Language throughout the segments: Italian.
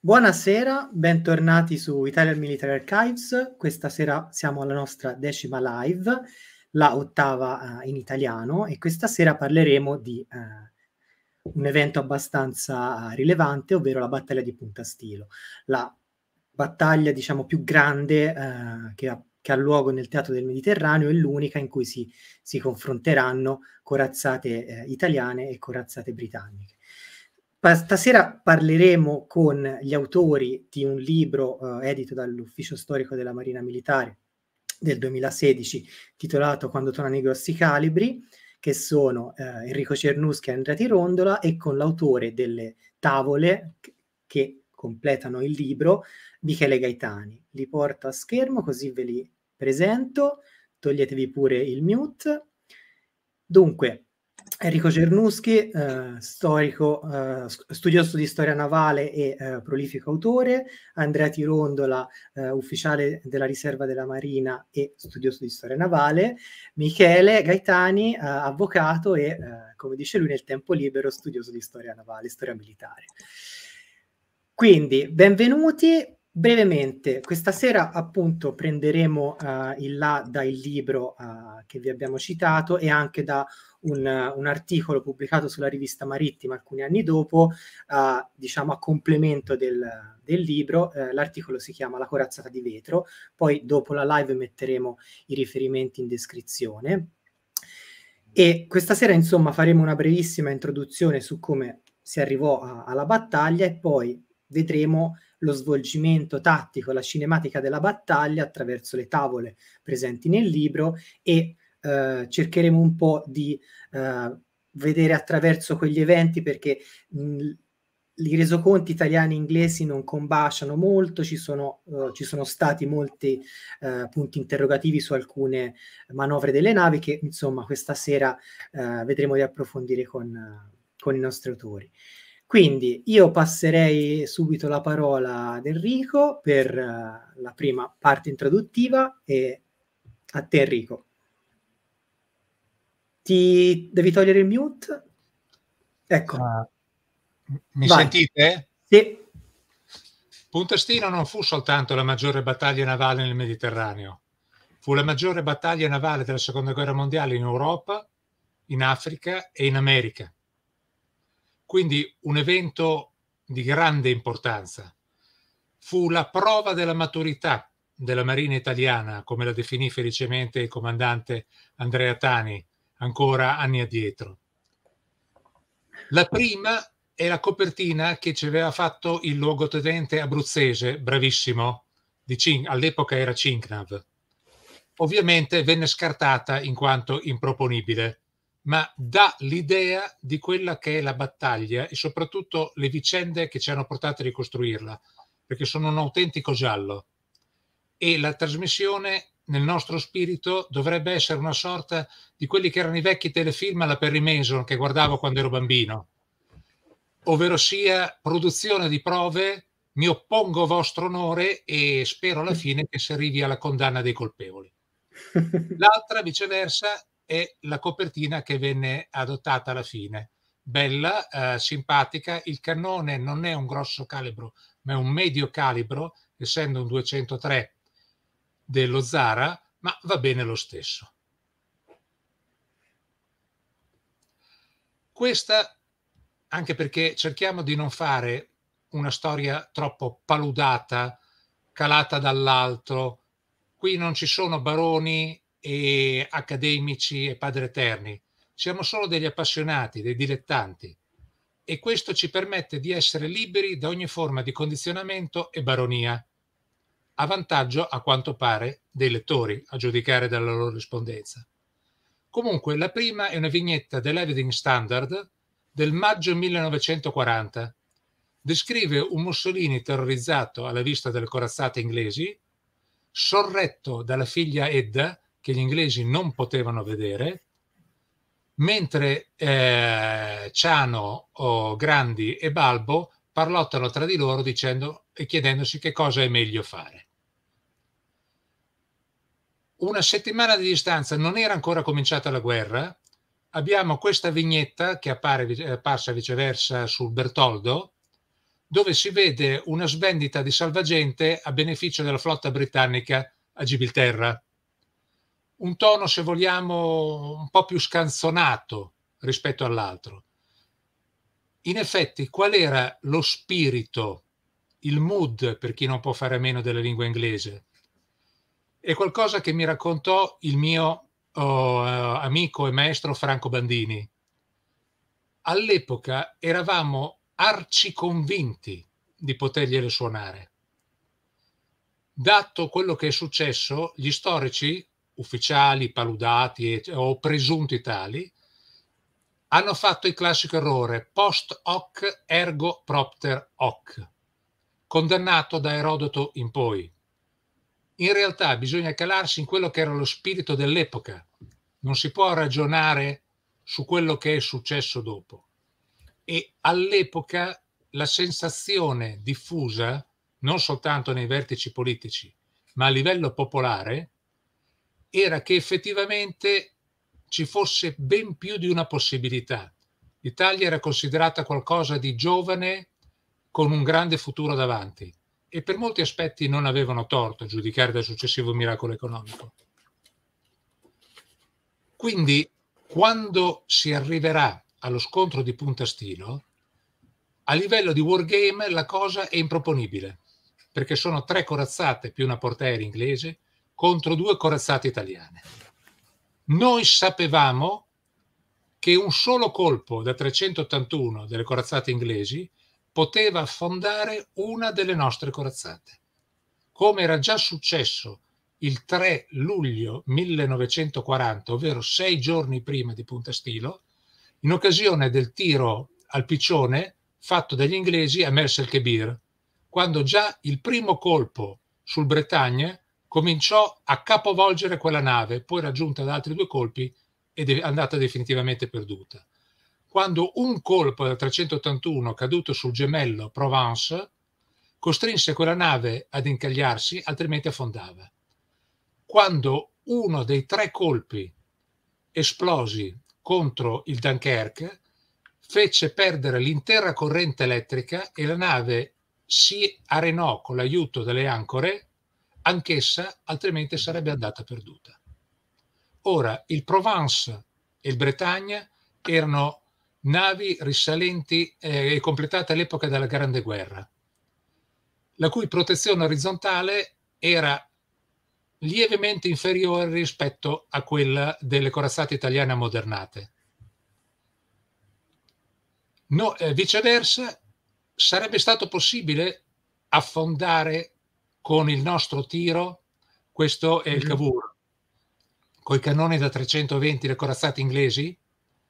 Buonasera, bentornati su Italian Military Archives. Questa sera siamo alla nostra 10ª live, la 8ª in italiano, e questa sera parleremo di un evento abbastanza rilevante, ovvero la battaglia di Punta Stilo, la battaglia, diciamo, più grande che ha luogo nel teatro del Mediterraneo, e l'unica in cui si confronteranno corazzate italiane e corazzate britanniche. Stasera parleremo con gli autori di un libro edito dall'Ufficio Storico della Marina Militare del 2016, titolato Quando tornano i grossi calibri, che sono Enrico Cernuschi e Andrea Tirondola, e con l'autore delle tavole che completano il libro, Michele Gaetani. Li porto a schermo così ve li presento, toglietevi pure il mute. Dunque, Enrico Cernuschi, storico, studioso di storia navale e prolifico autore; Andrea Tirondola, ufficiale della riserva della Marina e studioso di storia navale; Michele Gaetani, avvocato e, come dice lui, nel tempo libero studioso di storia navale, storia militare. Quindi, benvenuti. Brevemente, questa sera appunto prenderemo il là dal libro che vi abbiamo citato, e anche da un articolo pubblicato sulla rivista Marittima alcuni anni dopo, diciamo a complemento del libro. L'articolo si chiama La corazzata di vetro, poi dopo la live metteremo i riferimenti in descrizione. E questa sera insomma faremo una brevissima introduzione su come si arrivò alla battaglia, e poi vedremo lo svolgimento tattico, la cinematica della battaglia attraverso le tavole presenti nel libro, e cercheremo un po' di vedere attraverso quegli eventi, perché i resoconti italiani e inglesi non combaciano molto, ci sono stati molti punti interrogativi su alcune manovre delle navi che insomma questa sera vedremo di approfondire con i nostri autori. Quindi io passerei subito la parola ad Enrico per la prima parte introduttiva, e a te Enrico. Ti devi togliere il mute? Ecco. Mi sentite? Sì. Punta Stilo non fu soltanto la maggiore battaglia navale nel Mediterraneo, fu la maggiore battaglia navale della Seconda Guerra Mondiale in Europa, in Africa e in America. Quindi un evento di grande importanza. Fu la prova della maturità della Marina italiana, come la definì felicemente il comandante Andrea Tani ancora anni addietro. La prima è la copertina che ci aveva fatto il luogotenente abruzzese, bravissimo, all'epoca era Cincnav. Ovviamente venne scartata in quanto improponibile, ma dà l'idea di quella che è la battaglia e soprattutto le vicende che ci hanno portato a ricostruirla, perché sono un autentico giallo. E la trasmissione, nel nostro spirito, dovrebbe essere una sorta di quelli che erano i vecchi telefilm alla Perry Mason che guardavo quando ero bambino, ovvero sia produzione di prove, mi oppongo a vostro onore e spero alla fine che si arrivi alla condanna dei colpevoli. L'altra, viceversa, è la copertina che venne adottata alla fine. Bella, simpatica. Il cannone non è un grosso calibro, ma è un medio calibro, essendo un 203 dello Zara, ma va bene lo stesso. Questa, anche perché cerchiamo di non fare una storia troppo paludata, calata dall'alto. Qui non ci sono baroni e accademici e padreterni, siamo solo degli appassionati, dei dilettanti, e questo ci permette di essere liberi da ogni forma di condizionamento e baronia, a vantaggio, a quanto pare, dei lettori, a giudicare dalla loro rispondenza. Comunque, la prima è una vignetta dell'Evening Standard del maggio 1940. Descrive un Mussolini terrorizzato alla vista delle corazzate inglesi, sorretto dalla figlia Edda, che gli inglesi non potevano vedere, mentre Ciano, Grandi e Balbo parlottano tra di loro dicendo e chiedendosi che cosa è meglio fare. Una settimana di distanza, non era ancora cominciata la guerra, abbiamo questa vignetta che è apparsa viceversa sul Bertoldo, dove si vede una svendita di salvagente a beneficio della flotta britannica a Gibilterra. Un tono, se vogliamo, un po' più scanzonato rispetto all'altro. In effetti, qual era lo spirito, il mood, per chi non può fare a meno della lingua inglese? È qualcosa che mi raccontò il mio amico e maestro Franco Bandini. All'epoca eravamo arciconvinti di potergliele suonare. Dato quello che è successo, gli storici ufficiali, paludati o presunti tali, hanno fatto il classico errore post hoc ergo propter hoc, condannato da Erodoto in poi. In realtà bisogna calarsi in quello che era lo spirito dell'epoca, non si può ragionare su quello che è successo dopo. E all'epoca la sensazione diffusa, non soltanto nei vertici politici, ma a livello popolare, era che effettivamente ci fosse ben più di una possibilità. L'Italia era considerata qualcosa di giovane con un grande futuro davanti e per molti aspetti non avevano torto, a giudicare dal successivo miracolo economico. Quindi, quando si arriverà allo scontro di Punta Stilo, a livello di wargame la cosa è improponibile, perché sono 3 corazzate più una portaerei inglese contro 2 corazzate italiane. Noi sapevamo che un solo colpo da 381 delle corazzate inglesi poteva affondare una delle nostre corazzate, come era già successo il 3 luglio 1940, ovvero 6 giorni prima di Punta Stilo, in occasione del tiro al piccione fatto dagli inglesi a Mers el Kebir, quando già il primo colpo sul Bretagne cominciò a capovolgere quella nave, poi raggiunta da altri 2 colpi ed è andata definitivamente perduta. Quando un colpo del 381 caduto sul gemello Provence costrinse quella nave ad incagliarsi, altrimenti affondava. Quando uno dei 3 colpi esplosi contro il Dunkerque fece perdere l'intera corrente elettrica e la nave si arenò con l'aiuto delle ancore, anch'essa altrimenti sarebbe andata perduta. Ora, il Provence e il Bretagne erano navi risalenti e completate all'epoca della Grande Guerra, la cui protezione orizzontale era lievemente inferiore rispetto a quella delle corazzate italiane ammodernate. Viceversa, sarebbe stato possibile affondare con il nostro tiro, questo è il Cavour, con i cannoni da 320 le corazzate inglesi?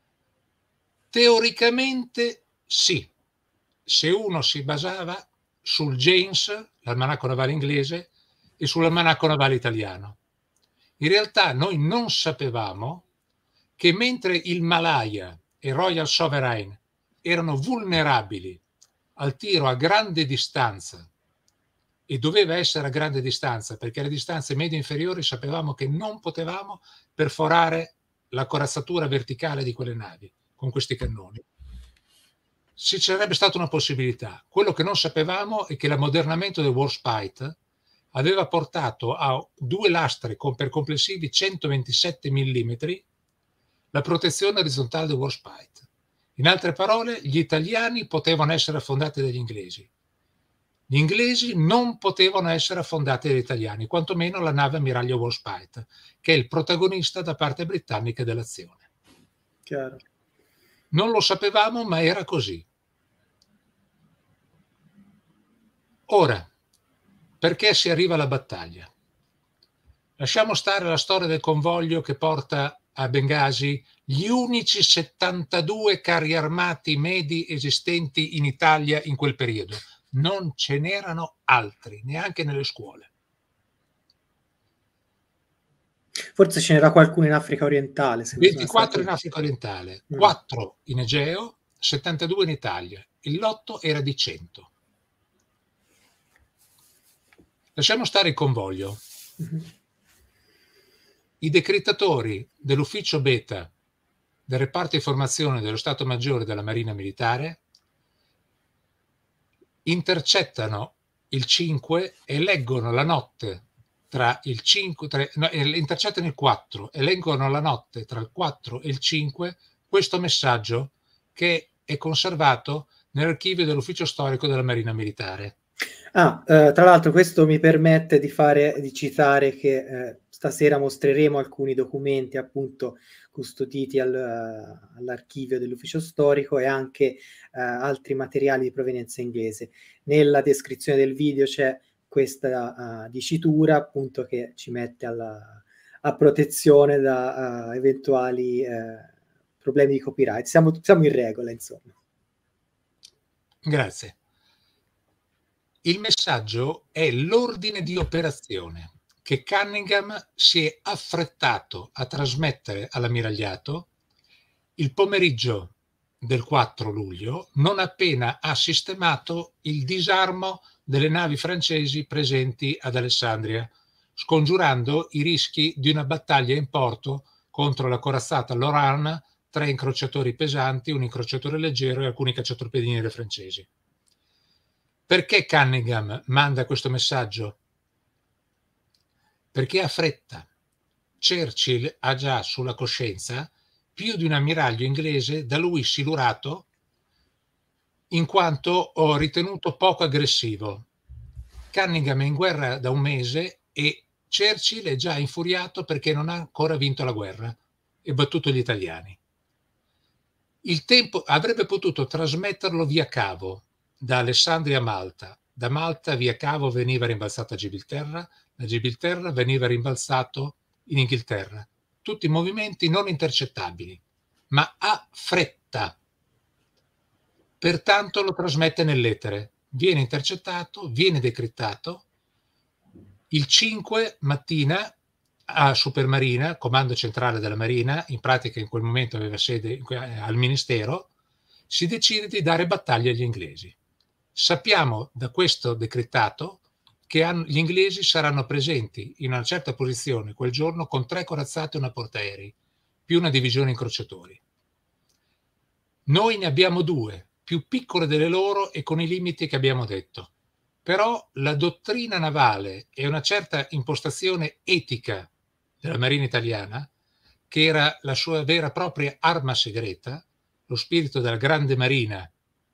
Teoricamente sì, se uno si basava sul James, l'almanacco navale inglese, e sull'almanacco navale italiano. In realtà noi non sapevamo che mentre il Malaya e Royal Sovereign erano vulnerabili al tiro a grande distanza, e doveva essere a grande distanza perché alle distanze medie inferiori sapevamo che non potevamo perforare la corazzatura verticale di quelle navi con questi cannoni. Ci sarebbe stata una possibilità. Quello che non sapevamo è che l'ammodernamento del Warspite aveva portato a 2 lastre per complessivi 127 mm la protezione orizzontale del Warspite. In altre parole, gli italiani potevano essere affondati dagli inglesi. Gli inglesi non potevano essere affondati dagli italiani, quantomeno la nave ammiraglio Warspite, che è il protagonista da parte britannica dell'azione. Chiaro. Non lo sapevamo, ma era così. Ora, perché si arriva alla battaglia? Lasciamo stare la storia del convoglio che porta a Bengasi gli unici 72 carri armati medi esistenti in Italia in quel periodo. Non ce n'erano altri, neanche nelle scuole. Forse ce n'era qualcuno in Africa orientale. 24 in Africa orientale, 4 in Egeo, 72 in Italia. Il lotto era di 100. Lasciamo stare il convoglio. I decrittatori dell'ufficio beta del reparto informazione dello Stato Maggiore della Marina Militare intercettano il 5 e leggono la notte tra il 5, intercettano il 4 e leggono la notte tra il 4 e il 5 questo messaggio che è conservato nell'archivio dell'Ufficio Storico della Marina Militare. Tra l'altro questo mi permette di citare che stasera mostreremo alcuni documenti appunto custoditi all'archivio dell'Ufficio Storico e anche altri materiali di provenienza inglese. Nella descrizione del video c'è questa dicitura appunto che ci mette a protezione da eventuali problemi di copyright. Siamo in regola, insomma. Grazie. Il messaggio è l'ordine di operazione che Cunningham si è affrettato a trasmettere all'ammiragliato il pomeriggio del 4 luglio, non appena ha sistemato il disarmo delle navi francesi presenti ad Alessandria, scongiurando i rischi di una battaglia in porto contro la corazzata Lorraine, 3 incrociatori pesanti, un incrociatore leggero e alcuni cacciatorpediniere francesi. Perché Cunningham manda questo messaggio? Perché ha fretta. Churchill ha già sulla coscienza più di un ammiraglio inglese da lui silurato in quanto ho ritenuto poco aggressivo. Cunningham è in guerra da un mese e Churchill è già infuriato perché non ha ancora vinto la guerra e battuto gli italiani. Il tempo avrebbe potuto trasmetterlo via cavo, da Alessandria a Malta. Da Malta via cavo veniva rimbalzato a Gibilterra, da Gibilterra veniva rimbalzato in Inghilterra. Tutti movimenti non intercettabili, ma a fretta. Pertanto lo trasmette nell'etere. Viene intercettato, viene decrittato. Il 5 mattina a Supermarina, comando centrale della Marina, in pratica in quel momento aveva sede al Ministero, si decide di dare battaglia agli inglesi. Sappiamo da questo decrittato che gli inglesi saranno presenti in una certa posizione quel giorno con 3 corazzate e una portaerei, più una divisione incrociatori. Noi ne abbiamo 2, più piccole delle loro e con i limiti che abbiamo detto. Però la dottrina navale e una certa impostazione etica della Marina italiana, che era la sua vera e propria arma segreta, lo spirito della grande marina,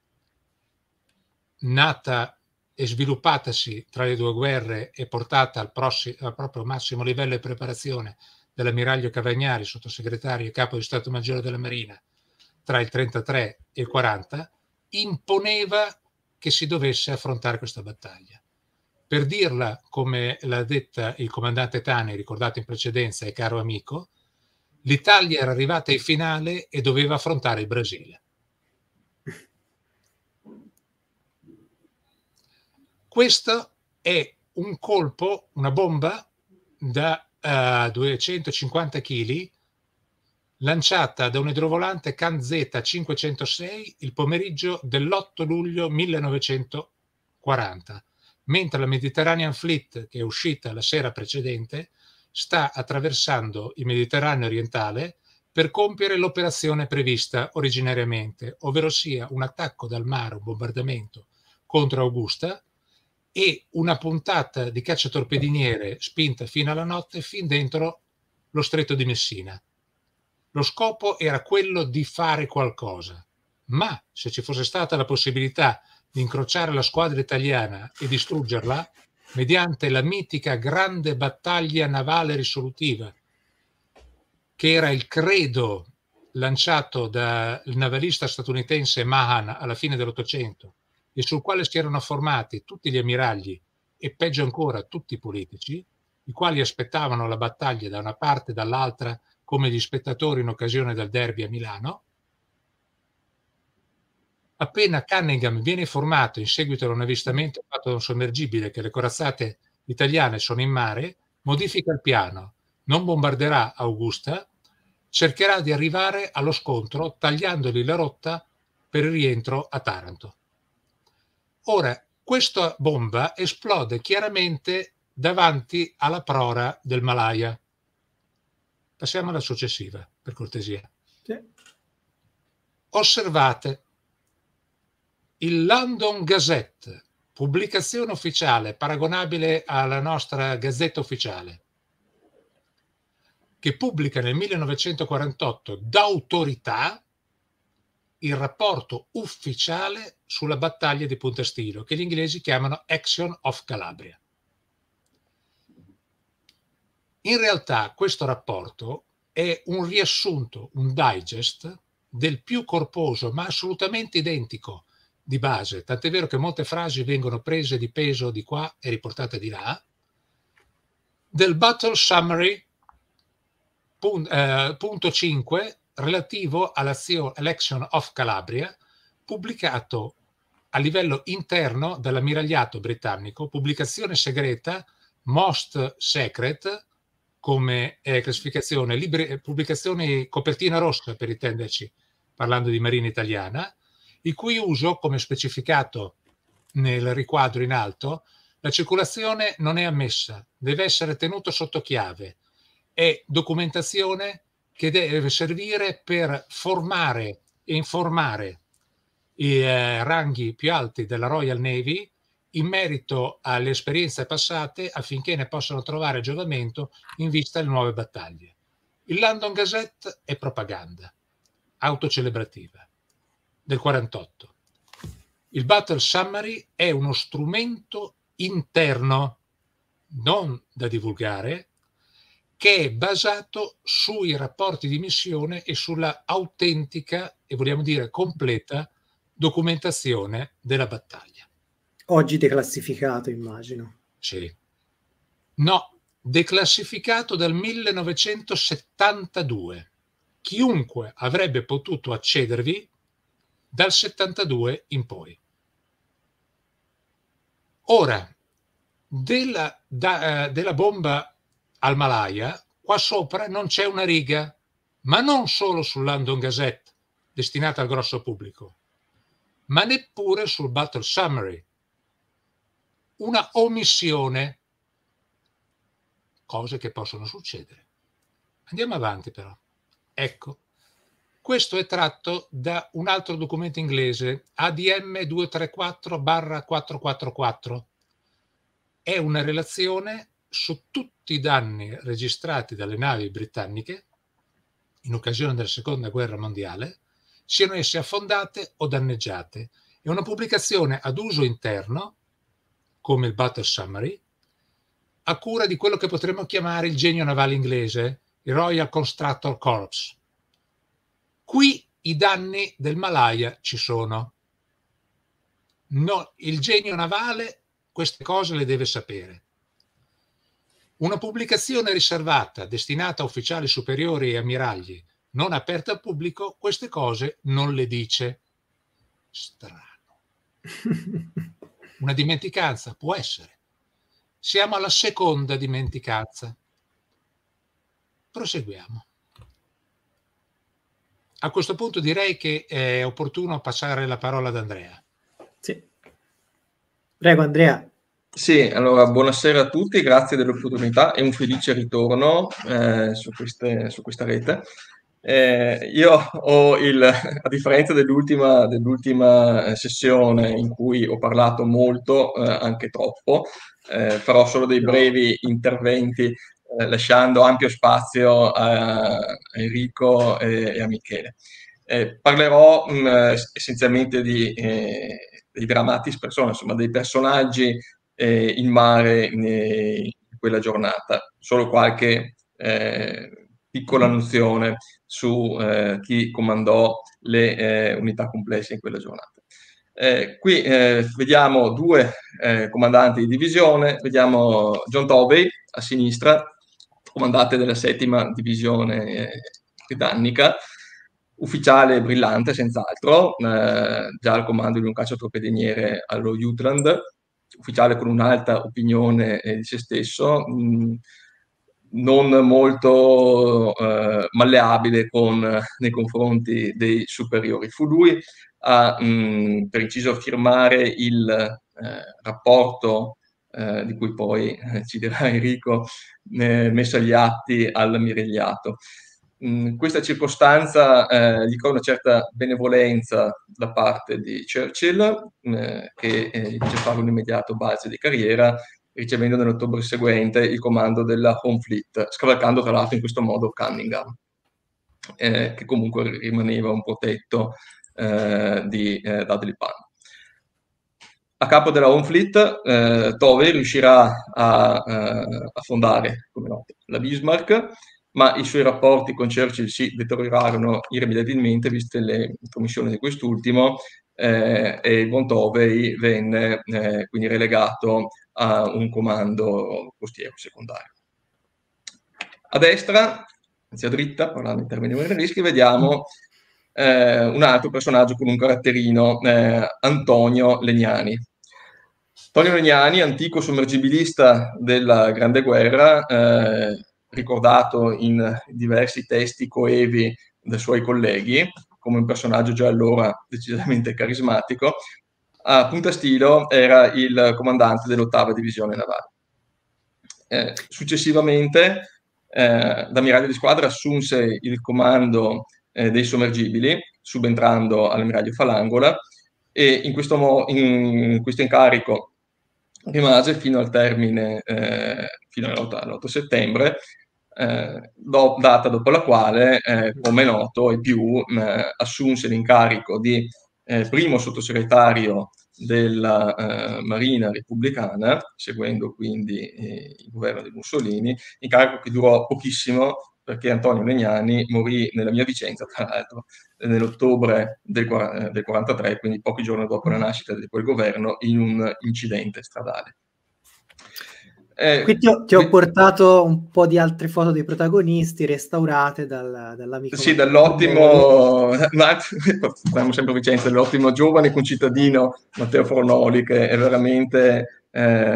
nata e sviluppatasi tra le 2 guerre e portata al proprio massimo livello di preparazione dell'ammiraglio Cavagnari, sottosegretario e capo di Stato Maggiore della Marina, tra il 33 e il 40, imponeva che si dovesse affrontare questa battaglia. Per dirla come l'ha detta il comandante Tani, ricordato in precedenza e caro amico, l'Italia era arrivata in finale e doveva affrontare il Brasile. Questo è un colpo, una bomba da 250 kg lanciata da un idrovolante Canzeta 506 il pomeriggio dell'8 luglio 1940, mentre la Mediterranean Fleet, che è uscita la sera precedente, sta attraversando il Mediterraneo orientale per compiere l'operazione prevista originariamente, ovvero sia un attacco dal mare, un bombardamento contro Augusta e una puntata di cacciatorpediniere spinta fino alla notte, fin dentro lo stretto di Messina. Lo scopo era quello di fare qualcosa, ma se ci fosse stata la possibilità di incrociare la squadra italiana e distruggerla mediante la mitica grande battaglia navale risolutiva, che era il credo lanciato dal navalista statunitense Mahan alla fine dell'Ottocento e sul quale si erano formati tutti gli ammiragli e peggio ancora tutti i politici, i quali aspettavano la battaglia da una parte e dall'altra come gli spettatori in occasione del derby a Milano. Appena Cunningham viene informato in seguito a un avvistamento fatto da un sommergibile che le corazzate italiane sono in mare, modifica il piano, non bombarderà Augusta, cercherà di arrivare allo scontro tagliandogli la rotta per il rientro a Taranto. Ora, questa bomba esplode chiaramente davanti alla prora del Malaya. Passiamo alla successiva, per cortesia. Sì. Osservate il London Gazette, pubblicazione ufficiale paragonabile alla nostra Gazzetta Ufficiale, che pubblica nel 1948 d'autorità il rapporto ufficiale sulla battaglia di Punta Stilo, che gli inglesi chiamano Action of Calabria. In realtà questo rapporto è un riassunto, un digest del più corposo, ma assolutamente identico di base, tant'è vero che molte frasi vengono prese di peso di qua e riportate di là, del Battle Summary punto 5 relativo all'Action of Calabria, pubblicato a livello interno dall'ammiragliato britannico, pubblicazione segreta, most secret, come classificazione, pubblicazione copertina rossa per intenderci, parlando di Marina Italiana, il cui uso, come specificato nel riquadro in alto, la circolazione non è ammessa, deve essere tenuto sotto chiave, è documentazione che deve servire per formare e informare i ranghi più alti della Royal Navy in merito alle esperienze passate affinché ne possano trovare giovamento in vista delle nuove battaglie. Il London Gazette è propaganda autocelebrativa del 48. Il Battle Summary è uno strumento interno, non da divulgare, che è basato sui rapporti di missione e sulla autentica e vogliamo dire completa documentazione della battaglia. Oggi declassificato, immagino. Sì. No, declassificato dal 1972. Chiunque avrebbe potuto accedervi dal 72 in poi. Ora, della bomba al Malaya, qua sopra non c'è una riga, ma non solo sul London Gazette, destinata al grosso pubblico, ma neppure sul Battle Summary. Una omissione, cose che possono succedere. Andiamo avanti però. Ecco, questo è tratto da un altro documento inglese, ADM 234/444. È una relazione su tutti i danni registrati dalle navi britanniche in occasione della Seconda Guerra Mondiale, siano esse affondate o danneggiate. È una pubblicazione ad uso interno, come il Battle Summary, a cura di quello che potremmo chiamare il genio navale inglese, il Royal Constructor Corps. Qui i danni del Malaya ci sono. No, il genio navale queste cose le deve sapere. Una pubblicazione riservata, destinata a ufficiali superiori e ammiragli, non aperta al pubblico, queste cose non le dice. Strano. Una dimenticanza? Può essere. Siamo alla seconda dimenticanza. Proseguiamo. A questo punto direi che è opportuno passare la parola ad Andrea. Sì. Prego Andrea. Sì, allora buonasera a tutti, grazie dell'opportunità e un felice ritorno su questa rete. Io ho a differenza dell'ultima sessione in cui ho parlato molto, anche troppo, farò solo dei brevi interventi lasciando ampio spazio a Enrico e a Michele. Parlerò essenzialmente dei drammatis persona, insomma dei personaggi in mare in quella giornata. Solo qualche piccola nozione su chi comandò le unità complesse in quella giornata. Qui vediamo due comandanti di divisione, vediamo John Tovey a sinistra, comandante della 7ª divisione britannica, ufficiale brillante senz'altro, già al comando di un cacciatorpediniere allo Jutland, ufficiale con un'alta opinione di se stesso, non molto malleabile nei confronti dei superiori. Fu lui a, per inciso, firmare il rapporto di cui poi ci dirà Enrico, messo agli atti all'ammiragliato. questa circostanza gli corre una certa benevolenza da parte di Churchill, che gli fece fare un immediato balzo di carriera, ricevendo nell'ottobre seguente il comando della Home Fleet, scavalcando tra l'altro in questo modo Cunningham, che comunque rimaneva un protetto di Dudley Pugh. A capo della Home Fleet, Tovey riuscirà a fondare, come noto, la Bismarck, ma i suoi rapporti con Churchill si deteriorarono irrimediabilmente, viste le commissioni di quest'ultimo, e il buon Tovey venne quindi relegato a un comando costiero secondario. A destra, anzi a dritta, parlando in termini rischi, vediamo un altro personaggio con un caratterino, Antonio Legnani. Antonio Legnani, antico sommergibilista della Grande Guerra, ricordato in diversi testi coevi dai suoi colleghi, come un personaggio già allora decisamente carismatico. A Punta Stilo era il comandante dell'8ª divisione navale. Successivamente, d'ammiraglio di squadra assunse il comando dei sommergibili, subentrando all'ammiraglio Falangola, e in questo incarico rimase fino al termine, fino all'8 settembre, data dopo la quale, come noto, e più assunse l'incarico di primo sottosegretario della Marina repubblicana, seguendo quindi il governo di Mussolini, incarico che durò pochissimo, perché Antonio Legnani morì nella mia Vicenza, tra l'altro, nell'ottobre del 43, quindi pochi giorni dopo la nascita di quel governo, in un incidente stradale. Qui ti ho portato un po' di altre foto dei protagonisti restaurate dall'amico. Sì, dall'ottimo, parliamo sempre Vicenza, dell'ottimo giovane concittadino Matteo Fornoli, che è veramente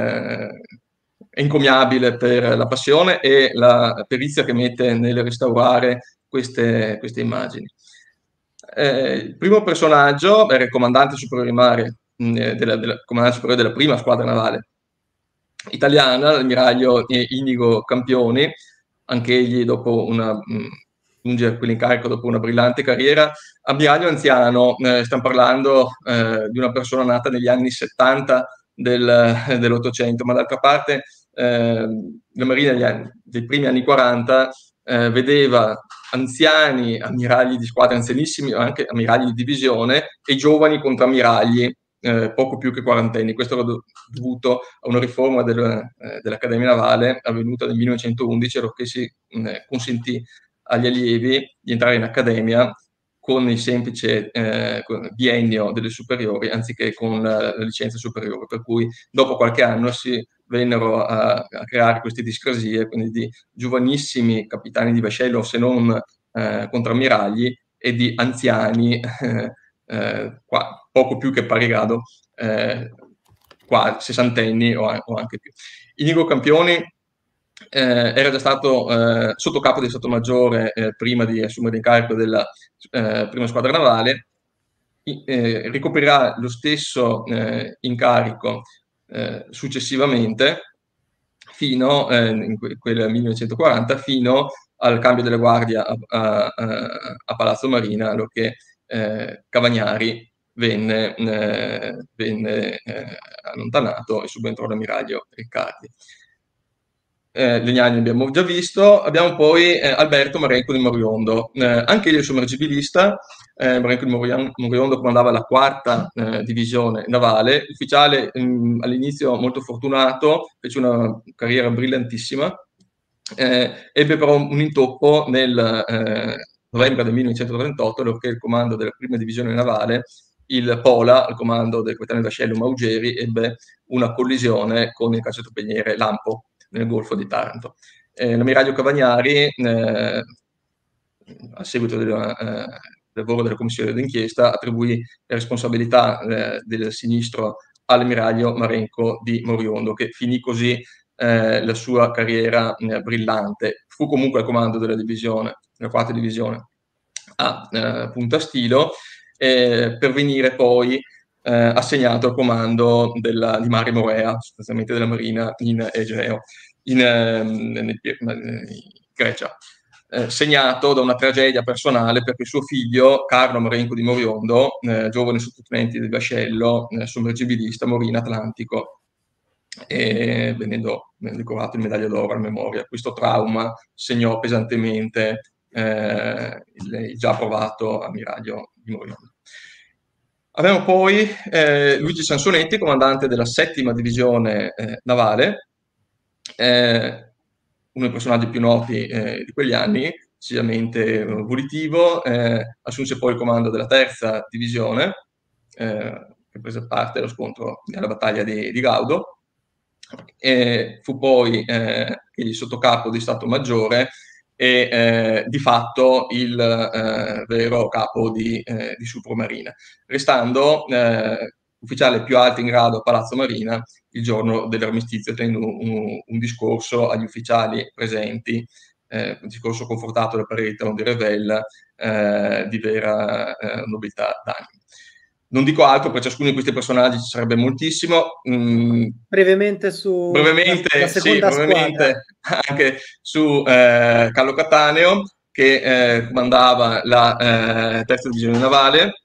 encomiabile per la passione e la perizia che mette nel restaurare queste immagini. Il primo personaggio era il comandante superiore di mare, comandante superiore della prima squadra navale italiana, l'ammiraglio Inigo Campioni, anch'egli dopo giunge a quell'incarico dopo una brillante carriera. Ammiraglio anziano, stiamo parlando di una persona nata negli anni 70 dell'Ottocento, ma d'altra parte la Marina dei primi anni 40 vedeva anziani ammiragli di squadra, anzianissimi, o anche ammiragli di divisione, e giovani contrammiragli, poco più che quarantenni. Questo era dovuto a una riforma dell'Accademia Navale avvenuta nel 1911, che si consentì agli allievi di entrare in accademia con il semplice biennio delle superiori, anziché con la licenza superiore, per cui dopo qualche anno si vennero a creare queste discrasie, quindi di giovanissimi capitani di vascello, se non contrammiragli, e di anziani poco più che pari grado, sessantenni o anche più. Inigo Campioni era già stato sottocapo di Stato Maggiore prima di assumere l'incarico della prima squadra navale, ricoprirà lo stesso incarico successivamente fino in quel 1940, fino al cambio della guardia a Palazzo Marina, allorché Cavagnari venne allontanato e subentrò l'ammiraglio Riccardi. Legnani abbiamo già visto. Abbiamo poi Alberto Marenco di Moriondo, anche egli sommergibilista. Marenco di Moriondo comandava la 4ª divisione navale, ufficiale all'inizio molto fortunato, fece una carriera brillantissima, ebbe però un intoppo nel novembre del 1938, allorché il comando della prima divisione navale, il Pola, al comando del capitano di vascello Maugeri, ebbe una collisione con il cacciatorpediniere Lampo nel Golfo di Taranto. L'ammiraglio Cavagnari, a seguito del lavoro della commissione d'inchiesta, attribuì la responsabilità del sinistro all'ammiraglio Marenco di Moriondo, che finì così la sua carriera brillante. Fu comunque al comando della divisione, della 4ª divisione a Punta Stilo, per venire poi assegnato al comando di Mare Morea, sostanzialmente della Marina in Egeo, in Grecia. segnato da una tragedia personale, perché suo figlio, Carlo Marenco di Moriondo, giovane sottotenente di vascello, sommergibilista, morì in Atlantico, e venendo decorato in medaglia d'oro alla memoria. Questo trauma segnò pesantemente il già provato ammiraglio di Moriondo. Abbiamo poi Luigi Sansonetti, comandante della 7ª divisione navale, uno dei personaggi più noti di quegli anni, decisamente volitivo, assunse poi il comando della 3ª divisione, che prese parte allo scontro nella battaglia di Gaudo, fu poi il sottocapo di Stato Maggiore e di fatto il vero capo di Supermarina, restando ufficiale più alto in grado a Palazzo Marina il giorno dell'armistizio, tenendo un discorso agli ufficiali presenti, un discorso confortato da Parete di Revel, di vera nobiltà d'animo. Non dico altro, per ciascuno di questi personaggi ci sarebbe moltissimo. Brevemente su la seconda squadra. Anche su Carlo Cattaneo, che comandava la 3ª divisione navale,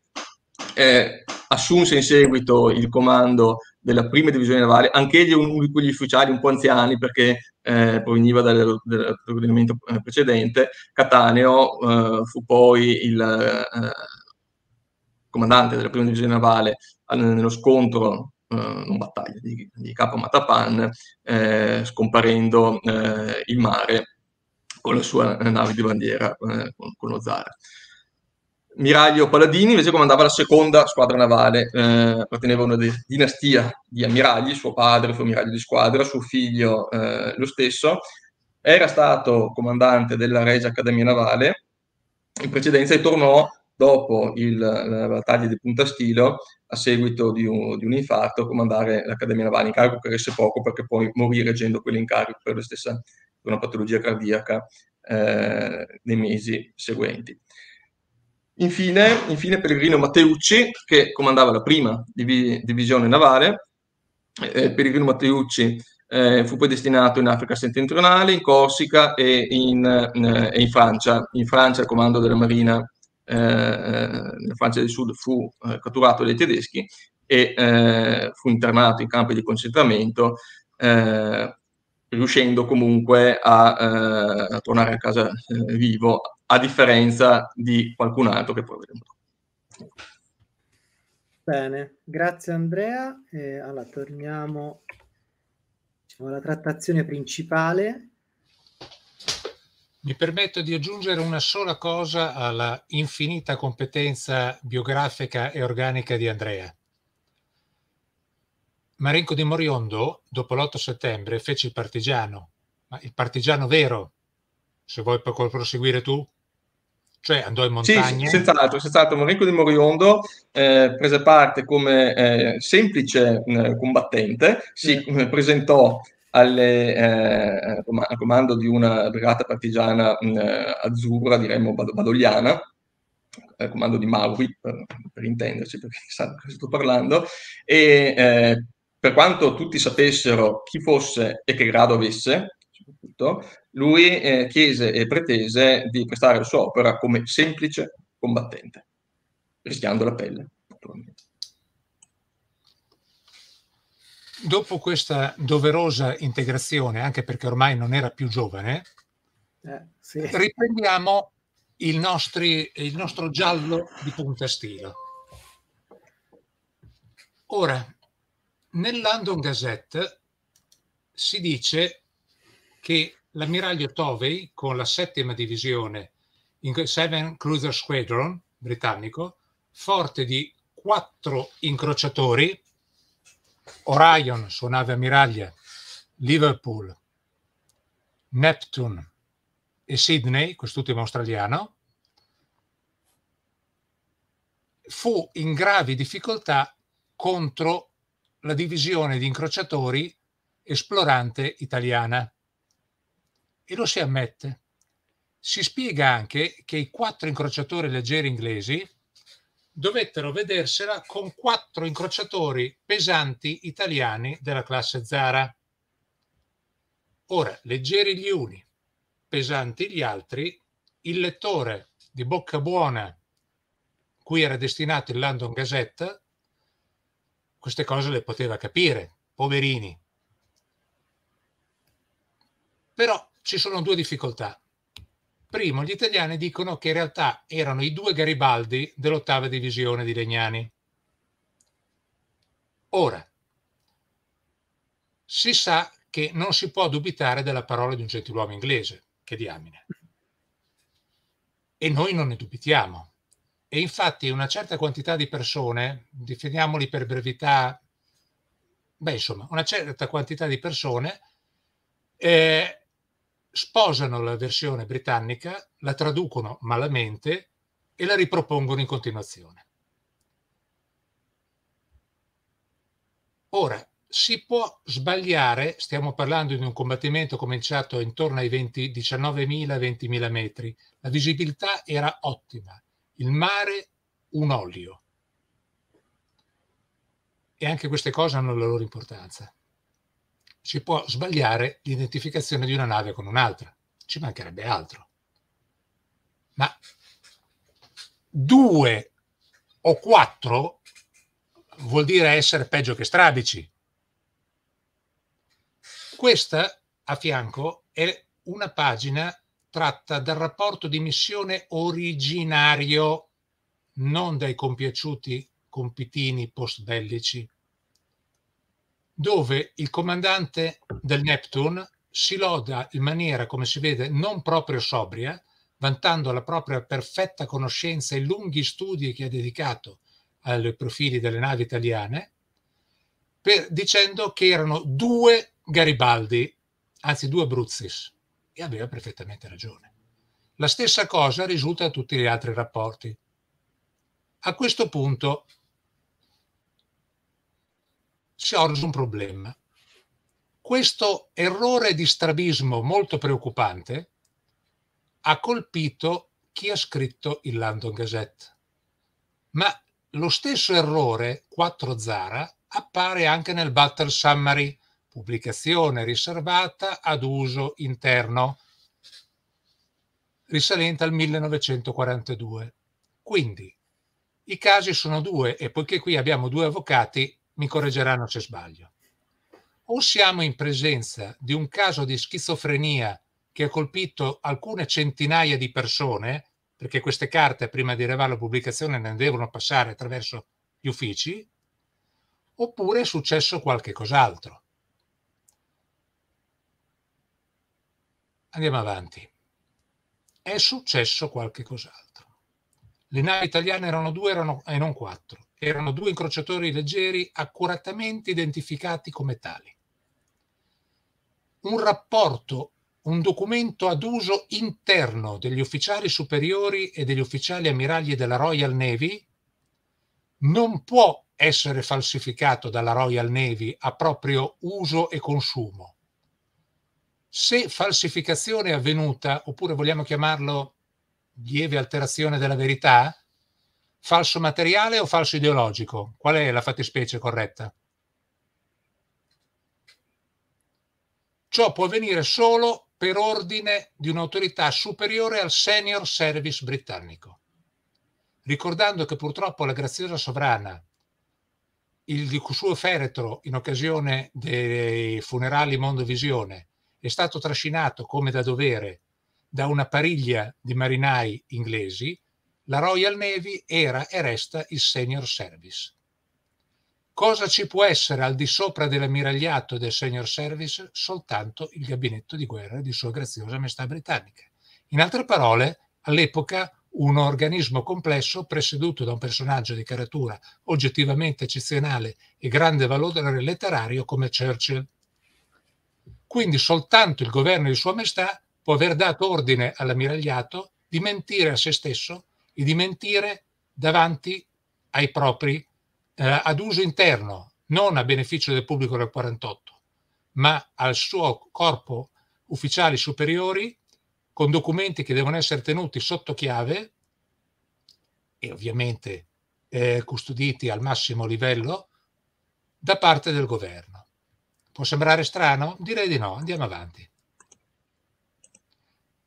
assunse in seguito il comando della 1ª divisione navale, anche egli uno di quegli ufficiali un po' anziani, perché proveniva dall'ordinamento precedente. Cattaneo fu poi il comandante della 1ª divisione navale nello scontro, non battaglia, di Capo Matapan, scomparendo in mare con la sua nave di bandiera, con lo Zara. Miraglio Paladini invece comandava la 2ª squadra navale, apparteneva a una dinastia di ammiragli, suo padre fu ammiraglio di squadra, suo figlio lo stesso, era stato comandante della Regia Accademia Navale in precedenza e tornò dopo la battaglia di Punta Stilo, a seguito di un infarto, a comandare l'Accademia Navale, incarico che resse poco perché poi morì reggendo quell'incarico per una patologia cardiaca nei mesi seguenti. Infine Pellegrino Matteucci, che comandava la 1ª divisione navale. Pellegrino Matteucci fu poi destinato in Africa settentrionale, in Corsica e in Francia. In Francia il comando della Marina nella Francia del Sud fu catturato dai tedeschi e fu internato in campi di concentramento, riuscendo comunque a tornare a casa vivo, a differenza di qualcun altro che poi vedremo. Bene, grazie Andrea. Allora torniamo alla trattazione principale. Mi permetto di aggiungere una sola cosa alla infinita competenza biografica e organica di Andrea. Marenco di Moriondo, dopo l'8 settembre, fece il partigiano, ma il partigiano vero, se vuoi proseguire tu, cioè andò in montagna. Sì, senz'altro. Marenco di Moriondo prese parte come semplice combattente, si presentò al comando di una brigata partigiana azzurra, diremmo badogliana, al comando di Mauri, per intenderci, perché sa di cosa sto parlando, e per quanto tutti sapessero chi fosse e che grado avesse, soprattutto, lui chiese e pretese di prestare la sua opera come semplice combattente, rischiando la pelle, naturalmente. Dopo questa doverosa integrazione, anche perché ormai non era più giovane, sì, riprendiamo il nostro giallo di Punta Stilo. Ora, nel London Gazette si dice che l'ammiraglio Tovey, con la 7ª divisione, 7 Cruiser Squadron britannico, forte di 4 incrociatori, Orion, sua nave ammiraglia, Liverpool, Neptune e Sydney, quest'ultimo australiano, fu in gravi difficoltà contro la divisione di incrociatori esplorante italiana. E lo si ammette. Si spiega anche che i 4 incrociatori leggeri inglesi dovettero vedersela con 4 incrociatori pesanti italiani della classe Zara. Ora, leggeri gli uni, pesanti gli altri, il lettore di bocca buona cui era destinato il London Gazette queste cose le poteva capire, poverini. Però ci sono due difficoltà. Primo, gli italiani dicono che in realtà erano i due Garibaldi dell'8ª divisione di Legnani. Ora, si sa che non si può dubitare della parola di un gentiluomo inglese, che diamine. E noi non ne dubitiamo. E infatti una certa quantità di persone, definiamoli per brevità, una certa quantità di persone sposano la versione britannica, la traducono malamente e la ripropongono in continuazione. Ora, si può sbagliare, stiamo parlando di un combattimento cominciato intorno ai 19.000-20.000 metri, la visibilità era ottima, il mare un olio. E anche queste cose hanno la loro importanza. Si può sbagliare l'identificazione di una nave con un'altra, ci mancherebbe altro. Ma 2 o 4 vuol dire essere peggio che strabici. Questa a fianco è una pagina tratta dal rapporto di missione originario, non dai compiaciuti compitini post-bellici, dove il comandante del Neptune si loda in maniera, come si vede, non proprio sobria, vantando la propria perfetta conoscenza e lunghi studi che ha dedicato ai profili delle navi italiane, dicendo che erano 2 Garibaldi, anzi 2 Abruzzes, e aveva perfettamente ragione. La stessa cosa risulta da tutti gli altri rapporti. A questo punto si orge un problema. Questo errore di strabismo molto preoccupante ha colpito chi ha scritto il London Gazette. Ma lo stesso errore, 4 Zara, appare anche nel Battle Summary, pubblicazione riservata ad uso interno, risalente al 1942. Quindi i casi sono 2 e poiché qui abbiamo 2 avvocati, mi correggeranno se sbaglio. O siamo in presenza di un caso di schizofrenia che ha colpito alcune centinaia di persone, perché queste carte prima di arrivare alla pubblicazione ne devono passare attraverso gli uffici, oppure è successo qualche cos'altro. Andiamo avanti. È successo qualche cos'altro. Le navi italiane erano 2 e non 4. Erano 2 incrociatori leggeri accuratamente identificati come tali. Un rapporto, un documento ad uso interno degli ufficiali superiori e degli ufficiali ammiragli della Royal Navy non può essere falsificato dalla Royal Navy a proprio uso e consumo. Se falsificazione è avvenuta, oppure vogliamo chiamarlo lieve alterazione della verità, falso materiale o falso ideologico? Qual è la fattispecie corretta? Ciò può avvenire solo per ordine di un'autorità superiore al senior service britannico. Ricordando che purtroppo la graziosa sovrana, il suo feretro in occasione dei funerali Mondovisione, è stato trascinato come da dovere da una pariglia di marinai inglesi, la Royal Navy era e resta il senior service. Cosa ci può essere al di sopra dell'ammiragliato e del senior service? Soltanto il gabinetto di guerra di Sua Graziosa Maestà Britannica. In altre parole, all'epoca un organismo complesso presieduto da un personaggio di caratura oggettivamente eccezionale e grande valore letterario come Churchill. Quindi soltanto il governo di Sua Maestà può aver dato ordine all'ammiragliato di mentire a se stesso e di mentire davanti ai propri ad uso interno, non a beneficio del pubblico del 48, ma al suo corpo ufficiali superiori con documenti che devono essere tenuti sotto chiave e ovviamente custoditi al massimo livello da parte del governo. Può sembrare strano? Direi di no, andiamo avanti.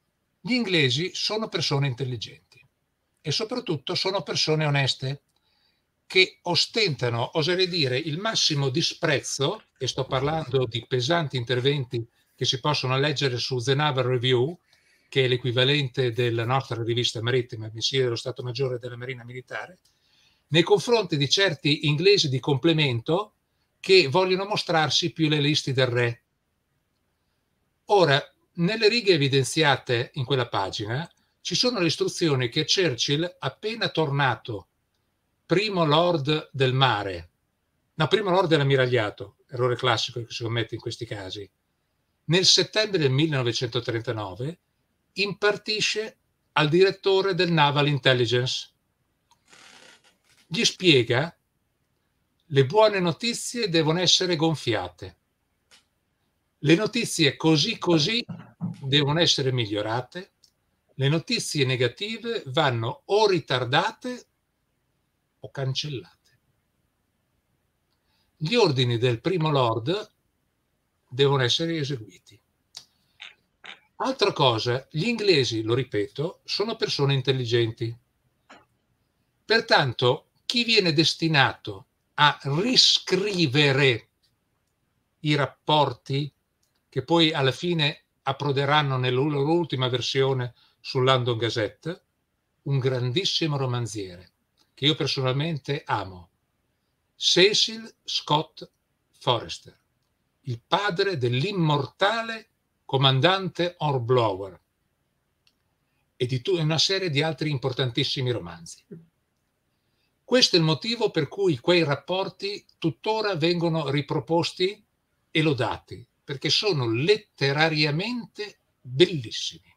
Gli inglesi sono persone intelligenti e soprattutto sono persone oneste che ostentano, oserei dire, il massimo disprezzo, e sto parlando di pesanti interventi che si possono leggere su The Naval Review, che è l'equivalente della nostra rivista marittima, bensì dello Stato Maggiore della Marina Militare, nei confronti di certi inglesi di complemento che vogliono mostrarsi più lealisti del re. Ora, nelle righe evidenziate in quella pagina ci sono le istruzioni che Churchill, appena tornato primo lord del mare, no, primo lord dell'ammiragliato, errore classico che si commette in questi casi, nel settembre del 1939 impartisce al direttore del Naval Intelligence. Gli spiega: le buone notizie devono essere gonfiate, le notizie così devono essere migliorate, le notizie negative vanno o ritardate o cancellate. Gli ordini del primo lord devono essere eseguiti. Altra cosa, gli inglesi, lo ripeto, sono persone intelligenti. Pertanto, chi viene destinato a riscrivere i rapporti che poi alla fine approderanno nella loro ultima versione sul London Gazette, un grandissimo romanziere che io personalmente amo, Cecil Scott Forester, il padre dell'immortale comandante Hornblower e di una serie di altri importantissimi romanzi. Questo è il motivo per cui quei rapporti tuttora vengono riproposti e lodati, perché sono letterariamente bellissimi.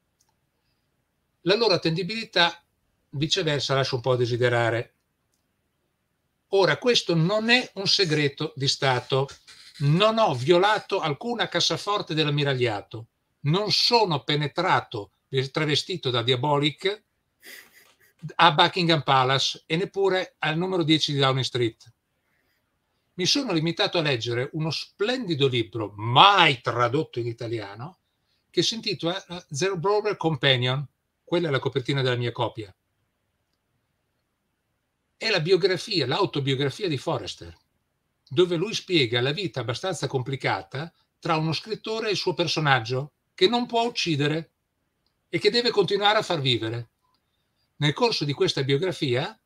La loro attendibilità, viceversa, lascia un po' a desiderare. Ora, questo non è un segreto di Stato. Non ho violato alcuna cassaforte dell'ammiragliato. Non sono penetrato travestito da Diabolic a Buckingham Palace e neppure al numero 10 di Downing Street. Mi sono limitato a leggere uno splendido libro, mai tradotto in italiano, che si intitola The Brother Companion. Quella è la copertina della mia copia. È la biografia, l'autobiografia di Forester, dove lui spiega la vita abbastanza complicata tra uno scrittore e il suo personaggio, che non può uccidere e che deve continuare a far vivere. Nel corso di questa biografia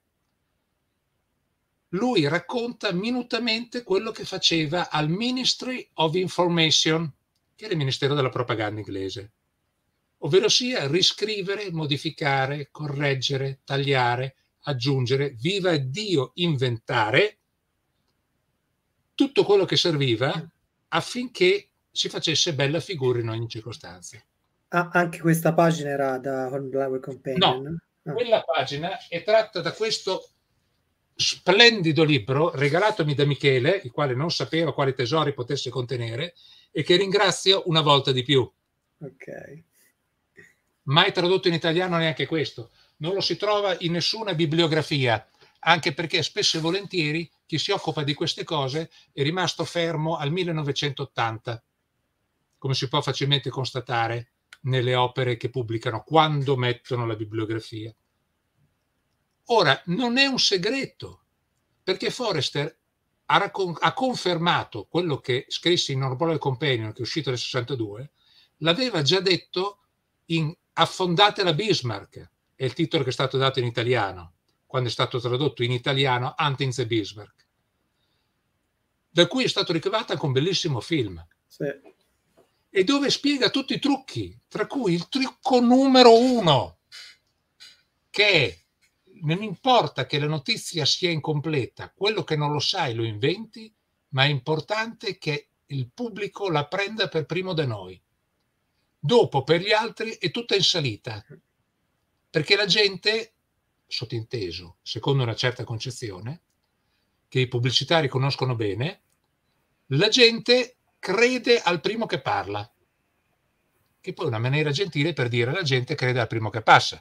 lui racconta minutamente quello che faceva al Ministry of Information, che era il Ministero della Propaganda inglese, ovvero sia riscrivere, modificare, correggere, tagliare, aggiungere, viva Dio, inventare tutto quello che serviva affinché si facesse bella figura in ogni circostanza. Ah, anche questa pagina era da Hornblower Companion? No, quella pagina è tratta da questo splendido libro regalatomi da Michele, il quale non sapeva quali tesori potesse contenere e che ringrazio una volta di più. Ok. Mai tradotto in italiano neanche questo. Non lo si trova in nessuna bibliografia, anche perché spesso e volentieri chi si occupa di queste cose è rimasto fermo al 1980, come si può facilmente constatare nelle opere che pubblicano quando mettono la bibliografia. Ora, non è un segreto, perché Forester ha confermato quello che scrisse in Hornblower Companion, che è uscito nel 62, l'aveva già detto in Affondate la Bismarck, è il titolo che è stato dato in italiano, quando è stato tradotto in italiano Hunting the Bismarck, da cui è stato ricavato anche un bellissimo film. Sì. E dove spiega tutti i trucchi, tra cui il trucco numero 1, che è: non importa che la notizia sia incompleta, quello che non lo sai lo inventi, ma è importante che il pubblico la prenda per primo da noi. Dopo per gli altri è tutta in salita, perché la gente, sottinteso, secondo una certa concezione, che i pubblicitari conoscono bene, la gente crede al primo che parla, che poi è una maniera gentile per dire la gente crede al primo che passa.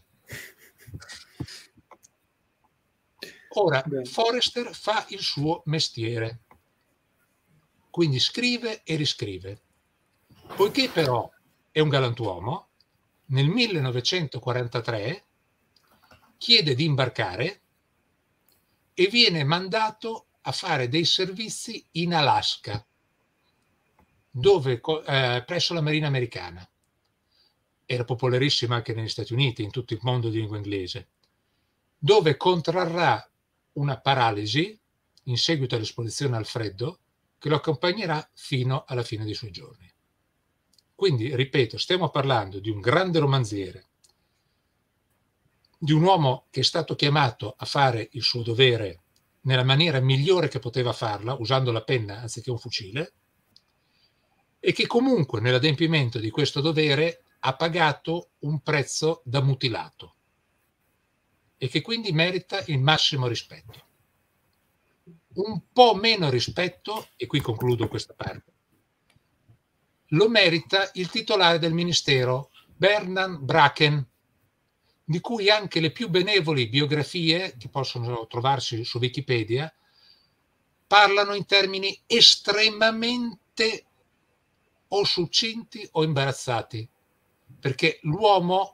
Ora, Forester fa il suo mestiere, quindi scrive e riscrive. Poiché però è un galantuomo, nel 1943 chiede di imbarcare e viene mandato a fare dei servizi in Alaska, dove, presso la Marina americana. Era popolarissima anche negli Stati Uniti, in tutto il mondo di lingua inglese, dove contrarrà una paralisi in seguito all'esposizione al freddo che lo accompagnerà fino alla fine dei suoi giorni. Quindi, ripeto, stiamo parlando di un grande romanziere, di un uomo che è stato chiamato a fare il suo dovere nella maniera migliore che poteva farla, usando la penna anziché un fucile, e che comunque nell'adempimento di questo dovere ha pagato un prezzo da mutilato e che quindi merita il massimo rispetto. Un po' meno rispetto, e qui concludo questa parte, lo merita il titolare del ministero, Bernard Bracken, di cui anche le più benevoli biografie, che possono trovarsi su Wikipedia, parlano in termini estremamente o succinti o imbarazzati, perché l'uomo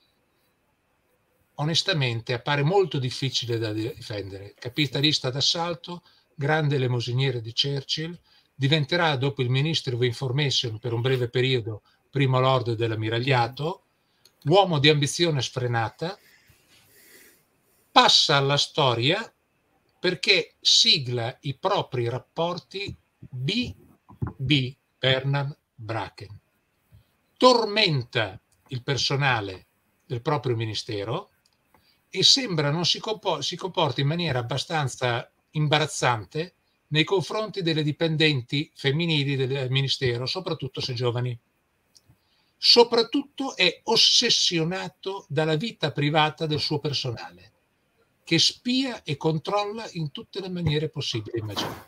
onestamente appare molto difficile da difendere. Capitalista d'assalto, grande elemosiniere di Churchill, diventerà dopo il Ministry of Information per un breve periodo primo lord dell'ammiragliato, uomo di ambizione sfrenata, passa alla storia perché sigla i propri rapporti B. Bernard Bracken. Tormenta il personale del proprio ministero e sembra non si comporti in maniera abbastanza imbarazzante nei confronti delle dipendenti femminili del ministero, soprattutto se giovani. Soprattutto è ossessionato dalla vita privata del suo personale, che spia e controlla in tutte le maniere possibili e immaginabili.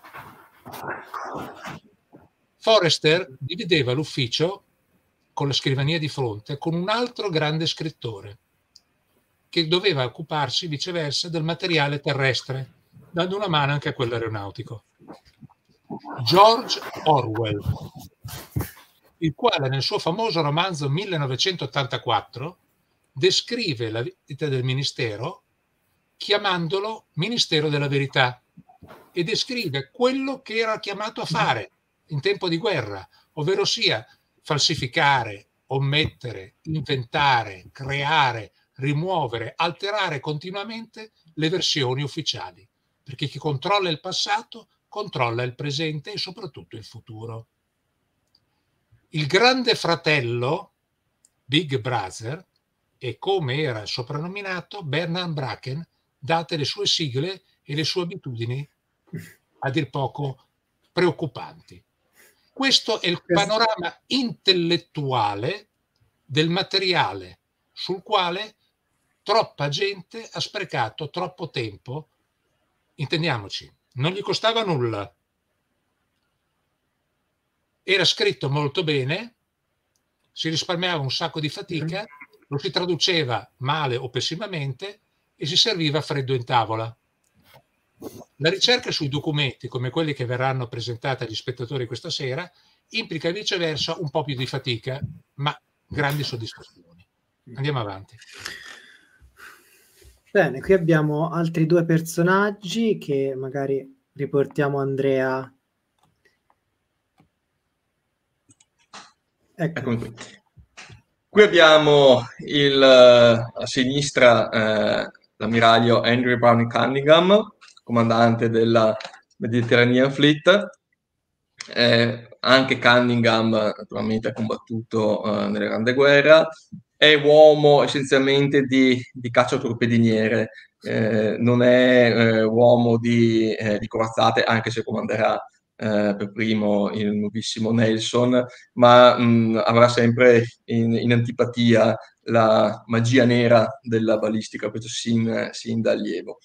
Forrester divideva l'ufficio con la scrivania di fronte con un altro grande scrittore che doveva occuparsi viceversa del materiale terrestre, dando una mano anche a quello aeronautico. George Orwell, il quale nel suo famoso romanzo 1984 descrive la vita del ministero chiamandolo Ministero della Verità e descrive quello che era chiamato a fare in tempo di guerra, ovvero sia falsificare, omettere, inventare, creare, rimuovere, alterare continuamente le versioni ufficiali, perché chi controlla il passato controlla il presente e soprattutto il futuro. Il grande fratello, Big Brother, è come era soprannominato Bernard Bracken, date le sue sigle e le sue abitudini a dir poco preoccupanti. Questo è il panorama intellettuale del materiale sul quale troppa gente ha sprecato troppo tempo. Intendiamoci, non gli costava nulla. Era scritto molto bene, si risparmiava un sacco di fatica, lo si traduceva male o pessimamente e si serviva freddo in tavola. La ricerca sui documenti, come quelli che verranno presentati agli spettatori questa sera, implica viceversa un po' più di fatica, ma grandi soddisfazioni. Andiamo avanti. Bene, qui abbiamo altri due personaggi che magari riportiamo Andrea. Eccomi qui. Qui abbiamo a sinistra l'ammiraglio Andrew Browning Cunningham, comandante della Mediterranean Fleet. Anche Cunningham naturalmente ha combattuto nella Grande Guerra, è uomo essenzialmente di cacciatorpediniere, non è uomo di corazzate, anche se comanderà per primo il nuovissimo Nelson, ma avrà sempre in antipatia la magia nera della balistica, questo sin da allievo.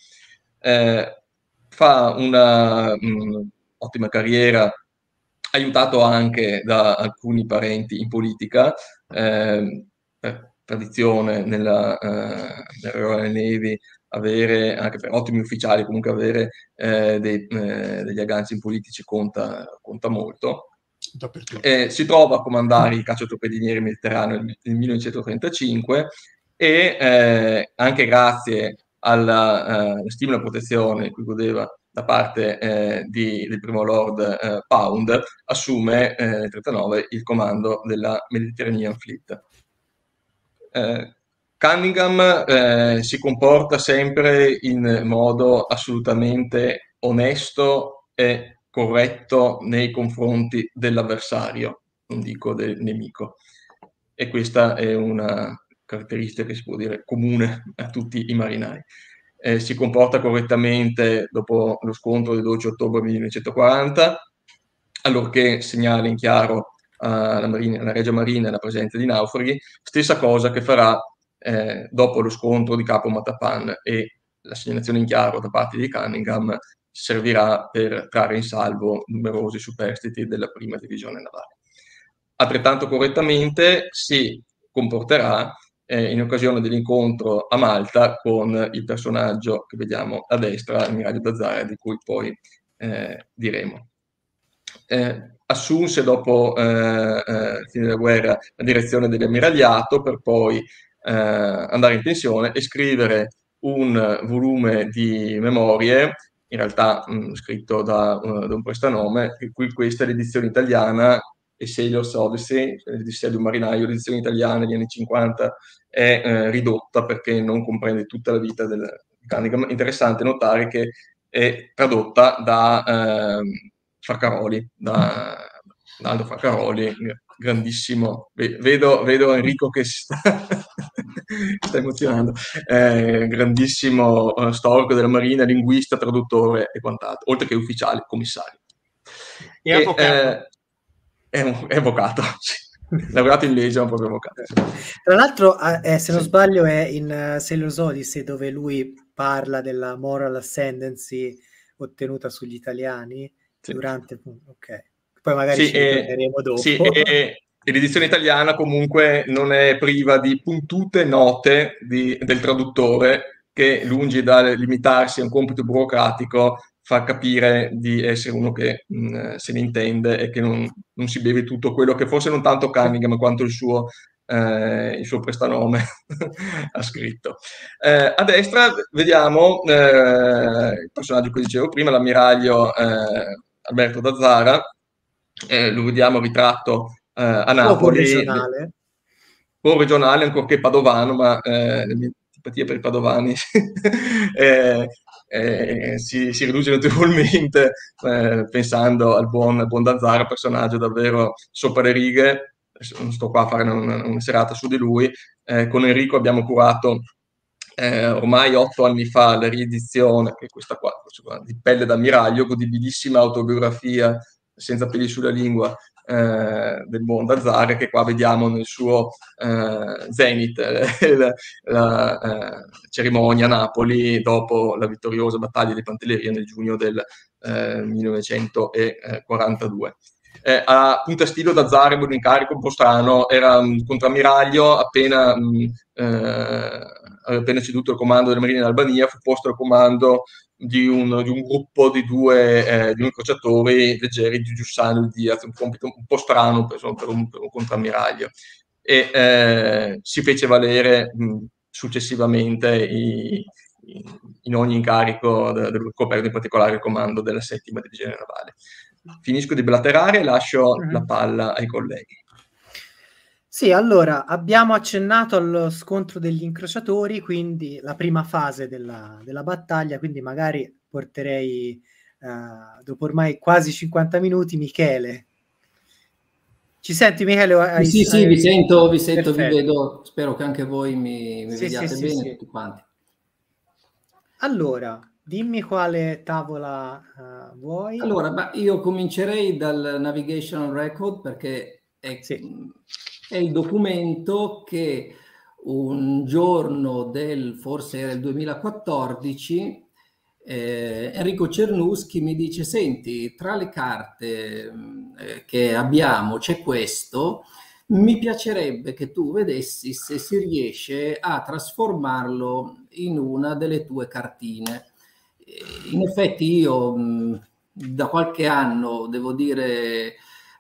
Fa una ottima carriera, aiutato anche da alcuni parenti in politica, per tradizione nella Royal Navy, avere, anche per ottimi ufficiali, comunque avere degli agganci politici conta molto. dappertutto. Si trova a comandare i cacciatorpedinieri mediterranei nel 1935 e anche grazie alla stima e protezione di cui godeva da parte del primo Lord Pound, assume nel 1939 il comando della Mediterranean Fleet. Cunningham si comporta sempre in modo assolutamente onesto e corretto nei confronti dell'avversario, non dico del nemico. E questa è una caratteristica che si può dire comune a tutti i marinai. Si comporta correttamente dopo lo scontro del 12 ottobre 1940, allorché segnala in chiaro alla Regia Marina la presenza di naufraghi, stessa cosa che farà dopo lo scontro di Capo Matapan, e la segnalazione in chiaro da parte di Cunningham servirà per trarre in salvo numerosi superstiti della prima divisione navale. Altrettanto correttamente si comporterà in occasione dell'incontro a Malta con il personaggio che vediamo a destra, l'ammiraglio D'Azzara, di cui poi diremo. Assunse dopo il fine della guerra la direzione dell'ammiragliato per poi andare in pensione e scrivere un volume di memorie, in realtà scritto da un prestanome, di cui questa è l'edizione italiana, e Sailor's Odyssey, l'Odissea di un marinaio, l'edizione italiana negli anni 50 è ridotta perché non comprende tutta la vita del Cunningham. Interessante notare che è tradotta da Fraccaroli, da Aldo Fraccaroli, grandissimo. Vedo Enrico che si sta emozionando, grandissimo storico della Marina, linguista, traduttore e quant'altro, oltre che ufficiale, commissario. E avvocato. È avvocato, sì. Lavorato in legge, ma proprio avvocato. Tra l'altro, se non sbaglio, è in Sailor's Odyssey dove lui parla della moral ascendancy ottenuta sugli italiani durante... Ok. Poi magari ci ritorneremo dopo. Sì, e l'edizione italiana comunque non è priva di puntute note del traduttore, che lungi da limitarsi a un compito burocratico fa capire di essere uno che se ne intende e che non si beve tutto quello che forse non tanto Cunningham quanto il suo prestanome ha scritto. A destra vediamo il personaggio che dicevo prima, l'ammiraglio Alberto D'Azzara. Lo vediamo ritratto a Napoli, po' regionale, ancorché padovano, ma la mia antipatia per i padovani si riduce notevolmente pensando al buon D'Azzara, personaggio davvero sopra le righe. Adesso non sto qua a fare una serata su di lui. Con Enrico abbiamo curato ormai 8 anni fa la riedizione, che è questa qua, di Pelle d'ammiraglio, godibilissima autobiografia senza peli sulla lingua del buon D'Azzara, che qua vediamo nel suo zenith, la cerimonia a Napoli dopo la vittoriosa battaglia di Pantelleria nel giugno del 1942. A Punta Stilo D'Azzara, un incarico un po' strano, era un contrammiraglio, aveva appena ceduto il comando delle Marine in Albania, fu posto al comando di un gruppo di due incrociatori leggeri di Giussano e Diaz, un compito un po' strano per un contrammiraglio, e si fece valere successivamente in ogni incarico del coperto, in particolare il comando della 7ª divisione navale. Finisco di blaterare e lascio la palla ai colleghi. Sì, allora, abbiamo accennato allo scontro degli incrociatori, quindi la prima fase della battaglia, quindi magari porterei, dopo ormai quasi 50 minuti, Michele. Ci senti, Michele? Sì, vi sento, vi vedo, spero che anche voi mi vediate bene, tutti quanti. Allora, dimmi quale tavola vuoi. Allora, io comincerei dal Navigation Record, perché è il documento che un giorno forse era il 2014, Enrico Cernuschi mi dice: senti, tra le carte che abbiamo c'è questo, mi piacerebbe che tu vedessi se si riesce a trasformarlo in una delle tue cartine. In effetti io da qualche anno, devo dire,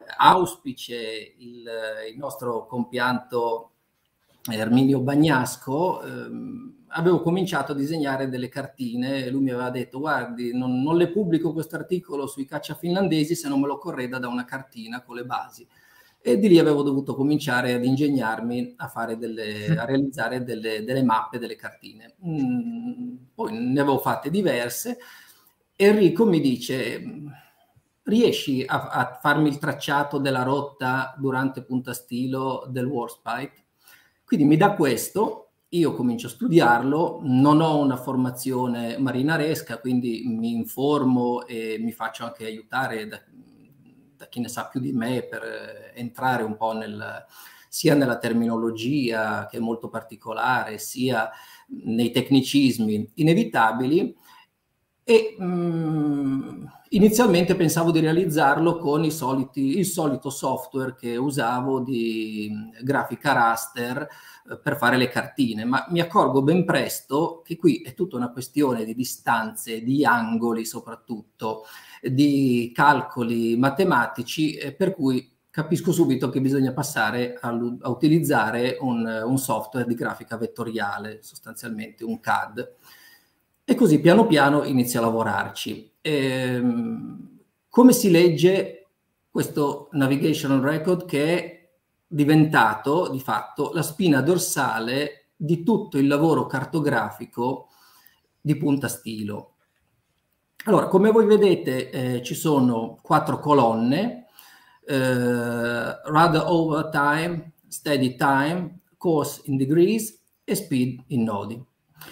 auspice il nostro compianto Erminio Bagnasco, avevo cominciato a disegnare delle cartine e lui mi aveva detto: guardi, non le pubblico questo articolo sui caccia finlandesi se non me lo correda da una cartina con le basi. E di lì avevo dovuto cominciare ad ingegnarmi a fare a realizzare delle mappe, delle cartine. Poi ne avevo fatte diverse. Enrico mi dice: riesci a farmi il tracciato della rotta durante Punta Stilo del Warspite? Quindi mi dà questo, io comincio a studiarlo, non ho una formazione marinaresca, quindi mi informo e mi faccio anche aiutare da chi ne sa più di me per entrare un po' sia nella terminologia, che è molto particolare, sia nei tecnicismi inevitabili. E inizialmente pensavo di realizzarlo con il solito software che usavo di grafica raster per fare le cartine, ma mi accorgo ben presto che qui è tutta una questione di distanze, di angoli soprattutto, di calcoli matematici, per cui capisco subito che bisogna passare a utilizzare un software di grafica vettoriale, sostanzialmente un CAD. E così piano piano inizio a lavorarci. Come si legge questo Navigation Record, che è diventato di fatto la spina dorsale di tutto il lavoro cartografico di Punta Stilo? Allora, come voi vedete, ci sono 4 colonne: Rudder over time, steady time, course in degrees e speed in nodi.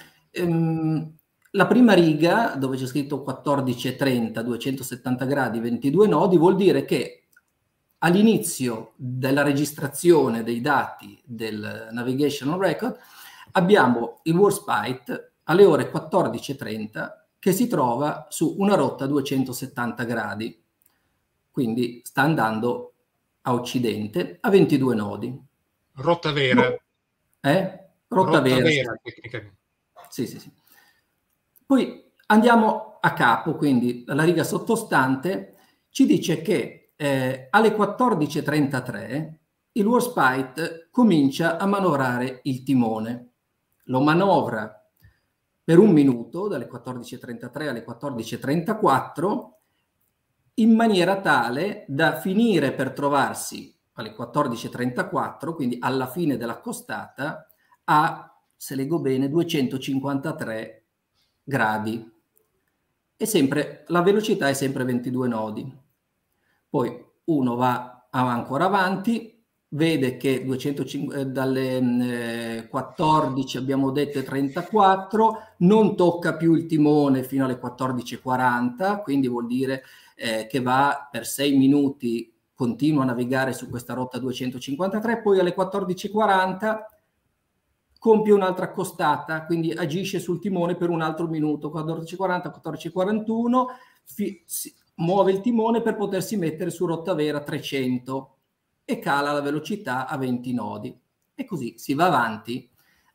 La prima riga, dove c'è scritto 14,30, 270 gradi, 22 nodi, vuol dire che all'inizio della registrazione dei dati del Navigation Record abbiamo il Warspite alle ore 14,30 che si trova su una rotta 270 gradi, quindi sta andando a occidente a 22 nodi. Rotta vera. Rotta vera, tecnicamente. Sì. Poi andiamo a capo, quindi la riga sottostante ci dice che alle 14,33 il Warspite comincia a manovrare il timone. Lo manovra per 1 minuto, dalle 14,33 alle 14,34, in maniera tale da finire per trovarsi alle 14,34, quindi alla fine della costata, a, se leggo bene, 253 gradi. E sempre la velocità è sempre 22 nodi. Poi uno va ancora avanti, vede che dalle 14 abbiamo detto 34, non tocca più il timone fino alle 14,40, quindi vuol dire che va per 6 minuti, continua a navigare su questa rotta 253, poi alle 14,40 compie un'altra accostata, quindi agisce sul timone per un altro minuto, 14,40, 14,41, muove il timone per potersi mettere su rotta vera 300 e cala la velocità a 20 nodi. E così si va avanti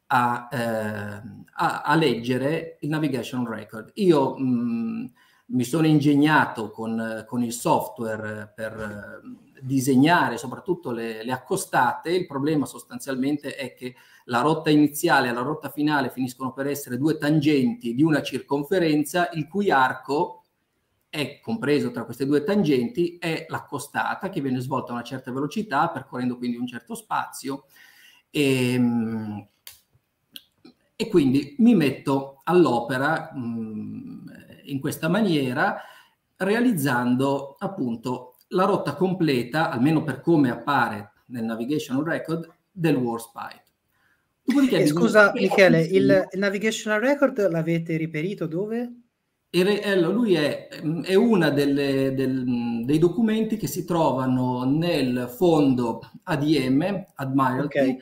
a leggere il Navigation Record. Io mi sono ingegnato con il software per disegnare soprattutto le accostate. Il problema sostanzialmente è che la rotta iniziale e la rotta finale finiscono per essere 2 tangenti di una circonferenza, il cui arco è compreso tra queste 2 tangenti, è l'accostata che viene svolta a una certa velocità, percorrendo quindi un certo spazio, e quindi mi metto all'opera in questa maniera, realizzando appunto la rotta completa, almeno per come appare nel Navigation Record, del Warspite. Scusa Michele, il Navigation Record l'avete riperito dove? Lui è una dei documenti che si trovano nel fondo ADM, Admiralty,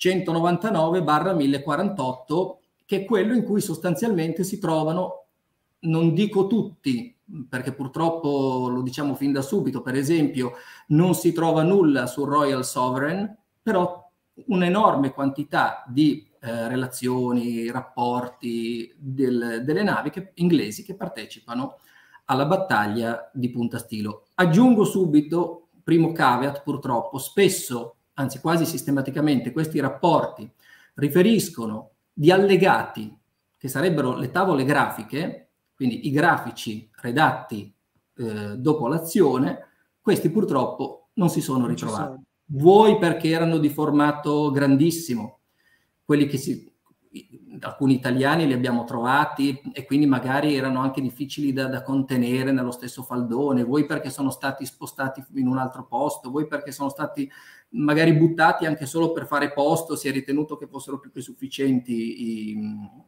199/1048, che è quello in cui sostanzialmente si trovano, non dico tutti, perché purtroppo lo diciamo fin da subito, per esempio non si trova nulla sul Royal Sovereign, però un'enorme quantità di relazioni, rapporti delle navi inglesi che partecipano alla battaglia di Punta Stilo. Aggiungo subito primo caveat, purtroppo, spesso, anzi quasi sistematicamente, questi rapporti riferiscono di allegati che sarebbero le tavole grafiche, quindi i grafici redatti dopo l'azione. Questi purtroppo non si sono ritrovati. Vuoi perché erano di formato grandissimo, quelli che alcuni italiani li abbiamo trovati e quindi magari erano anche difficili da contenere nello stesso faldone, vuoi perché sono stati spostati in un altro posto, vuoi perché sono stati magari buttati anche solo per fare posto, si è ritenuto che fossero più che sufficienti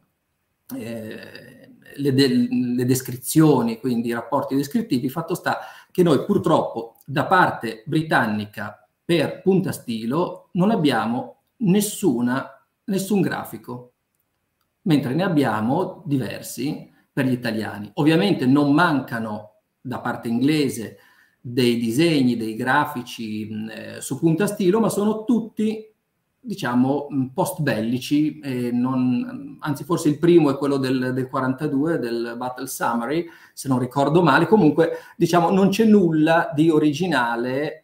le descrizioni, quindi i rapporti descrittivi. Fatto sta che noi purtroppo da parte britannica per punta stilo non abbiamo nessun grafico, mentre ne abbiamo diversi per gli italiani. Ovviamente non mancano da parte inglese dei disegni, dei grafici su punta stilo, ma sono tutti, diciamo, post bellici, anzi forse il primo è quello del 42, del Battle Summary, se non ricordo male. Comunque, diciamo, non c'è nulla di originale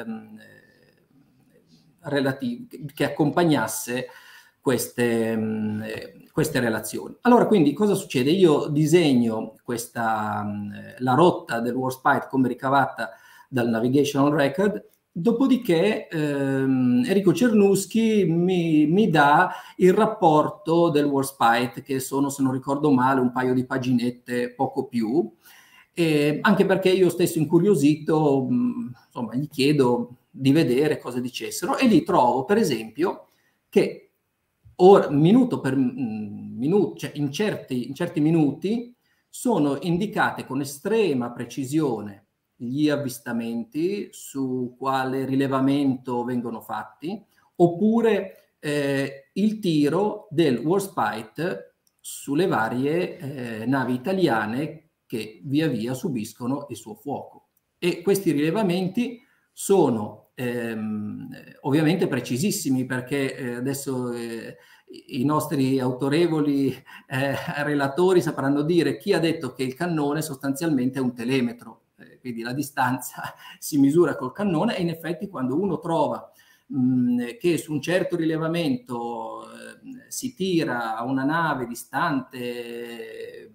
che accompagnasse queste relazioni. Allora, quindi, cosa succede? Io disegno la rotta del Warspite come ricavata dal Navigational Record, dopodiché Enrico Cernuschi mi dà il rapporto del Warspite, che sono, se non ricordo male, un paio di paginette, poco più, anche perché io stesso incuriosito, insomma, gli chiedo di vedere cosa dicessero, e lì trovo, per esempio, che minuto per minuto, cioè in certi minuti, sono indicate con estrema precisione gli avvistamenti, su quale rilevamento vengono fatti, oppure il tiro del Warspite sulle varie navi italiane che via via subiscono il suo fuoco. E questi rilevamenti sono ovviamente precisissimi, perché adesso i nostri autorevoli relatori sapranno dire chi ha detto che il cannone sostanzialmente è un telemetro, quindi la distanza si misura col cannone, e in effetti quando uno trova che su un certo rilevamento si tira a una nave distante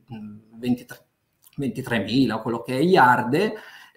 23.000 o quello che è yard,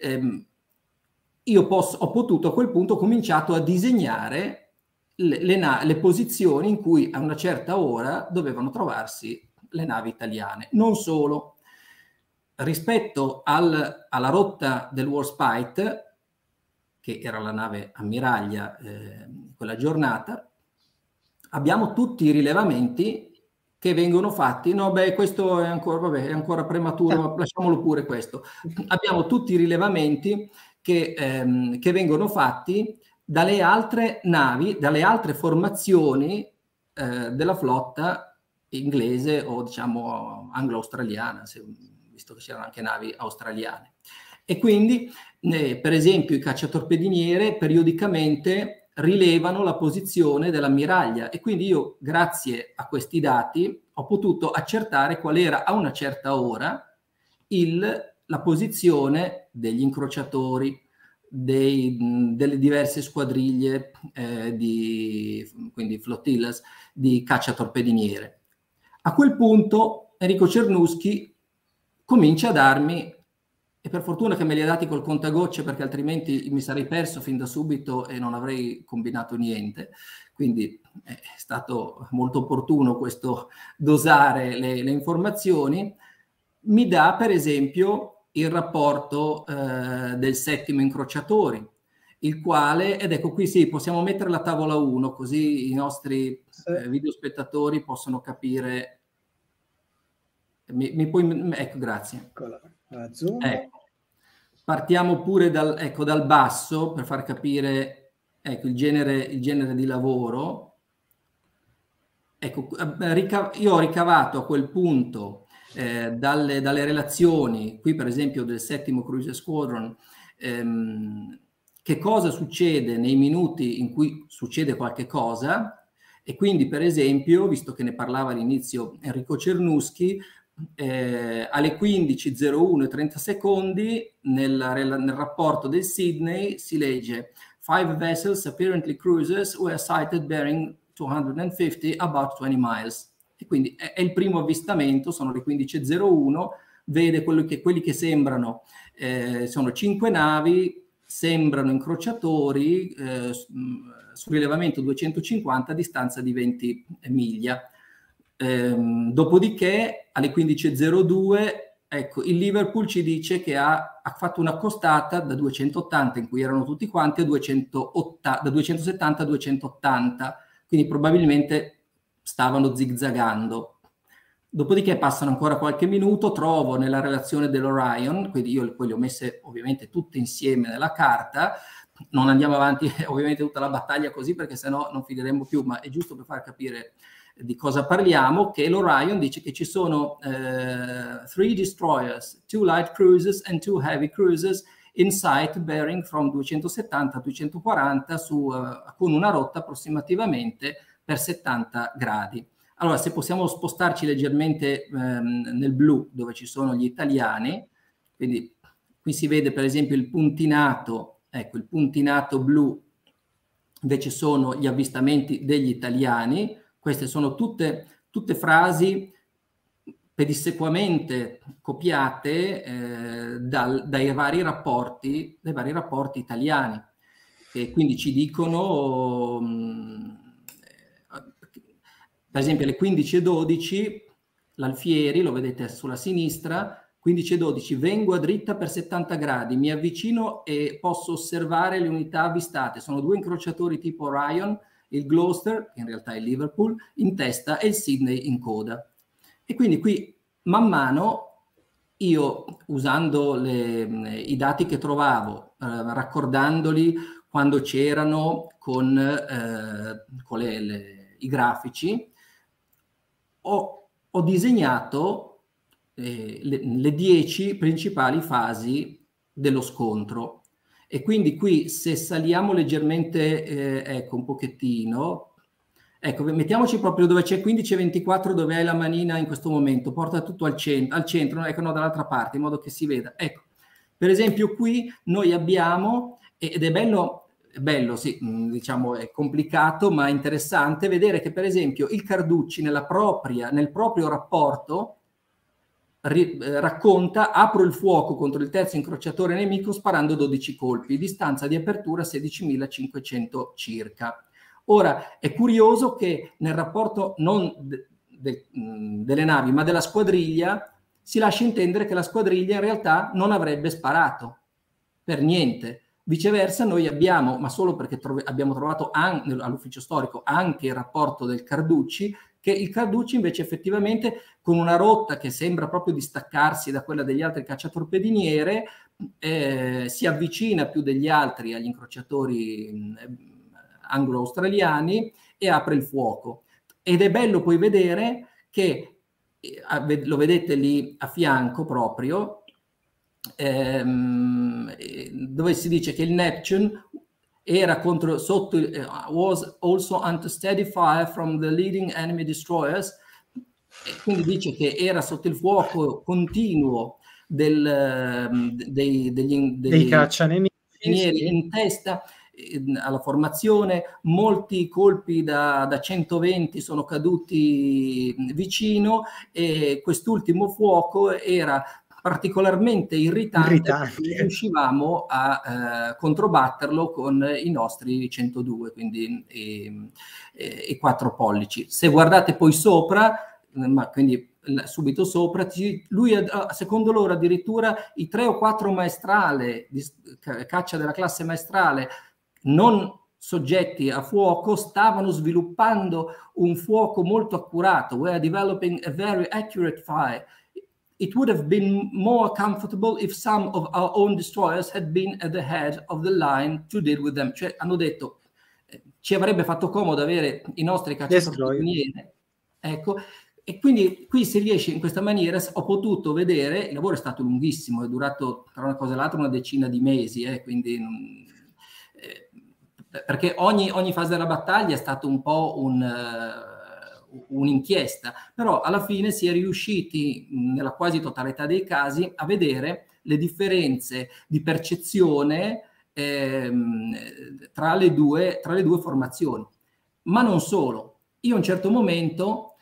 io ho potuto a quel punto cominciato a disegnare le posizioni in cui a una certa ora dovevano trovarsi le navi italiane. Non solo, rispetto alla rotta del Warspite, che era la nave ammiraglia quella giornata, abbiamo tutti i rilevamenti che vengono fatti. No, beh, questo è ancora prematuro, ma lasciamolo pure questo. Abbiamo tutti i rilevamenti che vengono fatti dalle altre navi, dalle altre formazioni della flotta inglese o, diciamo, anglo-australiana, visto che c'erano anche navi australiane. E quindi, per esempio, i cacciatorpediniere periodicamente rilevano la posizione dell'ammiraglia, e quindi io, grazie a questi dati, ho potuto accertare qual era a una certa ora la posizione degli incrociatori, delle diverse squadriglie, quindi flottillas di cacciatorpediniere. A quel punto Enrico Cernuschi comincia a darmi, e per fortuna che me li ha dati col contagocce, perché altrimenti mi sarei perso fin da subito e non avrei combinato niente, quindi è stato molto opportuno questo dosare le informazioni. Mi dà, per esempio, il rapporto del settimo incrociatori, il quale, ed ecco qui sì, possiamo mettere la tavola 1, così i nostri videospettatori possono capire. Ecco, grazie. Ecco. Partiamo pure dal basso, per far capire, ecco, il genere di lavoro. Ecco, io ho ricavato a quel punto dalle relazioni, qui per esempio del settimo Cruiser Squadron, che cosa succede nei minuti in cui succede qualche cosa. E quindi, per esempio, visto che ne parlava all'inizio Enrico Cernuschi, alle 15:01 e 30 secondi nel rapporto del Sydney si legge 5 vessels, apparently cruisers, were sighted bearing 250 about 20 miles. E quindi è il primo avvistamento, sono le 15:01, vede quelli che sembrano, sono 5 navi, sembrano incrociatori, su rilevamento 250 a distanza di 20 miglia. Dopodiché alle 15:02 ecco, il Liverpool ci dice che ha fatto una costata da 280 in cui erano tutti quanti a da 270 a 280, quindi probabilmente stavano zigzagando. Dopodiché passano ancora qualche minuto, trovo nella relazione dell'Orion, quindi io poi le ho messe ovviamente tutte insieme nella carta, non andiamo avanti ovviamente tutta la battaglia così perché sennò non finiremmo più, ma è giusto per far capire di cosa parliamo, che l'Orion dice che ci sono 3 destroyers, 2 light cruisers and 2 heavy cruisers in sight bearing from 270 a 240 con una rotta approssimativamente per 70 gradi. Allora, se possiamo spostarci leggermente nel blu dove ci sono gli italiani, quindi qui si vede per esempio il puntinato, ecco il puntinato blu invece sono gli avvistamenti degli italiani. Queste sono tutte frasi pedissequamente copiate dai vari rapporti italiani, che quindi ci dicono, per esempio alle 15:12, l'Alfieri, lo vedete sulla sinistra, 15:12, vengo a dritta per 70 gradi, mi avvicino e posso osservare le unità avvistate, sono 2 incrociatori tipo Orion, il Gloucester, che in realtà è il Liverpool, in testa e il Sydney in coda. E quindi qui man mano io, usando i dati che trovavo, raccordandoli quando c'erano con i grafici, ho disegnato le 10 principali fasi dello scontro. E quindi qui se saliamo leggermente, ecco un pochettino, ecco mettiamoci proprio dove c'è 15:24 dove hai la manina in questo momento, porta tutto al centro, ecco no, dall'altra parte in modo che si veda. Ecco, per esempio qui noi abbiamo, ed è bello sì, diciamo è complicato ma interessante vedere che per esempio il Carducci nel proprio rapporto racconta: apro il fuoco contro il terzo incrociatore nemico sparando 12 colpi, distanza di apertura 16.500 circa. Ora è curioso che nel rapporto non delle navi ma della squadriglia si lascia intendere che la squadriglia in realtà non avrebbe sparato per niente. Viceversa noi abbiamo, ma solo perché abbiamo trovato all'ufficio storico anche il rapporto del Carducci, che il Carducci invece effettivamente con una rotta che sembra proprio distaccarsi da quella degli altri cacciatorpediniere si avvicina più degli altri agli incrociatori anglo-australiani e apre il fuoco. Ed è bello poi vedere che, lo vedete lì a fianco proprio, dove si dice che il Neptune era was also under steady fire from the leading enemy destroyers, e quindi dice che era sotto il fuoco continuo dei caccianemici in testa alla formazione. Molti colpi da 120 sono caduti vicino e quest'ultimo fuoco era particolarmente irritante. Perché riuscivamo a controbatterlo con i nostri 102, quindi i 4 pollici. Se guardate poi sopra, quindi subito sopra, lui secondo loro addirittura i 3 o 4 maestrale di caccia della classe maestrale non soggetti a fuoco stavano sviluppando un fuoco molto accurato. We are developing a very accurate fire. It would have been more comfortable if some of our own destroyers had been at the head of the line to deal with them. Cioè hanno detto ci avrebbe fatto comodo avere i nostri cacciatori, ecco, e quindi qui si riesce in questa maniera. Ho potuto vedere, il lavoro è stato lunghissimo, è durato tra una cosa e l'altra una decina di mesi, quindi perché ogni fase della battaglia è stato un po' un'inchiesta, però alla fine si è riusciti nella quasi totalità dei casi a vedere le differenze di percezione tra le due formazioni. Ma non solo, io a un certo momento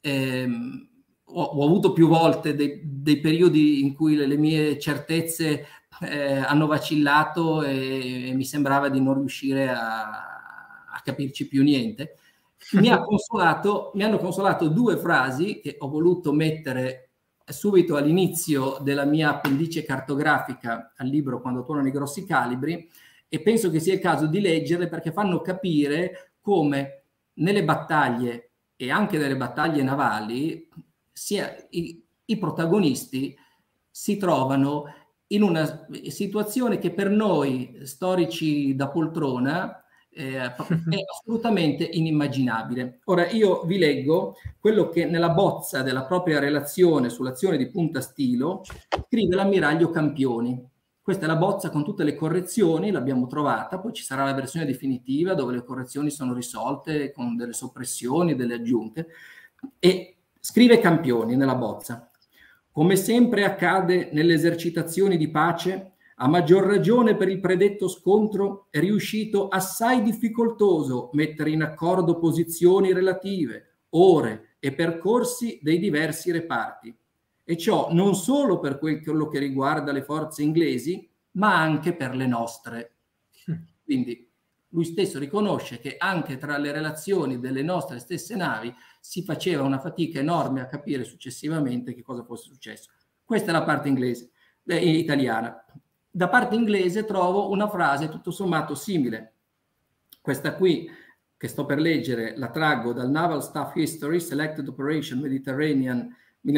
ho avuto più volte dei periodi in cui le mie certezze hanno vacillato e mi sembrava di non riuscire a capirci più niente. Mi hanno consolato due frasi che ho voluto mettere subito all'inizio della mia appendice cartografica al libro Quando tuonano i grossi calibri, e penso che sia il caso di leggerle perché fanno capire come nelle battaglie e anche nelle battaglie navali sia i protagonisti si trovano in una situazione che per noi storici da poltrona è assolutamente inimmaginabile. Ora io vi leggo quello che nella bozza della propria relazione sull'azione di Punta Stilo scrive l'ammiraglio Campioni. Questa è la bozza con tutte le correzioni, l'abbiamo trovata, poi ci sarà la versione definitiva dove le correzioni sono risolte con delle soppressioni, delle aggiunte, e scrive Campioni nella bozza: come sempre accade nelle esercitazioni di pace, a maggior ragione per il predetto scontro è riuscito assai difficoltoso mettere in accordo posizioni relative, ore e percorsi dei diversi reparti. E ciò non solo per quello che riguarda le forze inglesi, ma anche per le nostre. Quindi lui stesso riconosce che anche tra le relazioni delle nostre stesse navi si faceva una fatica enorme a capire successivamente che cosa fosse successo. Questa è la parte inglese, italiana. Da parte inglese trovo una frase tutto sommato simile. Questa qui, che sto per leggere, la traggo dal Naval Staff History, Selected Operation Mediterranean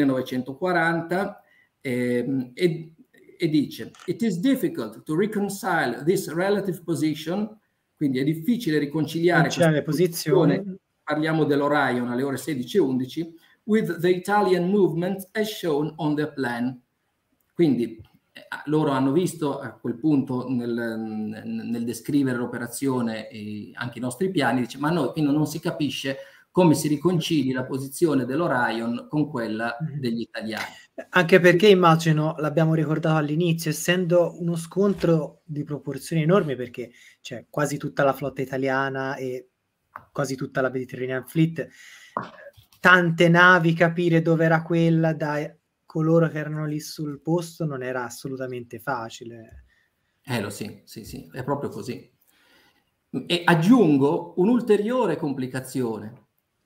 1940, e dice: It is difficult to reconcile this relative position, quindi è difficile riconciliare questa posizione, parliamo dell'Orion alle ore 16:11, with the Italian movement as shown on their plan. Quindi loro hanno visto a quel punto nel descrivere l'operazione anche i nostri piani, dice, ma noi quindi non si capisce come si riconcili la posizione dell'Orion con quella degli italiani. Anche perché immagino, l'abbiamo ricordato all'inizio, essendo uno scontro di proporzioni enormi, perché c'è quasi tutta la flotta italiana e quasi tutta la Mediterranean Fleet, tante navi, capire dove era quella da coloro che erano lì sul posto non era assolutamente facile. Sì, è proprio così. E aggiungo un'ulteriore complicazione.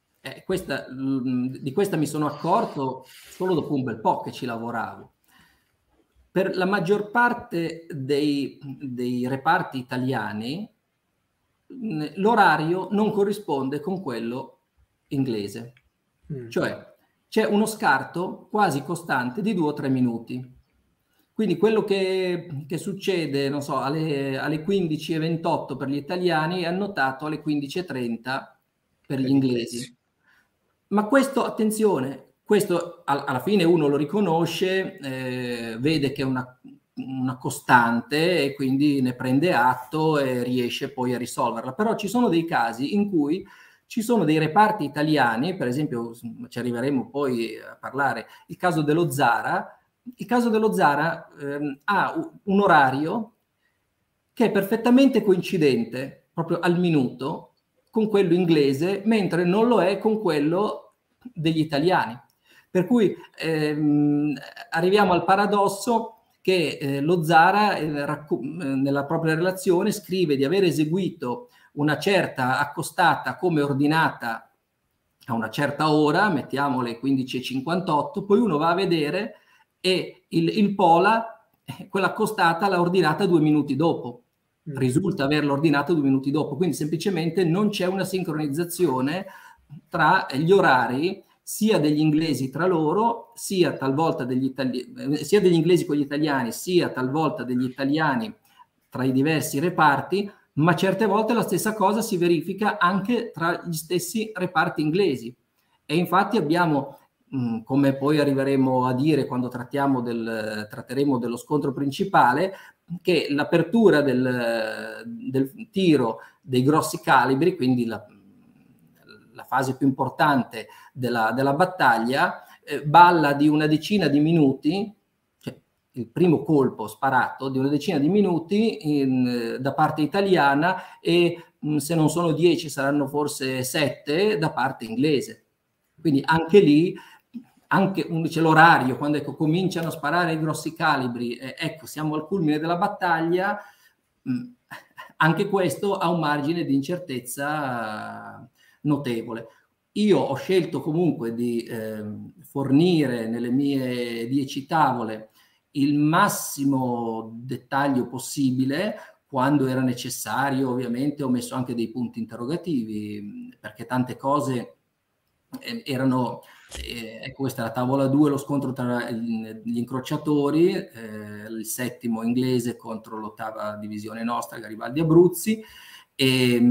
Di questa mi sono accorto solo dopo un bel po' che ci lavoravo. Per la maggior parte dei reparti italiani l'orario non corrisponde con quello inglese. Cioè c'è uno scarto quasi costante di 2 o 3 minuti. Quindi quello che succede, non so, alle 15:28 per gli italiani è annotato alle 15:30 per gli inglesi. Ma questo, attenzione, questo alla fine uno lo riconosce, vede che è una costante e quindi ne prende atto e riesce poi a risolverla. Però ci sono dei casi in cui ci sono dei reparti italiani, per esempio ci arriveremo poi a parlare, il caso dello Zara. Il caso dello Zara ha un orario che è perfettamente coincidente, proprio al minuto, con quello inglese, mentre non lo è con quello degli italiani. Per cui arriviamo al paradosso che lo Zara nella propria relazione scrive di aver eseguito una certa accostata come ordinata a una certa ora, mettiamo le 15:58, poi uno va a vedere e il Pola quell'accostata l'ha ordinata 2 minuti dopo. Risulta averla ordinata 2 minuti dopo, quindi semplicemente non c'è una sincronizzazione tra gli orari sia degli inglesi tra loro, sia talvolta sia degli inglesi con gli italiani, sia talvolta degli italiani tra i diversi reparti, ma certe volte la stessa cosa si verifica anche tra gli stessi reparti inglesi. E infatti abbiamo, come poi arriveremo a dire quando tratteremo dello scontro principale, che l'apertura del tiro dei grossi calibri, quindi la la fase più importante della battaglia, balla di una decina di minuti, cioè il primo colpo sparato di una decina di minuti da parte italiana, e se non sono 10 saranno forse 7 da parte inglese. Quindi anche lì, c'è l'orario, quando ecco, cominciano a sparare i grossi calibri, ecco, siamo al culmine della battaglia, anche questo ha un margine di incertezza notevole. Io ho scelto comunque di fornire nelle mie 10 tavole il massimo dettaglio possibile. Quando era necessario, ovviamente, ho messo anche dei punti interrogativi, perché tante cose erano... ecco, questa è la tavola 2, lo scontro tra gli incrociatori, il 7° inglese contro l'8ª divisione nostra, Garibaldi Abruzzi, e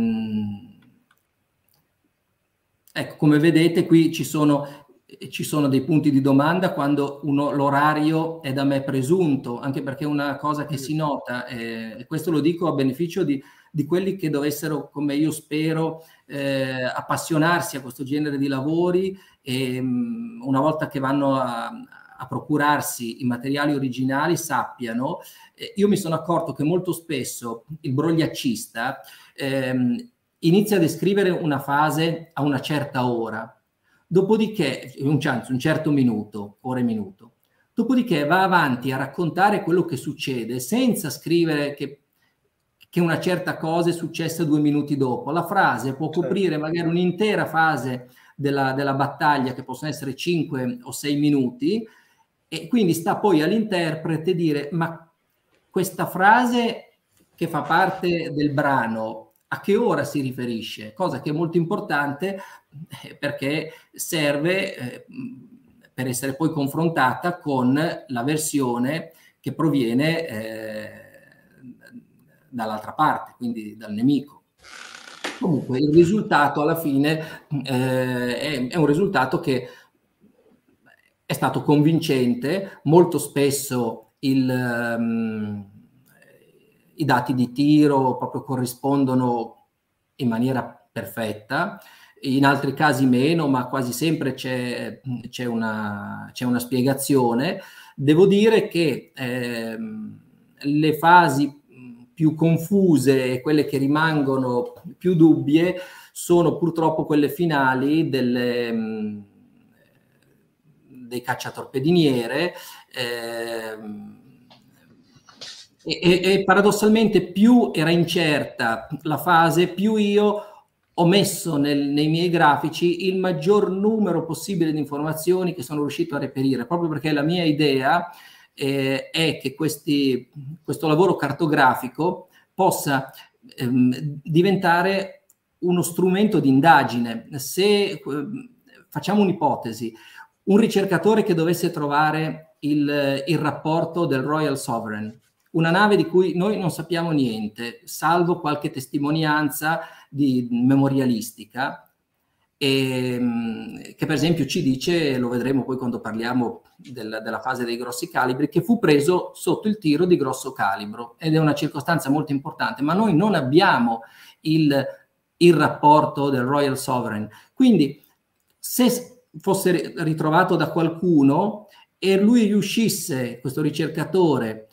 ecco, come vedete qui ci sono dei punti di domanda quando l'orario è da me presunto, anche perché una cosa che si nota, e questo lo dico a beneficio di quelli che dovessero, come io spero, appassionarsi a questo genere di lavori, e una volta che vanno a procurarsi i materiali originali sappiano, io mi sono accorto che molto spesso il brogliaccista inizia a descrivere una fase a una certa ora, dopodiché, un certo minuto, ora e minuto, dopodiché va avanti a raccontare quello che succede senza scrivere che una certa cosa è successa 2 minuti dopo. La frase può coprire magari un'intera fase della battaglia, che possono essere 5 o 6 minuti, e quindi sta poi all'interprete dire: ma questa frase che fa parte del brano a che ora si riferisce? Cosa che è molto importante, perché serve per essere poi confrontata con la versione che proviene dall'altra parte, quindi dal nemico. Comunque il risultato alla fine è un risultato che è stato convincente. Molto spesso i dati di tiro proprio corrispondono in maniera perfetta, in altri casi meno, ma quasi sempre c'è una spiegazione. Devo dire che le fasi più confuse e quelle che rimangono più dubbie sono purtroppo quelle finali dei cacciatorpediniere, e paradossalmente più era incerta la fase, più io ho messo nei miei grafici il maggior numero possibile di informazioni che sono riuscito a reperire, proprio perché la mia idea è che questo lavoro cartografico possa diventare uno strumento di indagine. Se facciamo un'ipotesi, un ricercatore che dovesse trovare il rapporto del Royal Sovereign, una nave di cui noi non sappiamo niente, salvo qualche testimonianza memorialistica, che per esempio ci dice, lo vedremo poi quando parliamo della fase dei grossi calibri, che fu preso sotto il tiro di grosso calibro, ed è una circostanza molto importante, ma noi non abbiamo il rapporto del Royal Sovereign. Quindi se fosse ritrovato da qualcuno e lui riuscisse, questo ricercatore,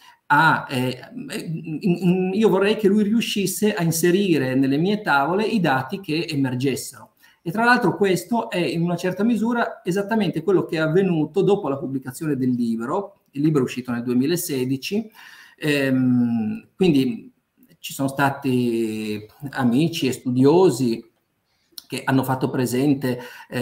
io vorrei che lui riuscisse a inserire nelle mie tavole i dati che emergessero. E tra l'altro questo è in una certa misura esattamente quello che è avvenuto dopo la pubblicazione del libro. Il libro è uscito nel 2016, quindi ci sono stati amici e studiosi che hanno fatto presente,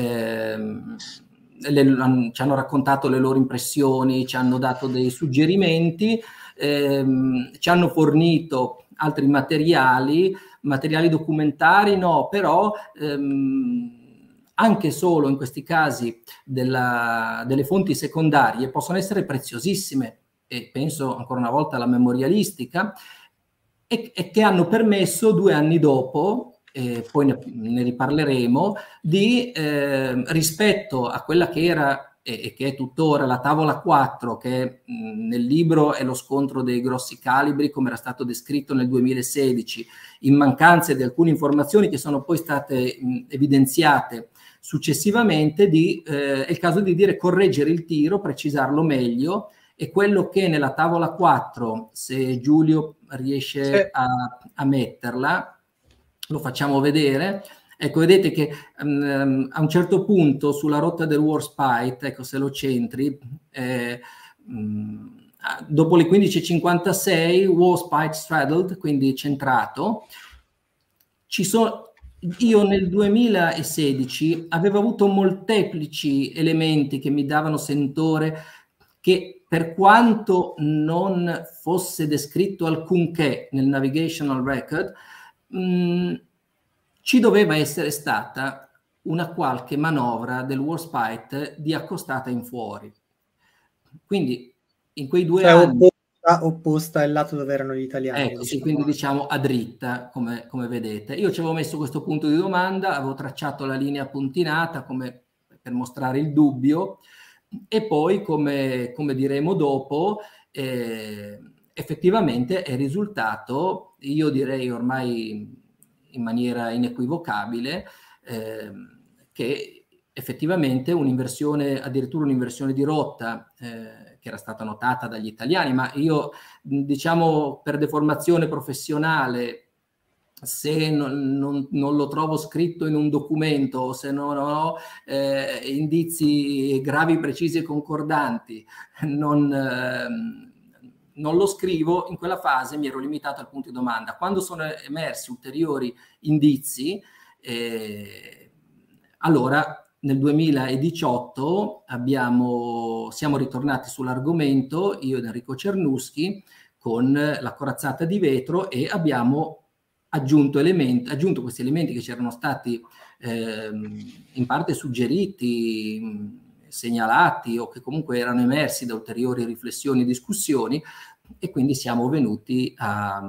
ci hanno raccontato le loro impressioni, ci hanno dato dei suggerimenti, ci hanno fornito altri materiali documentari, no, però anche solo in questi casi delle fonti secondarie possono essere preziosissime, e penso ancora una volta alla memorialistica, e che hanno permesso 2 anni dopo, poi ne riparleremo, rispetto a quella che era e che è tuttora la tavola 4, che nel libro è lo scontro dei grossi calibri, come era stato descritto nel 2016, in mancanza di alcune informazioni che sono poi state evidenziate successivamente, è il caso di dire correggere il tiro, precisarlo meglio, e quello che nella tavola 4, se Giulio riesce a metterla, lo facciamo vedere. Ecco, vedete che a un certo punto sulla rotta del Warspite, ecco, se lo centri, dopo le 15:56, Warspite straddled, quindi centrato, io nel 2016 avevo avuto molteplici elementi che mi davano sentore che, per quanto non fosse descritto alcunché nel Navigational Record, ci doveva essere stata una qualche manovra del Warspite di accostata in fuori. Quindi in quei 2 anni... opposta al lato dove erano gli italiani. Ecco, sì, quindi diciamo a dritta, come vedete. Io ci avevo messo questo punto di domanda, avevo tracciato la linea puntinata come per mostrare il dubbio, e poi, come diremo dopo, effettivamente è risultato, io direi ormai in maniera inequivocabile, che effettivamente un'inversione, addirittura un'inversione di rotta, che era stata notata dagli italiani, ma io, diciamo, per deformazione professionale, se non lo trovo scritto in un documento, o se non ho indizi gravi, precisi e concordanti, non lo scrivo. In quella fase mi ero limitato al punto di domanda. Quando sono emersi ulteriori indizi, allora nel 2018 siamo ritornati sull'argomento, io ed Enrico Cernuschi, con la corazzata di vetro, e abbiamo aggiunto questi elementi che c'erano stati in parte suggeriti, segnalati, o che comunque erano emersi da ulteriori riflessioni e discussioni, e quindi siamo venuti a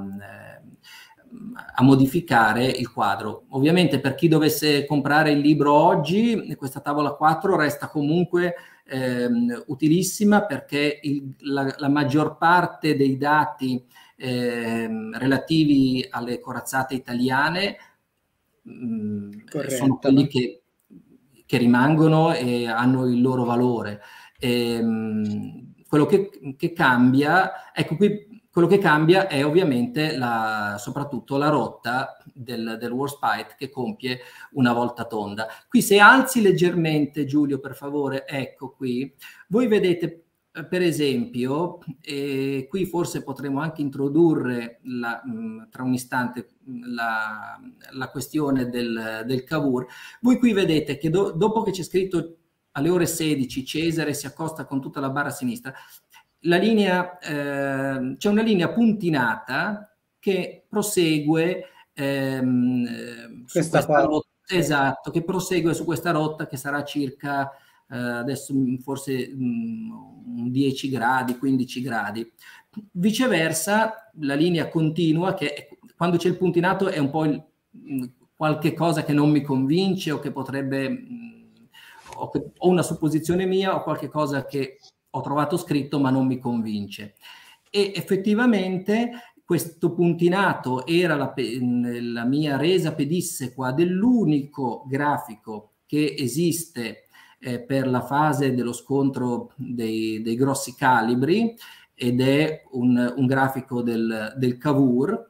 modificare il quadro. Ovviamente, per chi dovesse comprare il libro oggi, questa tavola 4 resta comunque utilissima, perché la maggior parte dei dati relativi alle corazzate italiane sono quelli che rimangono e hanno il loro valore. Quello che cambia, ecco qui, quello che cambia è ovviamente soprattutto la rotta del Warspite, che compie una volta tonda. Qui, se alzi leggermente, Giulio, per favore, ecco qui, voi vedete per esempio, qui forse potremo anche introdurre tra un istante la questione del Cavour. Voi qui vedete che dopo che c'è scritto alle ore 16 Cesare si accosta con tutta la barra a sinistra, la linea, c'è una linea puntinata che prosegue su questa rotta, esatto, che prosegue su questa rotta, che sarà circa adesso forse 10 gradi, 15 gradi. Viceversa, la linea continua, che quando c'è il puntinato è un po' qualche cosa che non mi convince, o che potrebbe, o una supposizione mia, o qualche cosa che ho trovato scritto ma non mi convince. E effettivamente questo puntinato era la mia resa pedissequa dell'unico grafico che esiste per la fase dello scontro dei grossi calibri, ed è un grafico del Cavour,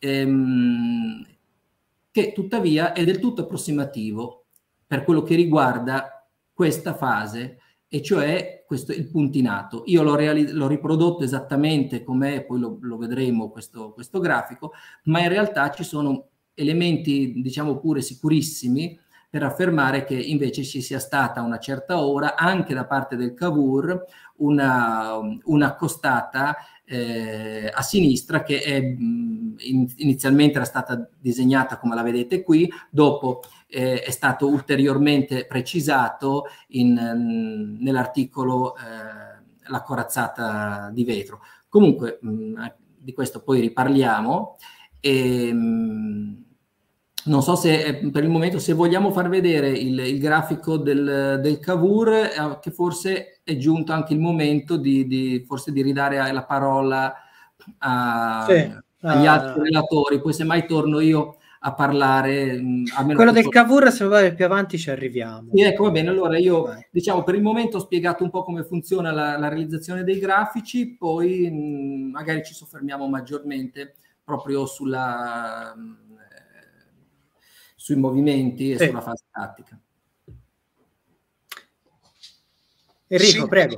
che tuttavia è del tutto approssimativo per quello che riguarda questa fase, e cioè il puntinato. Io l'ho riprodotto esattamente com'è, poi lo vedremo questo grafico, ma in realtà ci sono elementi, diciamo pure sicurissimi, per affermare che invece ci sia stata a una certa ora, anche da parte del Cavour, un'accostata a sinistra, che inizialmente era stata disegnata come la vedete qui, dopo è stato ulteriormente precisato nell'articolo La corazzata di vetro. Comunque di questo poi riparliamo. Non so se per il momento, se vogliamo far vedere il grafico del Cavour, che forse è giunto anche il momento forse di ridare la parola agli altri relatori, poi semmai torno io a parlare. Quello del Cavour, se vuoi più avanti ci arriviamo. Sì, ecco, va bene. Allora io, diciamo, per il momento ho spiegato un po' come funziona la realizzazione dei grafici, poi magari ci soffermiamo maggiormente proprio sui movimenti e sulla fase tattica. Enrico, prego.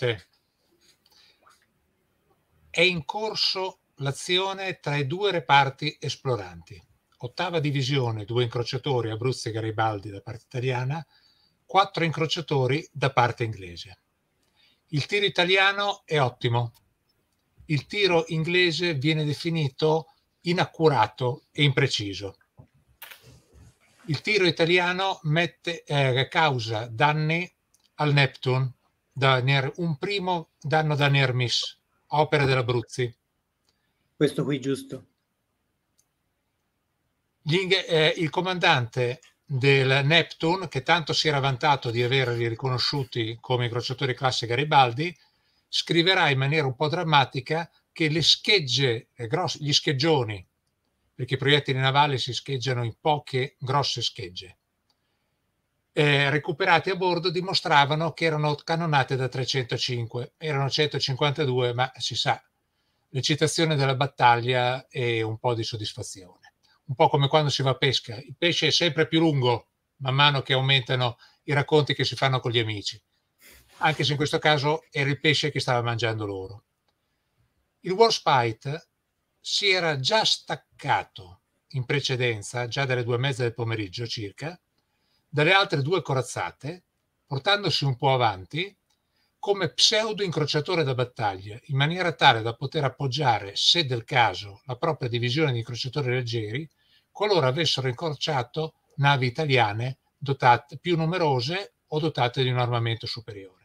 È in corso l'azione tra i due reparti esploranti. 8ª divisione, 2 incrociatori, Abruzzi e Garibaldi da parte italiana, 4 incrociatori da parte inglese. Il tiro italiano è ottimo. Il tiro inglese viene definito inaccurato e impreciso. Il tiro italiano causa danni al Neptune, un primo danno da near miss, opera dell'Abruzzi. Questo qui giusto. Il comandante del Neptune, che tanto si era vantato di averli riconosciuti come incrociatori classe Garibaldi, scriverà in maniera un po' drammatica che le schegge, gli scheggioni, perché i proiettili navali si scheggiano in poche grosse schegge, recuperati a bordo dimostravano che erano cannonate da 305, erano 152, ma si sa, l'eccitazione della battaglia e un po' di soddisfazione. Un po' come quando si va a pesca, il pesce è sempre più lungo man mano che aumentano i racconti che si fanno con gli amici, anche se in questo caso era il pesce che stava mangiando loro. Il Warspite si era già staccato in precedenza, già dalle 2:30 del pomeriggio circa, dalle altre 2 corazzate, portandosi un po' avanti come pseudo incrociatore da battaglia, in maniera tale da poter appoggiare, se del caso, la propria divisione di incrociatori leggeri, qualora avessero incrociato navi italiane dotate, più numerose o dotate di un armamento superiore.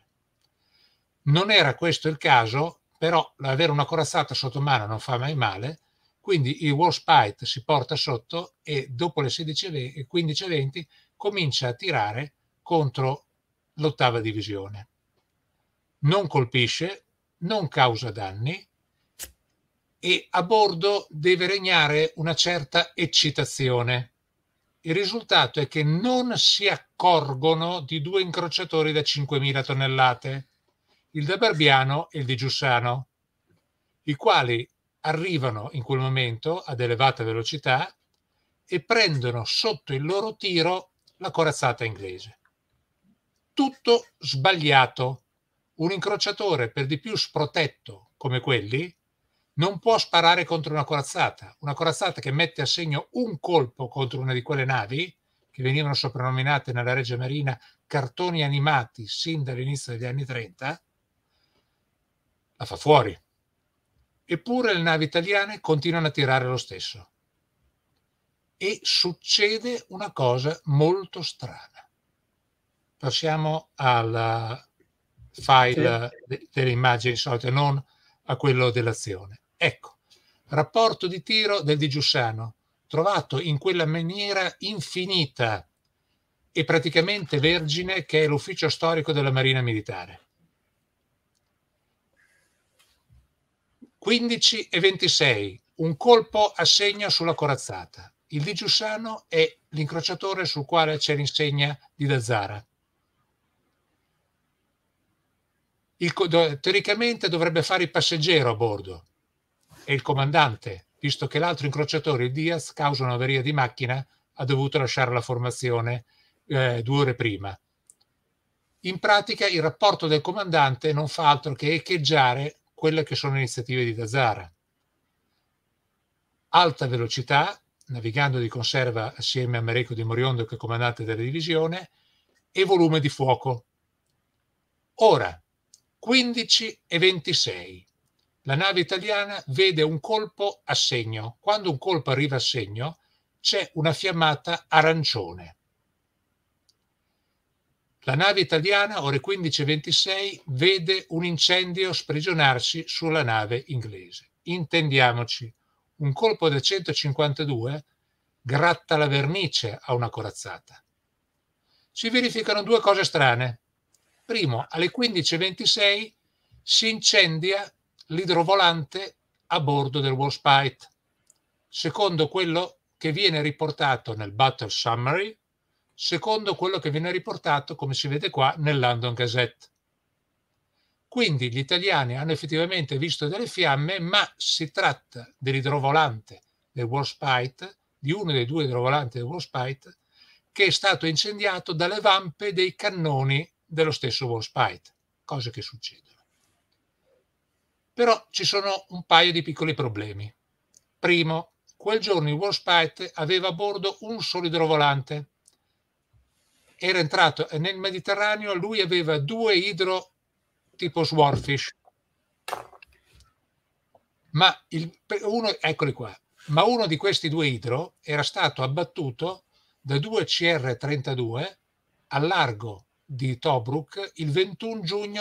Non era questo il caso, però avere una corazzata sotto mano non fa mai male, quindi il Warspite si porta sotto e dopo le 15:20 comincia a tirare contro l'8ª divisione. Non colpisce, non causa danni e a bordo deve regnare una certa eccitazione. Il risultato è che non si accorgono di 2 incrociatori da 5.000 tonnellate, il da Barbiano e il di Giussano, i quali arrivano in quel momento ad elevata velocità e prendono sotto il loro tiro la corazzata inglese. Tutto sbagliato. Un incrociatore, per di più sprotetto come quelli, non può sparare contro una corazzata che mette a segno un colpo contro una di quelle navi, che venivano soprannominate nella Regia Marina cartoni animati sin dall'inizio degli anni 30, la fa fuori. Eppure le navi italiane continuano a tirare lo stesso. E succede una cosa molto strana. Passiamo al file delle immagini solite, non a quello dell'azione. Ecco, rapporto di tiro del Di Giussano, trovato in quella maniera infinita e praticamente vergine che è l'ufficio storico della Marina Militare. 15:26, un colpo a segno sulla corazzata. Il Di Giussano è l'incrociatore sul quale c'è l'insegna di Dazzara. Teoricamente dovrebbe fare il passeggero a bordo e il comandante, visto che l'altro incrociatore, il Diaz, causa un'avaria di macchina, ha dovuto lasciare la formazione 2 ore prima. In pratica il rapporto del comandante non fa altro che echeggiare quelle che sono le iniziative di Dazzara. Alta velocità, navigando di conserva assieme a Mareco di Moriondo, che è comandante della divisione, e volume di fuoco. Ora, 15:26. La nave italiana vede un colpo a segno. Quando un colpo arriva a segno, c'è una fiammata arancione. La nave italiana, ore 15:26, vede un incendio sprigionarsi sulla nave inglese. Intendiamoci, un colpo da 152 gratta la vernice a una corazzata. Si verificano due cose strane. Primo, alle 15:26 si incendia l'idrovolante a bordo del Warspite, secondo quello che viene riportato nel Battle Summary, secondo quello che viene riportato, come si vede qua, nel London Gazette. Quindi gli italiani hanno effettivamente visto delle fiamme, ma si tratta dell'idrovolante del Warspite, di uno dei due idrovolanti del Warspite, che è stato incendiato dalle vampe dei cannoni dello stesso Warspite, cose che succedono. Però ci sono un paio di piccoli problemi. Primo, quel giorno il Warspite aveva a bordo un solo idrovolante. Era entrato nel Mediterraneo, lui aveva 2 idro tipo Swordfish. Ma eccoli qua. Ma uno di questi 2 idro era stato abbattuto da 2 CR-32 al largo di Tobruk il 21 giugno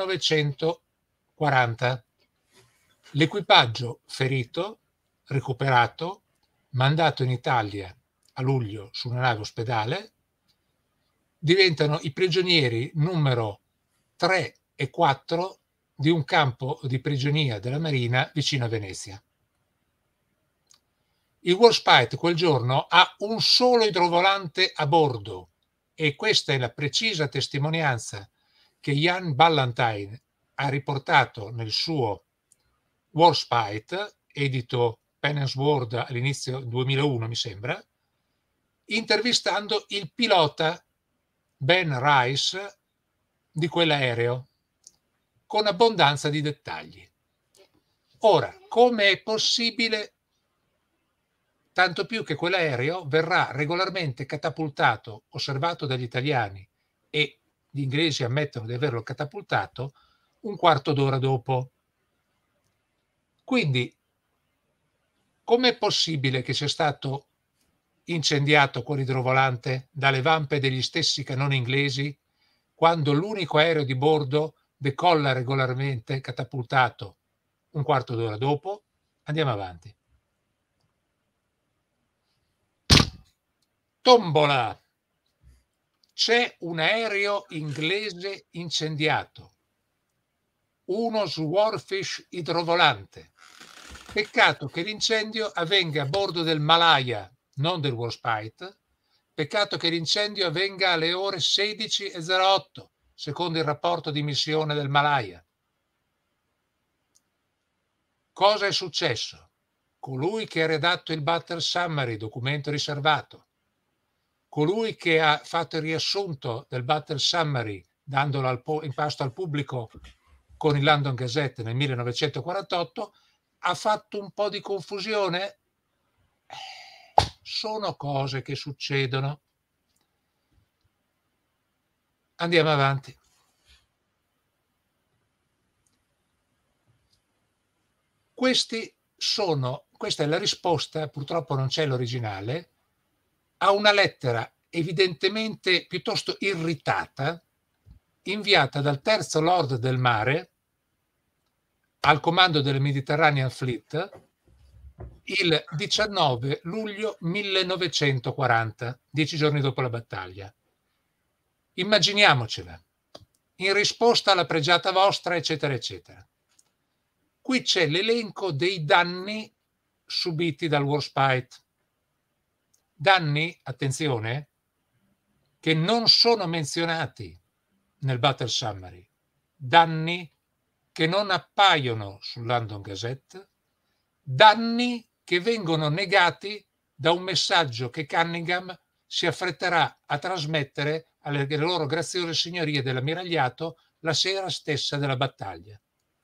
1940. L'equipaggio ferito, recuperato, mandato in Italia a luglio su una nave ospedale, diventano i prigionieri numero 3 e 4 di un campo di prigionia della Marina vicino a Venezia. Il Warspite quel giorno ha un solo idrovolante a bordo e questa è la precisa testimonianza che Jan Ballantine ha riportato nel suo Warspite, edito Penn and Sword all'inizio 2001 mi sembra, intervistando il pilota Ben Rice di quell'aereo con abbondanza di dettagli. Ora, come è possibile, tanto più che quell'aereo verrà regolarmente catapultato, osservato dagli italiani, e gli inglesi ammettono di averlo catapultato un quarto d'ora dopo. Quindi, com'è possibile che sia stato incendiato quell'idrovolante dalle vampe degli stessi cannoni inglesi quando l'unico aereo di bordo decolla regolarmente catapultato un quarto d'ora dopo? Andiamo avanti. Tombola! C'è un aereo inglese incendiato, uno Swordfish idrovolante. Peccato che l'incendio avvenga a bordo del Malaya, non del Warspite. Peccato che l'incendio avvenga alle ore 16:08, secondo il rapporto di missione del Malaya. Cosa è successo? Colui che ha redatto il Battle Summary, documento riservato, colui che ha fatto il riassunto del Battle Summary, dandolo in pasto al pubblico con il London Gazette nel 1948, ha fatto un po' di confusione? Sono cose che succedono. Andiamo avanti. Questa è la risposta, purtroppo non c'è l'originale, a una lettera evidentemente piuttosto irritata inviata dal terzo Lord del Mare al comando del Mediterranean Fleet il 19 luglio 1940, 10 giorni dopo la battaglia. Immaginiamocela, in risposta alla pregiata vostra, eccetera, eccetera. Qui c'è l'elenco dei danni subiti dal Warspite. Danni, attenzione, che non sono menzionati nel Battle Summary, danni che non appaiono sul London Gazette, danni che vengono negati da un messaggio che Cunningham si affretterà a trasmettere alle loro graziose signorie dell'ammiragliato la sera stessa della battaglia.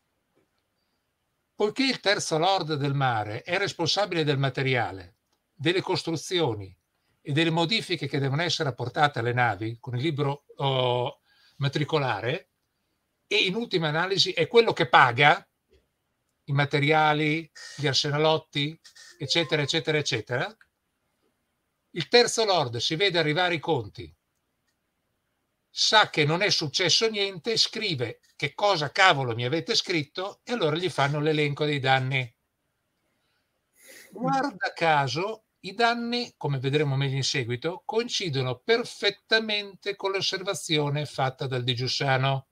Poiché il terzo Lord del Mare è responsabile del materiale, delle costruzioni e delle modifiche che devono essere apportate alle navi con il libro matricolare, e in ultima analisi è quello che paga i materiali, gli arsenalotti, eccetera, eccetera, eccetera, il terzo Lord si vede arrivare i conti, sa che non è successo niente, scrive che cosa cavolo mi avete scritto e allora gli fanno l'elenco dei danni. Guarda caso, i danni, come vedremo meglio in seguito, coincidono perfettamente con l'osservazione fatta dal Di Giussano.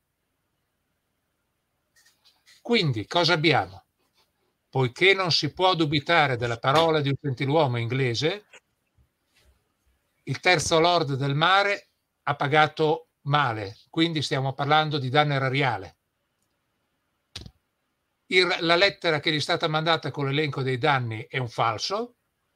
Quindi cosa abbiamo? Poiché non si può dubitare della parola di un gentiluomo inglese, il terzo lord del mare ha pagato male, quindi stiamo parlando di danno erariale. La lettera che gli è stata mandata con l'elenco dei danni è un falso,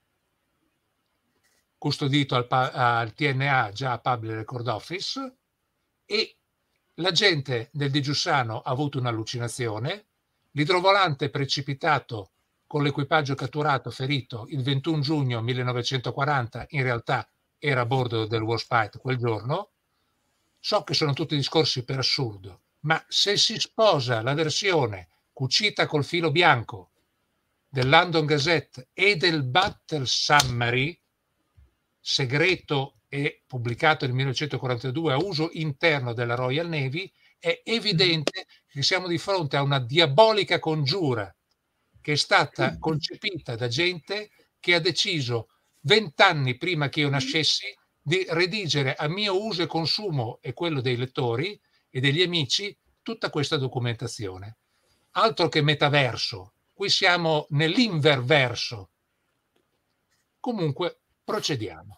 custodito al TNA, già a Public Record Office, e l'agente del Di Giussano ha avuto un'allucinazione, l'idrovolante precipitato con l'equipaggio catturato ferito il 21 giugno 1940 in realtà era a bordo del Warspite quel giorno. So che sono tutti discorsi per assurdo, ma se si sposa la versione cucita col filo bianco del London Gazette e del Battle Summary, segreto e pubblicato nel 1942 a uso interno della Royal Navy, è evidente che siamo di fronte a una diabolica congiura che è stata concepita da gente che ha deciso 20 anni prima che io nascessi di redigere a mio uso e consumo e quello dei lettori e degli amici tutta questa documentazione. Altro che metaverso, qui siamo nell'inververso. Comunque procediamo.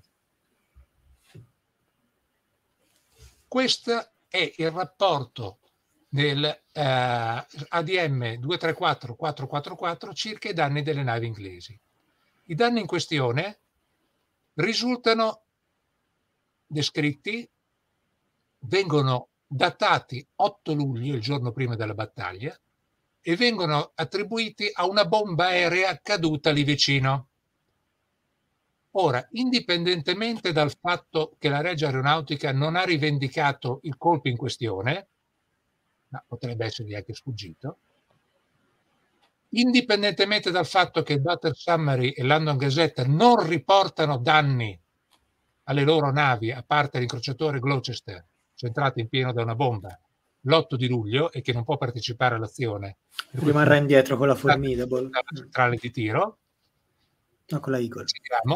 Questo è il rapporto del ADM 234-444 circa i danni delle navi inglesi. I danni in questione risultano descritti, vengono datati 8 luglio, il giorno prima della battaglia, e vengono attribuiti a una bomba aerea caduta lì vicino. Ora, indipendentemente dal fatto che la Regia Aeronautica non ha rivendicato il colpo in questione, ma potrebbe essergli anche sfuggito, indipendentemente dal fatto che il Battle Summary e London Gazette non riportano danni alle loro navi, a parte l'incrociatore Gloucester, centrato in pieno da una bomba, l'8 di luglio e che non può partecipare all'azione. Rimarrà indietro con la Formidable. La centrale di tiro. No, con la Eagle.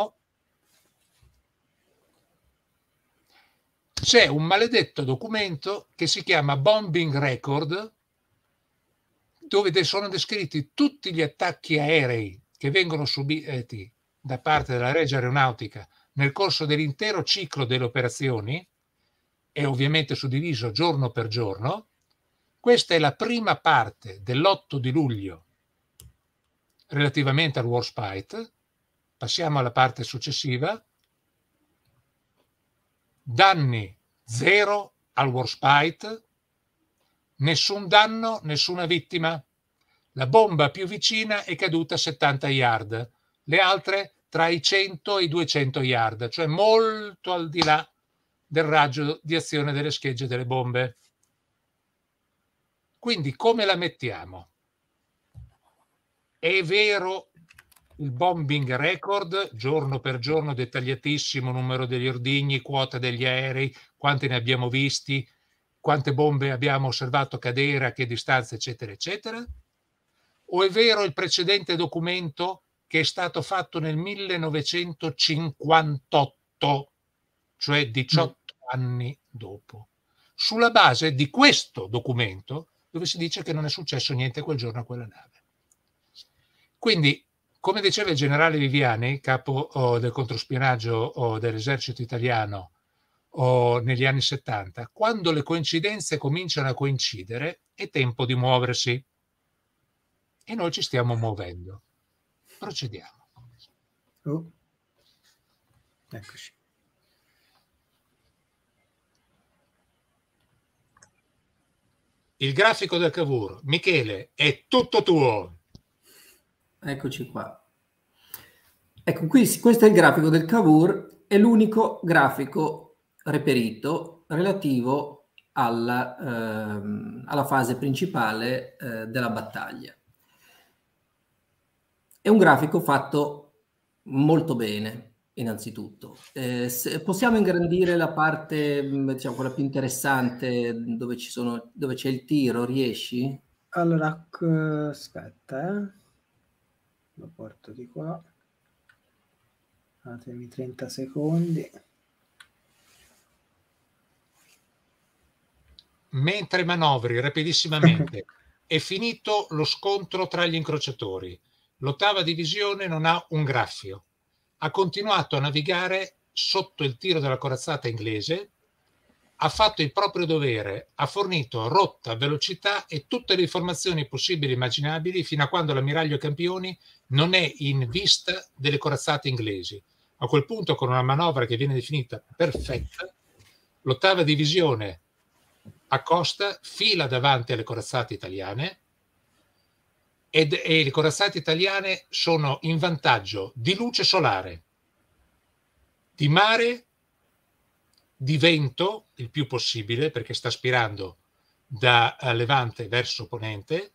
C'è un maledetto documento che si chiama Bombing Record, dove sono descritti tutti gli attacchi aerei che vengono subiti da parte della Regia Aeronautica nel corso dell'intero ciclo delle operazioni, e ovviamente suddiviso giorno per giorno. Questa è la prima parte dell'8 di luglio relativamente al Warspite. Passiamo alla parte successiva. Danni 0 al Warspite, nessun danno, nessuna vittima. La bomba più vicina è caduta a 70 yard, le altre tra i 100 e i 200 yard, cioè molto al di là del raggio di azione delle schegge delle bombe. Quindi come la mettiamo? È vero il bombing record, giorno per giorno, dettagliatissimo, numero degli ordigni, quota degli aerei, quanti ne abbiamo visti, quante bombe abbiamo osservato cadere, a che distanza, eccetera, eccetera? O è vero il precedente documento che è stato fatto nel 1958, cioè 18 anni dopo, sulla base di questo documento dove si dice che non è successo niente quel giorno a quella nave? Quindi, come diceva il generale Viviani, capo del controspionaggio dell'esercito italiano negli anni 70, quando le coincidenze cominciano a coincidere è tempo di muoversi. E noi ci stiamo muovendo. Procediamo. Eccoci. Il grafico del Cavour. Michele, è tutto tuo. Eccoci qua. Ecco, questo è il grafico del Cavour, è l'unico grafico reperito relativo alla fase principale della battaglia. È un grafico fatto molto bene, innanzitutto. Possiamo ingrandire la parte, diciamo, quella più interessante, dove c'è il tiro, riesci? Allora, aspetta, lo porto di qua. Datemi 30 secondi. Mentre manovri rapidissimamente, è finito lo scontro tra gli incrociatori. L'8ª divisione non ha un graffio. Ha continuato a navigare sotto il tiro della corazzata inglese, ha fatto il proprio dovere, ha fornito rotta, velocità e tutte le informazioni possibili e immaginabili fino a quando l'ammiraglio Campioni non è in vista delle corazzate inglesi. A quel punto, con una manovra che viene definita perfetta, l'8ª divisione accosta, fila davanti alle corazzate italiane e le corazzate italiane sono in vantaggio di luce solare, di mare, di vento il più possibile perché sta spirando da levante verso ponente,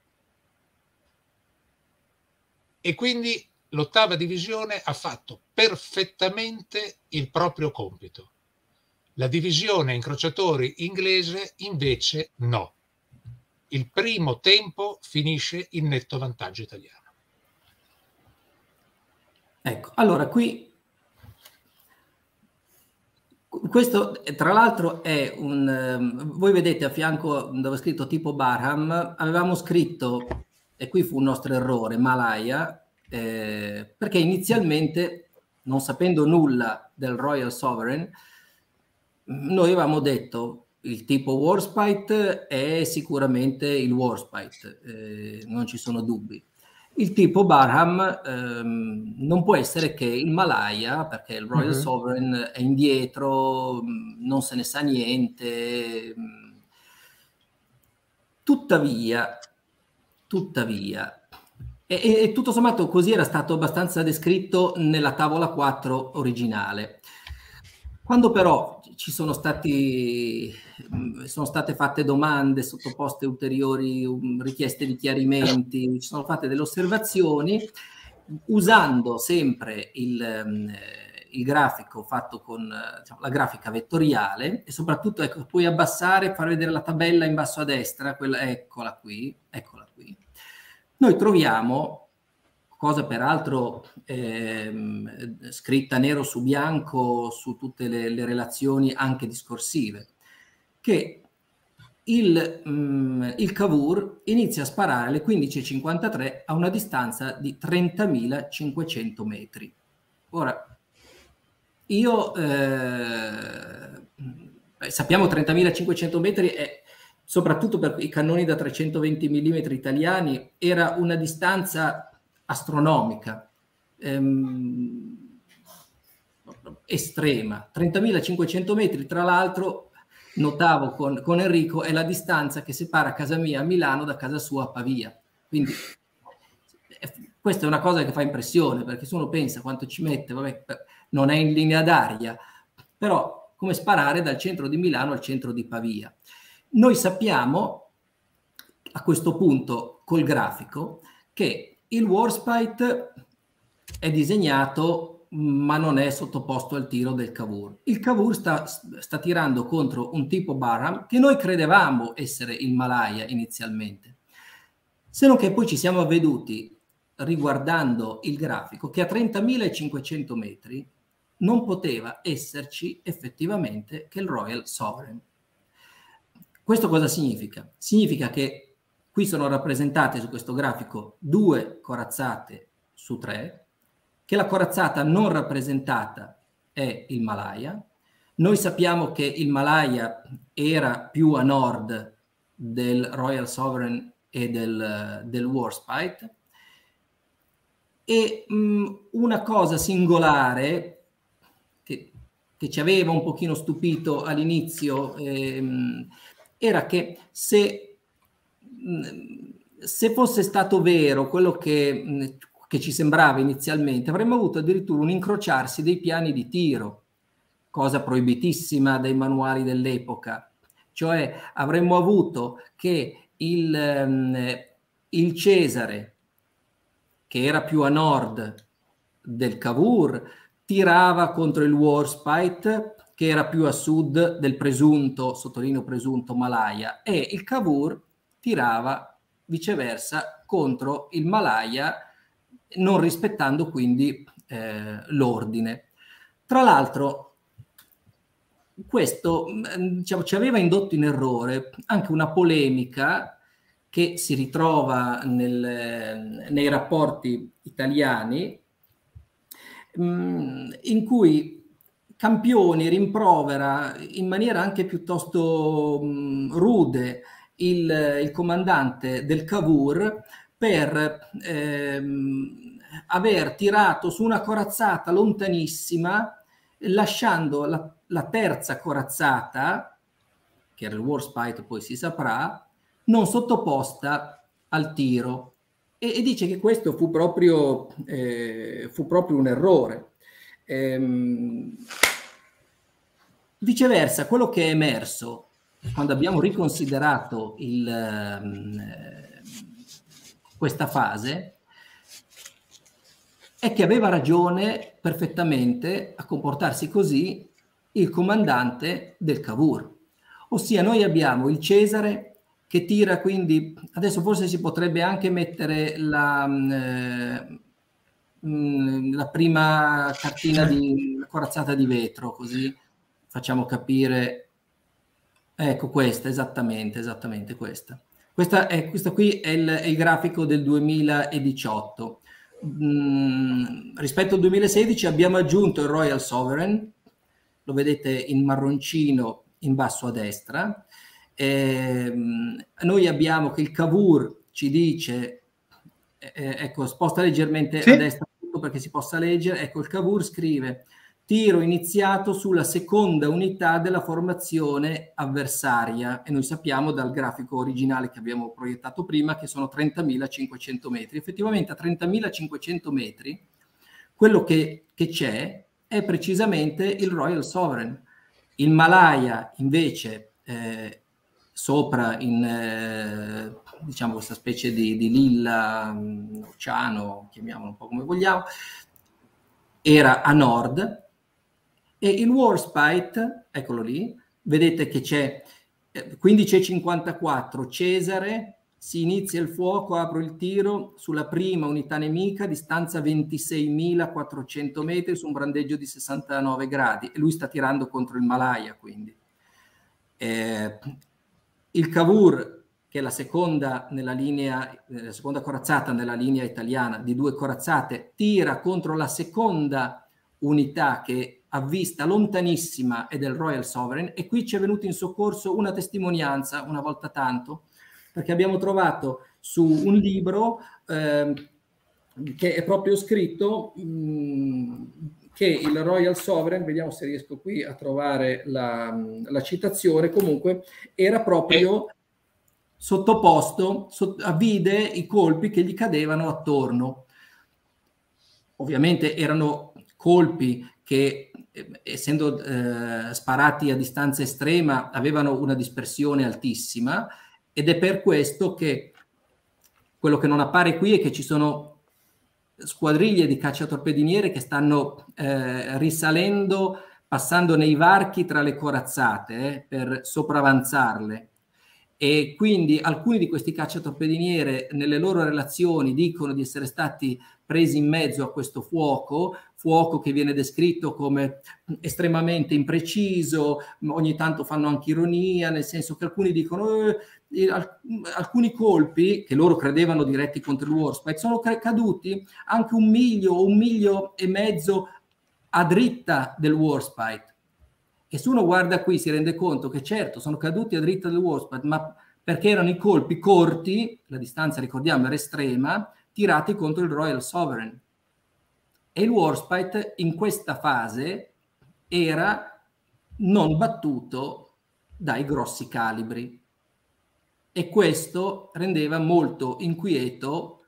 e quindi l'8ª divisione ha fatto perfettamente il proprio compito. La divisione incrociatori inglese invece no. Il primo tempo finisce in netto vantaggio italiano. Ecco, allora qui questo tra l'altro è voi vedete a fianco dove è scritto tipo Barham, avevamo scritto, e qui fu un nostro errore, Malaya, perché inizialmente, non sapendo nulla del Royal Sovereign, noi avevamo detto il tipo Warspite è sicuramente il Warspite, non ci sono dubbi. Il tipo Barham non può essere che il Malaya, perché il Royal Sovereign è indietro, non se ne sa niente. Tuttavia, e tutto sommato così era stato abbastanza descritto nella tavola 4 originale. Quando però sono state fatte domande, sottoposte ulteriori richieste di chiarimenti, ci sono fatte delle osservazioni, usando sempre il grafico fatto con la grafica vettoriale, e soprattutto, ecco, puoi abbassare e far vedere la tabella in basso a destra, quella, eccola qui. Noi troviamo, cosa peraltro scritta nero su bianco su tutte le relazioni anche discorsive, che il Cavour inizia a sparare alle 15:53 a una distanza di 30.500 metri. Ora, io sappiamo 30.500 metri è, soprattutto per i cannoni da 320 mm italiani, era una distanza astronomica, estrema. 30.500 metri, tra l'altro, notavo con Enrico, è la distanza che separa casa mia a Milano da casa sua a Pavia. Quindi questa è una cosa che fa impressione, perché se uno pensa quanto ci mette, vabbè, non è in linea d'aria, però come sparare dal centro di Milano al centro di Pavia. Noi sappiamo a questo punto col grafico che il Warspite è disegnato ma non è sottoposto al tiro del Cavour. Il Cavour sta tirando contro un tipo Barham che noi credevamo essere il Malaya inizialmente, se non che poi ci siamo avveduti, riguardando il grafico, che a 30.500 metri non poteva esserci effettivamente che il Royal Sovereign. Questo cosa significa? Significa che qui sono rappresentate su questo grafico 2 corazzate su 3, che la corazzata non rappresentata è il Malaya. Noi sappiamo che il Malaya era più a nord del Royal Sovereign e del Warspite. E una cosa singolare che ci aveva un pochino stupito all'inizio era che se fosse stato vero quello che ci sembrava inizialmente, avremmo avuto addirittura un incrociarsi dei piani di tiro, cosa proibitissima dai manuali dell'epoca. Cioè avremmo avuto che il Cesare, che era più a nord del Cavour, tirava contro il Warspite, che era più a sud del presunto, sottolineo presunto, Malaya, e il Cavour tirava viceversa contro il Malaya, non rispettando quindi l'ordine. Tra l'altro, questo diciamo, ci aveva indotto in errore anche una polemica che si ritrova nei rapporti italiani, in cui Campioni rimprovera in maniera anche piuttosto rude il comandante del Cavour per aver tirato su una corazzata lontanissima, lasciando la terza corazzata, che era il Warspite, poi si saprà, non sottoposta al tiro. E dice che questo fu proprio un errore. Viceversa, quello che è emerso quando abbiamo riconsiderato questa fase è che aveva ragione perfettamente a comportarsi così il comandante del Cavour. Ossia, noi abbiamo il Cesare che tira, quindi adesso forse si potrebbe anche mettere la prima cartina di corazzata di vetro, così facciamo capire. Ecco, questa, esattamente questa. Questa qui è il grafico del 2018. Rispetto al 2016 abbiamo aggiunto il Royal Sovereign, lo vedete in marroncino in basso a destra. Noi abbiamo che il Cavour ci dice, ecco, sposta leggermente a destra perché si possa leggere, ecco, il Cavour scrive: tiro iniziato sulla seconda unità della formazione avversaria, e noi sappiamo dal grafico originale che abbiamo proiettato prima che sono 30.500 metri. Effettivamente a 30.500 metri quello che c'è è precisamente il Royal Sovereign. Il Malaya invece sopra in diciamo questa specie di lilla, oceano, chiamiamolo un po' come vogliamo, era a nord, e il Warspite, eccolo lì, vedete che c'è 15:54 Cesare, si inizia il fuoco, apro il tiro sulla prima unità nemica, distanza 26.400 metri su un brandeggio di 69 gradi, e lui sta tirando contro il Malaya, quindi. Il Cavour, che è la seconda nella linea, la seconda corazzata nella linea italiana di 2 corazzate, tira contro la seconda unità che avvista lontanissima è del Royal Sovereign, e qui ci è venuto in soccorso una testimonianza, una volta tanto, perché abbiamo trovato su un libro che è proprio scritto che il Royal Sovereign, vediamo se riesco qui a trovare la citazione, comunque era proprio sottoposto, vide i colpi che gli cadevano attorno. Ovviamente erano colpi che, essendo sparati a distanza estrema, avevano una dispersione altissima, ed è per questo che quello che non appare qui è che ci sono squadriglie di cacciatorpediniere che stanno risalendo, passando nei varchi tra le corazzate per sopravanzarle, e quindi alcuni di questi cacciatorpediniere nelle loro relazioni dicono di essere stati presi in mezzo a questo fuoco che viene descritto come estremamente impreciso. Ogni tanto fanno anche ironia, nel senso che alcuni dicono alcuni colpi che loro credevano diretti contro il Warspite sono caduti anche 1 miglio o 1,5 miglio a dritta del Warspite. E se uno guarda qui si rende conto che certo sono caduti a dritta del Warspite, ma perché erano i colpi corti, la distanza ricordiamo era estrema, tirati contro il Royal Sovereign. E il Warspite in questa fase era non battuto dai grossi calibri, e questo rendeva molto inquieto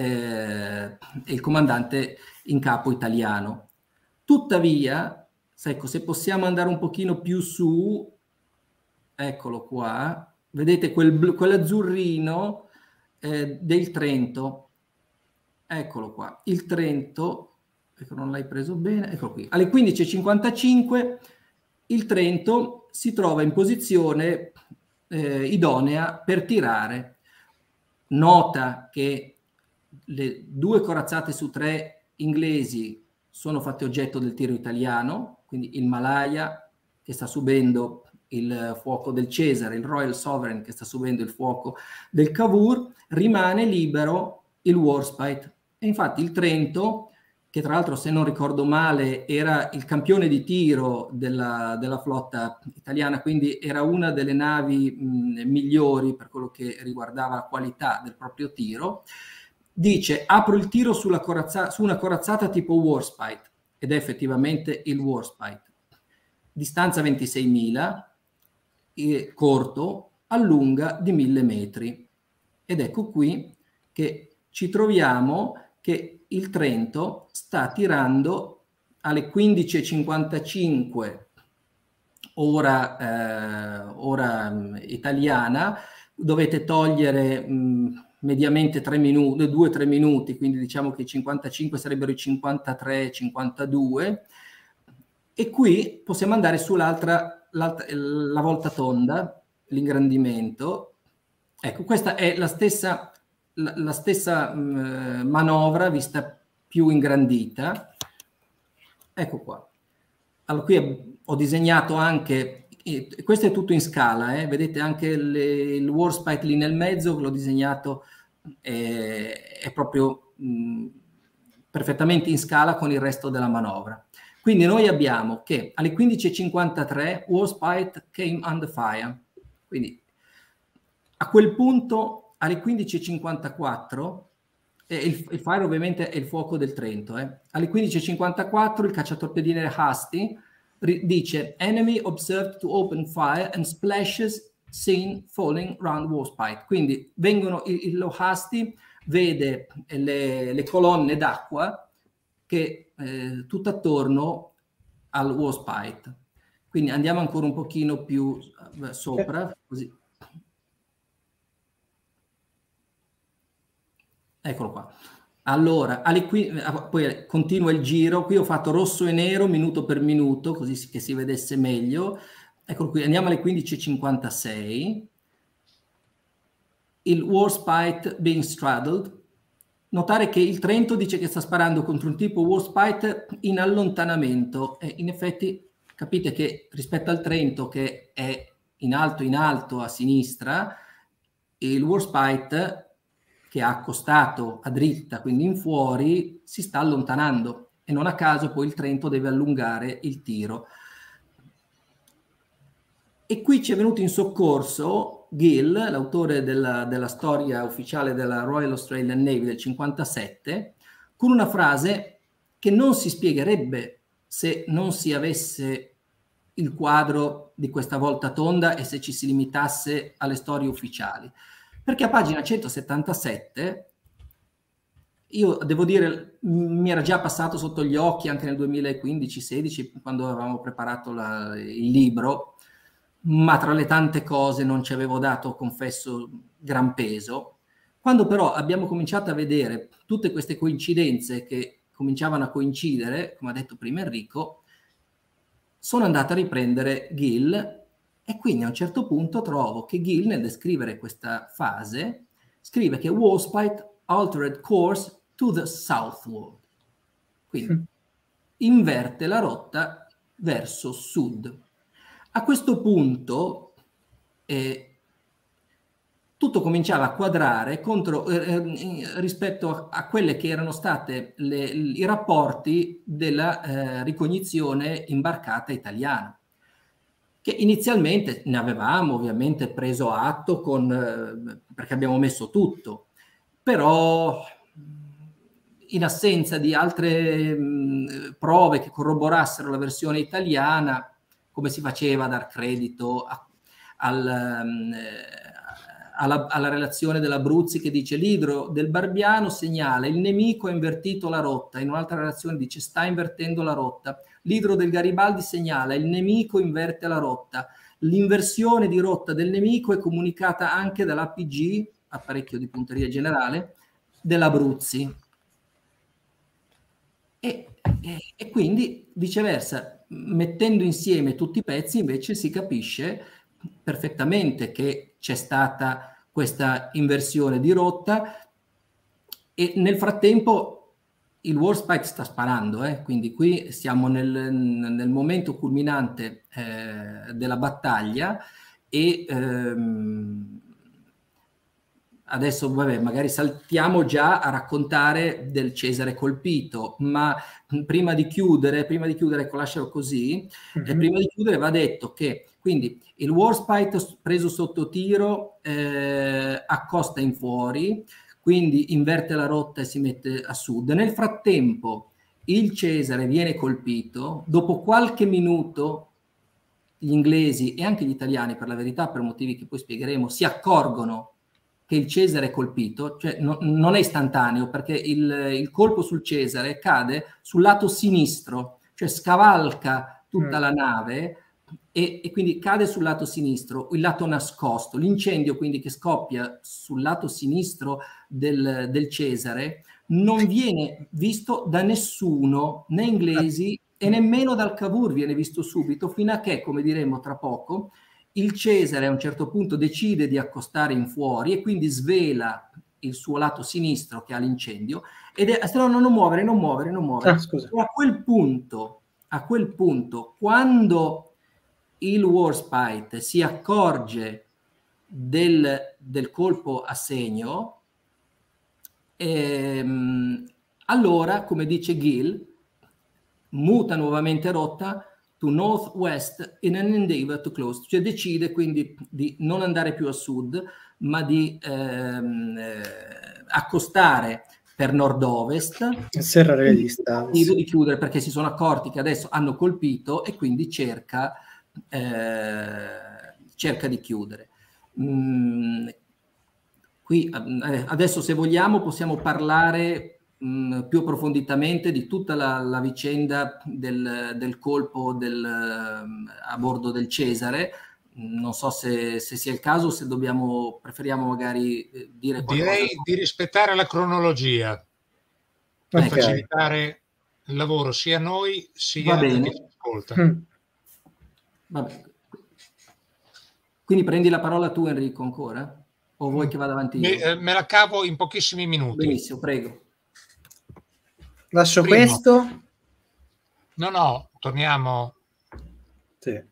il comandante in capo italiano. Tuttavia, ecco, se possiamo andare un pochino più su, eccolo qua, vedete quell'azzurrino del Trento, eccolo qua, il Trento, ecco, non l'hai preso bene, eccolo qui, alle 15:55 il Trento si trova in posizione idonea per tirare. Nota che le 2 corazzate su 3 inglesi sono fatti oggetto del tiro italiano, quindi il Malaya che sta subendo il fuoco del Cesare, il Royal Sovereign che sta subendo il fuoco del Cavour, rimane libero il Warspite. E infatti il Trento, che tra l'altro, se non ricordo male, era il campione di tiro della flotta italiana, quindi era una delle navi migliori per quello che riguardava la qualità del proprio tiro, dice: apro il tiro su una corazzata tipo Warspite, ed è effettivamente il Warspite. Distanza 26.000, corto, a lunga di 1.000 metri. Ed ecco qui che ci troviamo che il Trento sta tirando alle 15:55 ora italiana. Dovete togliere mediamente 2-3 minuti, quindi diciamo che i 55 sarebbero i 53-52, e qui possiamo andare sull'altra, la volta tonda, l'ingrandimento. Ecco, questa è la stessa manovra vista più ingrandita. Ecco qua. Allora, qui ho disegnato anche, questo è tutto in scala, vedete anche il Warspite lì nel mezzo, l'ho disegnato, è proprio perfettamente in scala con il resto della manovra. Quindi noi abbiamo che alle 15:53 Warspite came under fire, quindi a quel punto alle 15:54 il fire ovviamente è il fuoco del Trento, alle 15:54 il cacciatorpediniere Hasty dice: enemy observed to open fire and splashes seen falling round Warspite. Quindi lo Hasty vede le colonne d'acqua che tutt'attorno al Warspite. Quindi andiamo ancora un pochino più sopra, così. Eccolo qua. Allora, poi continua il giro. Qui ho fatto rosso e nero minuto per minuto, così che si vedesse meglio. Eccolo qui, andiamo alle 15:56. Il Warspite being straddled. Notare che il Trento dice che sta sparando contro un tipo Warspite in allontanamento, e in effetti capite che rispetto al Trento, che è in alto a sinistra, il Warspite, che ha accostato a dritta, quindi in fuori, si sta allontanando, e non a caso poi il Trento deve allungare il tiro. E qui ci è venuto in soccorso Gill, l'autore della storia ufficiale della Royal Australian Navy del 57, con una frase che non si spiegherebbe se non si avesse il quadro di questa volta tonda e se ci si limitasse alle storie ufficiali. Perché a pagina 177, io devo dire, mi era già passato sotto gli occhi anche nel 2015-16, quando avevamo preparato il libro, ma tra le tante cose non ci avevo dato, confesso, gran peso. Quando però abbiamo cominciato a vedere tutte queste coincidenze che cominciavano a coincidere, come ha detto prima Enrico, sono andato a riprendere Gill, e quindi a un certo punto trovo che Gill, nel descrivere questa fase, scrive che Warspite altered course to the southward. Quindi inverte la rotta verso sud. A questo punto tutto cominciava a quadrare rispetto a quelle che erano state i rapporti della ricognizione imbarcata italiana, che inizialmente ne avevamo ovviamente preso atto perché abbiamo messo tutto, però in assenza di altre prove che corroborassero la versione italiana, come si faceva a dar credito alla relazione dell'Abruzzi che dice: l'idro del Barbiano segnala il nemico ha invertito la rotta, in un'altra relazione dice sta invertendo la rotta, l'idro del Garibaldi segnala il nemico inverte la rotta, l'inversione di rotta del nemico è comunicata anche dall'APG, apparecchio di punteria generale, dell'Abruzzi. E quindi viceversa, mettendo insieme tutti i pezzi invece si capisce perfettamente che c'è stata questa inversione di rotta, e nel frattempo il Warspite sta sparando, quindi qui siamo nel momento culminante della battaglia e adesso vabbè, magari saltiamo già a raccontare del Cesare colpito, ma prima di chiudere, ecco, lascialo così, prima di chiudere va detto che quindi il Warspite preso sotto tiro accosta in fuori, quindi inverte la rotta e si mette a sud. Nel frattempo il Cesare viene colpito, dopo qualche minuto gli inglesi e anche gli italiani, per la verità, per motivi che poi spiegheremo, si accorgono che il Cesare è colpito, cioè non è istantaneo, perché il colpo sul Cesare cade sul lato sinistro, cioè scavalca tutta la nave e quindi cade sul lato sinistro, il lato nascosto. L'incendio quindi che scoppia sul lato sinistro del Cesare non viene visto da nessuno, né inglesi e nemmeno dal Cavour viene visto subito, fino a che, come diremo tra poco, il Cesare a un certo punto decide di accostare in fuori e quindi svela il suo lato sinistro che ha l'incendio ed è non muovere. Scusa. E a quel punto, quando il Warspite si accorge del colpo a segno, allora, come dice Gill, muta nuovamente rotta to northwest in an endeavor to close, cioè decide quindi di non andare più a sud, ma di accostare per nord-ovest, serrare le distanze, di chiudere, perché si sono accorti che adesso hanno colpito e quindi cerca di chiudere. Qui adesso, se vogliamo, possiamo parlare più approfonditamente di tutta la vicenda del colpo a bordo del Cesare. Non so se sia il caso, se preferiamo magari dire qualcosa. Direi di rispettare la cronologia per facilitare il lavoro sia a noi sia a chi ci ascolta. Vabbè. Quindi prendi la parola tu, Enrico, ancora? O vuoi che vada avanti io? Me la cavo in pochissimi minuti. Benissimo, prego. Lascio questo. No, torniamo. Sì.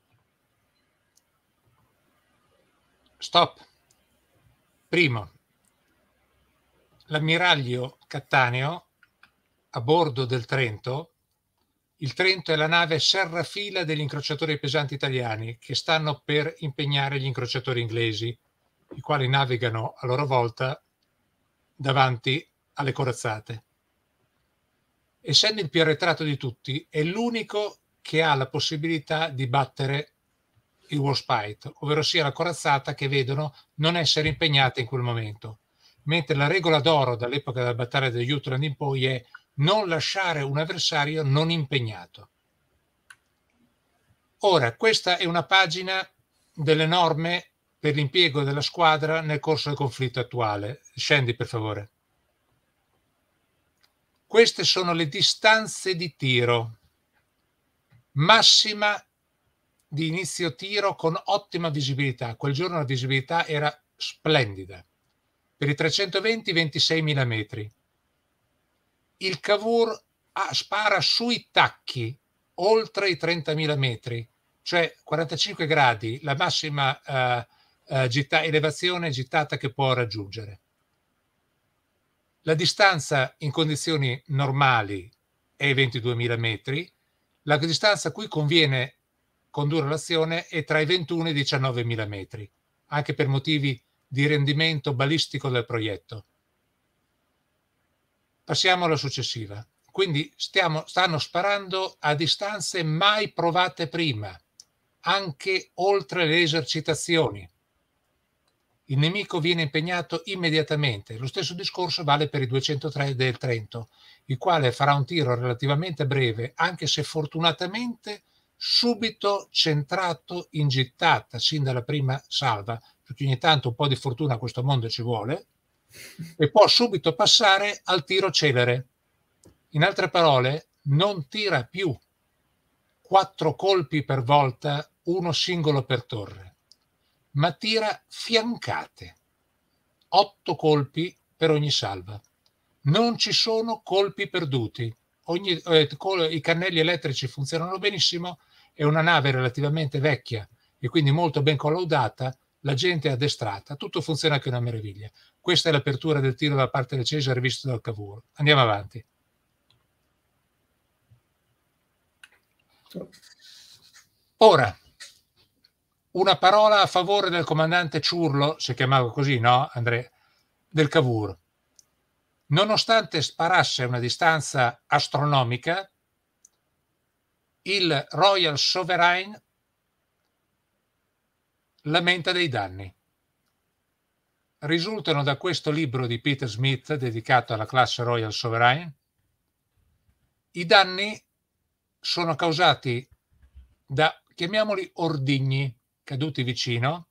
Stop. Primo, l'ammiraglio Cattaneo a bordo del Trento. Il Trento è la nave serrafila degli incrociatori pesanti italiani che stanno per impegnare gli incrociatori inglesi, i quali navigano a loro volta davanti alle corazzate. Essendo il più arretrato di tutti, è l'unico che ha la possibilità di battere il Warspite, ovvero sia la corazzata che vedono non essere impegnata in quel momento. Mentre la regola d'oro dall'epoca della battaglia di Jutland in poi è non lasciare un avversario non impegnato. Ora, questa è una pagina delle norme per l'impiego della squadra nel corso del conflitto attuale. Scendi, per favore. Queste sono le distanze di tiro. Massima di inizio tiro con ottima visibilità. Quel giorno la visibilità era splendida. Per i 320, 26.000 metri. Il Cavour spara sui tacchi oltre i 30.000 metri, cioè 45 gradi, la massima elevazione gittata che può raggiungere. La distanza in condizioni normali è 22.000 metri, la distanza a cui conviene condurre l'azione è tra i 21 e i 19.000 metri, anche per motivi di rendimento balistico del proietto. Passiamo alla successiva. Quindi stanno sparando a distanze mai provate prima, anche oltre le esercitazioni. Il nemico viene impegnato immediatamente. Lo stesso discorso vale per i 203 del Trento, il quale farà un tiro relativamente breve, anche se fortunatamente subito centrato in gittata, sin dalla prima salva, perché ogni tanto un po' di fortuna a questo mondo ci vuole, e può subito passare al tiro celere. In altre parole, non tira più 4 colpi per volta, uno singolo per torre, ma tira fiancate, 8 colpi per ogni salva. Non ci sono colpi perduti. I cannelli elettrici funzionano benissimo, è una nave relativamente vecchia e quindi molto ben collaudata, la gente è addestrata, tutto funziona che una meraviglia. Questa è l'apertura del tiro da parte del Cesare visto dal Cavour. Andiamo avanti. Ora, una parola a favore del comandante Ciurlo, si chiamava così, no, Andrea, del Cavour. Nonostante sparasse a una distanza astronomica, il Royal Sovereign lamenta dei danni. Risultano da questo libro di Peter Smith dedicato alla classe Royal Sovereign. I danni sono causati da, chiamiamoli, ordigni caduti vicino,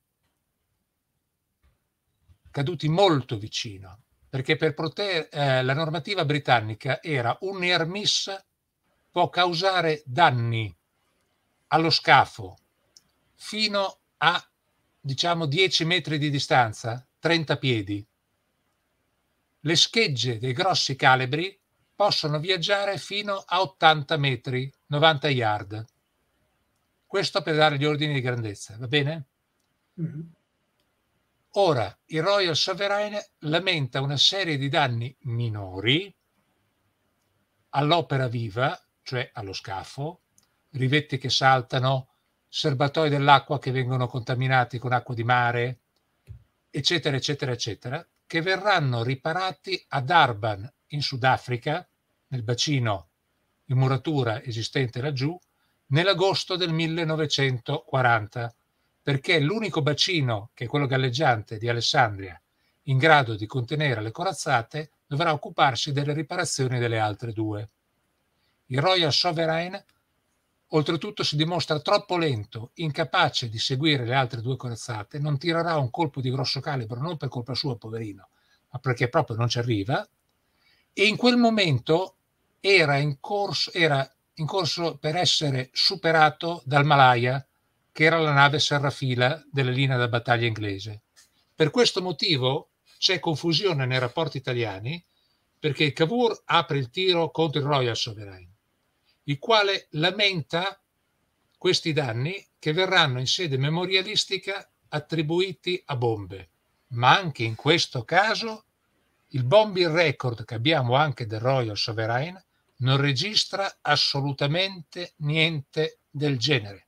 caduti molto vicino, perché per la normativa britannica era un near miss può causare danni allo scafo fino a, diciamo, 10 metri di distanza, 30 piedi. Le schegge dei grossi calibri possono viaggiare fino a 80 metri, 90 yard. Questo per dare gli ordini di grandezza, va bene? Mm-hmm. Ora, il Royal Sovereign lamenta una serie di danni minori all'opera viva, cioè allo scafo, rivetti che saltano, serbatoi dell'acqua che vengono contaminati con acqua di mare, eccetera, eccetera, eccetera, che verranno riparati a Durban, in Sudafrica, nel bacino di muratura esistente laggiù, nell'agosto del 1940, perché è l'unico bacino, che è quello galleggiante di Alessandria, in grado di contenere le corazzate, dovrà occuparsi delle riparazioni delle altre due. Il Royal Sovereign, oltretutto, si dimostra troppo lento, incapace di seguire le altre due corazzate, non tirerà un colpo di grosso calibro, non per colpa sua, poverino, ma perché proprio non ci arriva, e in quel momento era in corso per essere superato dal Malaya, che era la nave serrafila della linea da battaglia inglese. Per questo motivo c'è confusione nei rapporti italiani, perché il Cavour apre il tiro contro il Royal Sovereign, il quale lamenta questi danni che verranno in sede memorialistica attribuiti a bombe. Ma anche in questo caso il bombing record che abbiamo anche del Royal Sovereign non registra assolutamente niente del genere.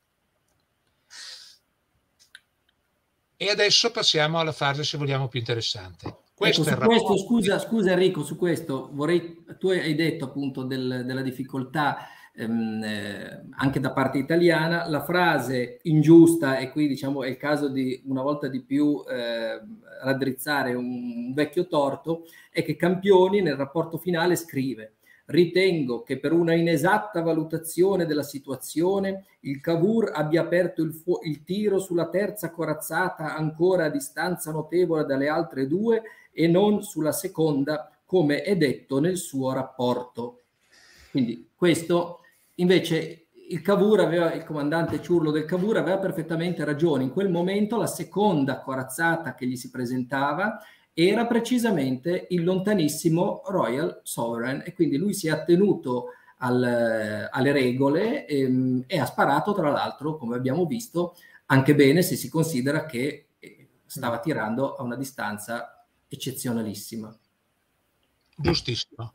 E adesso passiamo alla fase, se vogliamo, più interessante. Ecco, su questo, scusa Enrico, su questo tu hai detto appunto della difficoltà anche da parte italiana. La frase ingiusta, e qui diciamo è il caso di una volta di più raddrizzare un vecchio torto, è che Campioni nel rapporto finale scrive: ritengo che per una inesatta valutazione della situazione il Cavour abbia aperto il tiro sulla terza corazzata ancora a distanza notevole dalle altre due e non sulla seconda, come è detto nel suo rapporto. Quindi questo, invece, il comandante Ciurlo del Cavour aveva perfettamente ragione. In quel momento la seconda corazzata che gli si presentava era precisamente il lontanissimo Royal Sovereign, e quindi lui si è attenuto alle regole e ha sparato, tra l'altro, come abbiamo visto, anche bene se si considera che stava tirando a una distanza eccezionalissima. Giustissimo.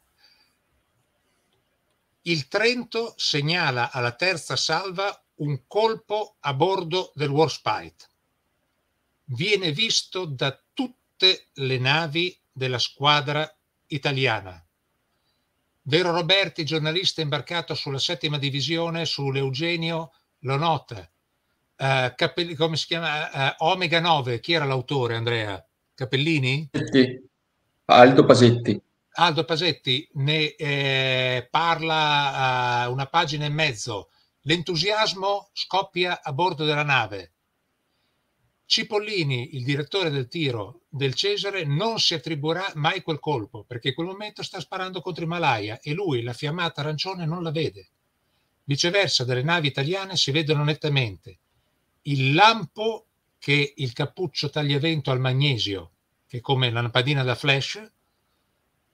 Il Trento segnala alla terza salva un colpo a bordo del Warspite. Viene visto da tutte le navi della squadra italiana. Vero Roberti, giornalista imbarcato sulla 7ª divisione, sull'Eugenio, lo nota. Come si chiama? Omega 9, chi era l'autore, Andrea? Capellini? Aldo Pasetti. Aldo Pasetti ne parla una pagina e mezzo. L'entusiasmo scoppia a bordo della nave. Cipollini, il direttore del tiro del Cesare, non si attribuirà mai quel colpo, perché in quel momento sta sparando contro il Malaya e lui la fiammata arancione non la vede. Viceversa, dalle navi italiane si vedono nettamente il lampo che il cappuccio tagliavento al magnesio, che è come la lampadina da flash,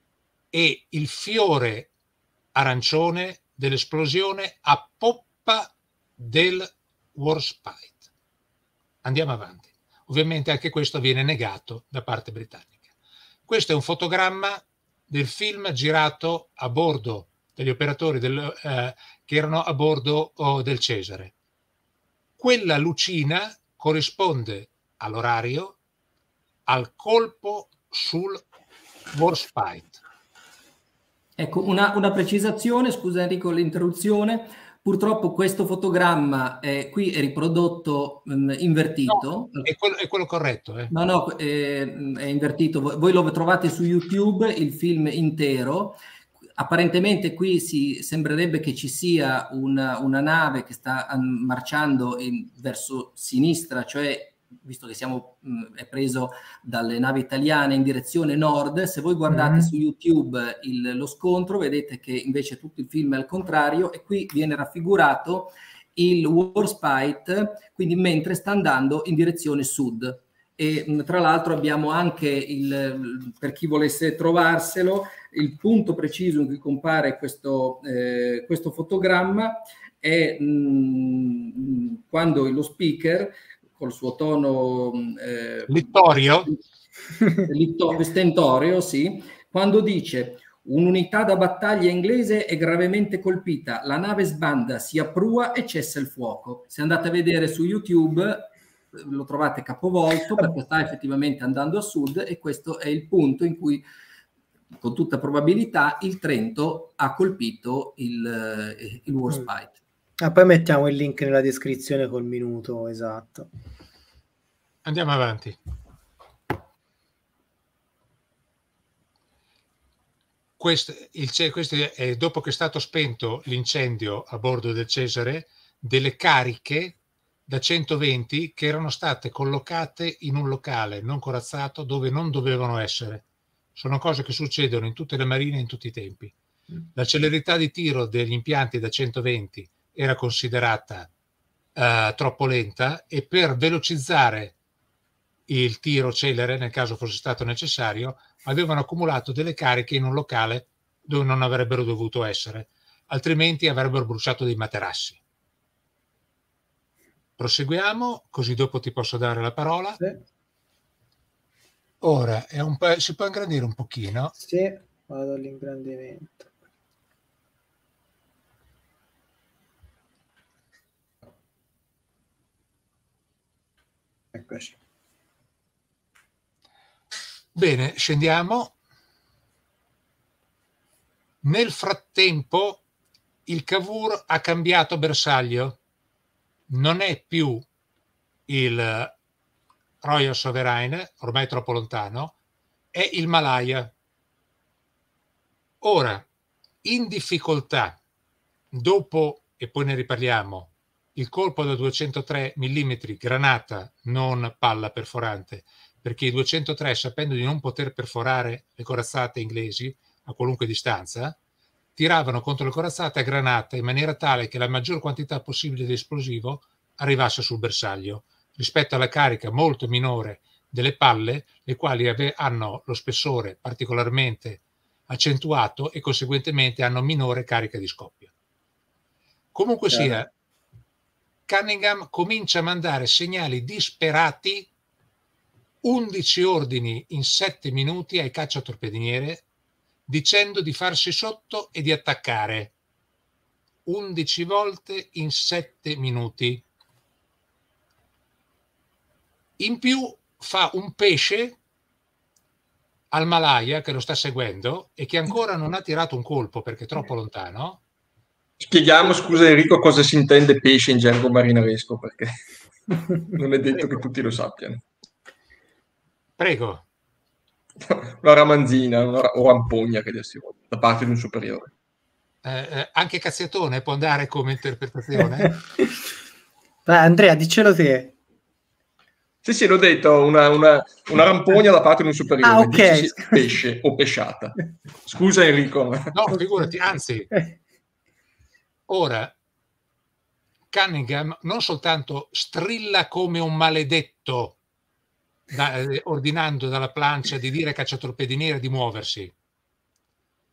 e il fiore arancione dell'esplosione a poppa del Warspite. Andiamo avanti. Ovviamente anche questo viene negato da parte britannica. Questo è un fotogramma del film girato a bordo degli operatori che erano a bordo del Cesare. Quella lucina corrisponde all'orario al colpo sul Warspite. Ecco, una precisazione, scusa Enrico l'interruzione, purtroppo questo fotogramma qui è riprodotto invertito. No, è quello corretto. No, è invertito, voi lo trovate su YouTube, il film intero. Apparentemente qui sembrerebbe che ci sia una nave che sta marciando verso sinistra, cioè visto che è preso dalle navi italiane in direzione nord. Se voi guardate su YouTube lo scontro, vedete che invece tutto il film è al contrario, e qui viene raffigurato il Warspite, quindi mentre sta andando in direzione sud. E tra l'altro abbiamo anche, per chi volesse trovarselo, il punto preciso in cui compare questo fotogramma è quando lo speaker, col suo tono stentorio, sì, quando dice: un'unità da battaglia inglese è gravemente colpita, la nave sbanda, si apprua e cessa il fuoco. Se andate a vedere su YouTube lo trovate capovolto, perché sta effettivamente andando a sud, e questo è il punto in cui con tutta probabilità il Trento ha colpito il Warspite. Poi mettiamo il link nella descrizione col minuto esatto. Andiamo avanti. Questo è dopo che è stato spento l'incendio a bordo del Cesare, delle cariche da 120 che erano state collocate in un locale non corazzato dove non dovevano essere. Sono cose che succedono in tutte le marine in tutti i tempi. La celerità di tiro degli impianti da 120 era considerata troppo lenta, e per velocizzare il tiro celere, nel caso fosse stato necessario, avevano accumulato delle cariche in un locale dove non avrebbero dovuto essere, altrimenti avrebbero bruciato dei materassi. Proseguiamo, così dopo ti posso dare la parola. Sì. Ora si può ingrandire un pochino? Sì, vado all'ingrandimento. Eccoci. Bene, scendiamo. Nel frattempo il Cavour ha cambiato bersaglio. Non è più il Royal Sovereign, ormai troppo lontano, è il Malaya. Ora, in difficoltà, dopo, e poi ne riparliamo, il colpo da 203 mm granata, non palla perforante, perché i 203, sapendo di non poter perforare le corazzate inglesi a qualunque distanza, tiravano contro le corazzate a granata in maniera tale che la maggior quantità possibile di esplosivo arrivasse sul bersaglio, rispetto alla carica molto minore delle palle, le quali hanno lo spessore particolarmente accentuato e conseguentemente hanno minore carica di scoppio. Comunque sia, Cunningham comincia a mandare segnali disperati, 11 ordini in 7 minuti ai cacciatorpediniere, dicendo di farsi sotto e di attaccare. 11 volte in 7 minuti. In più fa un pesce al Malaya che lo sta seguendo e che ancora non ha tirato un colpo perché è troppo lontano. Spieghiamo, scusa Enrico, cosa si intende pesce in gergo marinaresco, perché non è detto che tutti lo sappiano. Prego. Una ramanzina o rampogna, che si vuole, da parte di un superiore. Anche cazziatone può andare come interpretazione? Andrea, diccelo te. Sì, l'ho detto, una rampogna da parte di un superiore. Ok. Pesce o pesciata. Scusa Enrico. No, figurati, anzi. Ora, Cunningham non soltanto strilla come un maledetto, ordinando dalla plancia di dire ai cacciatorpediniere di muoversi,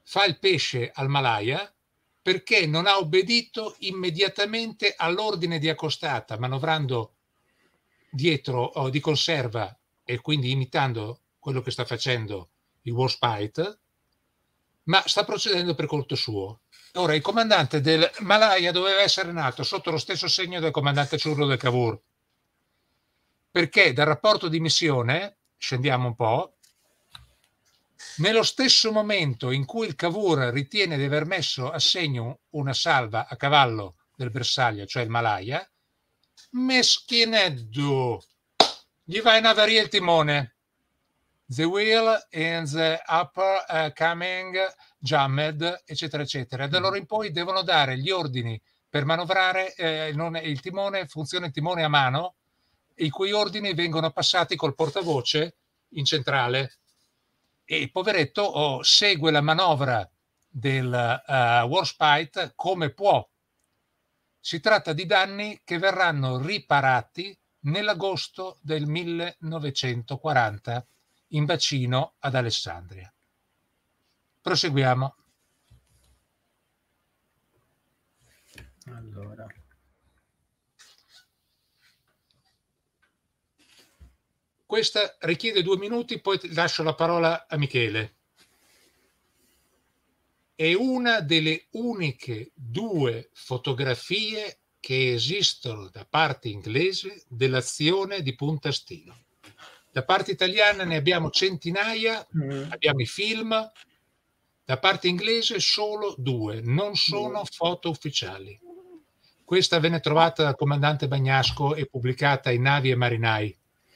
fa il pesce al Malaya perché non ha obbedito immediatamente all'ordine di accostata, manovrando dietro di conserva e quindi imitando quello che sta facendo il Warspite, ma sta procedendo per conto suo. Ora, il comandante del Malaya doveva essere nato sotto lo stesso segno del comandante Ciurlo del Cavour, perché dal rapporto di missione, scendiamo un po', nello stesso momento in cui il Cavour ritiene di aver messo a segno una salva a cavallo del bersaglio, cioè il Malaya, meschineddo, gli va in avaria il timone. The wheel in the upper coming jammed, eccetera, eccetera. Da loro in poi devono dare gli ordini per manovrare il timone, funziona il timone a mano, i cui ordini vengono passati col portavoce in centrale. E il poveretto segue la manovra del Warspite come può. Si tratta di danni che verranno riparati nell'agosto del 1940 in bacino ad Alessandria. Proseguiamo. Allora. Questa richiede 2 minuti, poi lascio la parola a Michele. È una delle uniche 2 fotografie che esistono da parte inglese dell'azione di Punta Stino. Da parte italiana ne abbiamo centinaia, abbiamo i film, da parte inglese solo 2, non sono foto ufficiali. Questa venne trovata dal comandante Bagnasco e pubblicata in Navi e Marinai.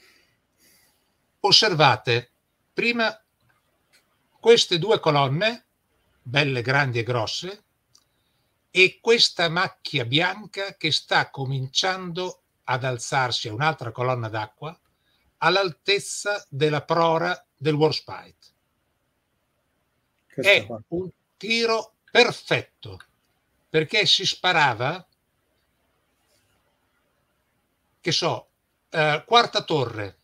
Osservate prima queste 2 colonne, belle, grandi e grosse, e questa macchia bianca che sta cominciando ad alzarsi a un'altra colonna d'acqua all'altezza della prora del Warspite. È un tiro perfetto, perché si sparava, che so, quarta torre,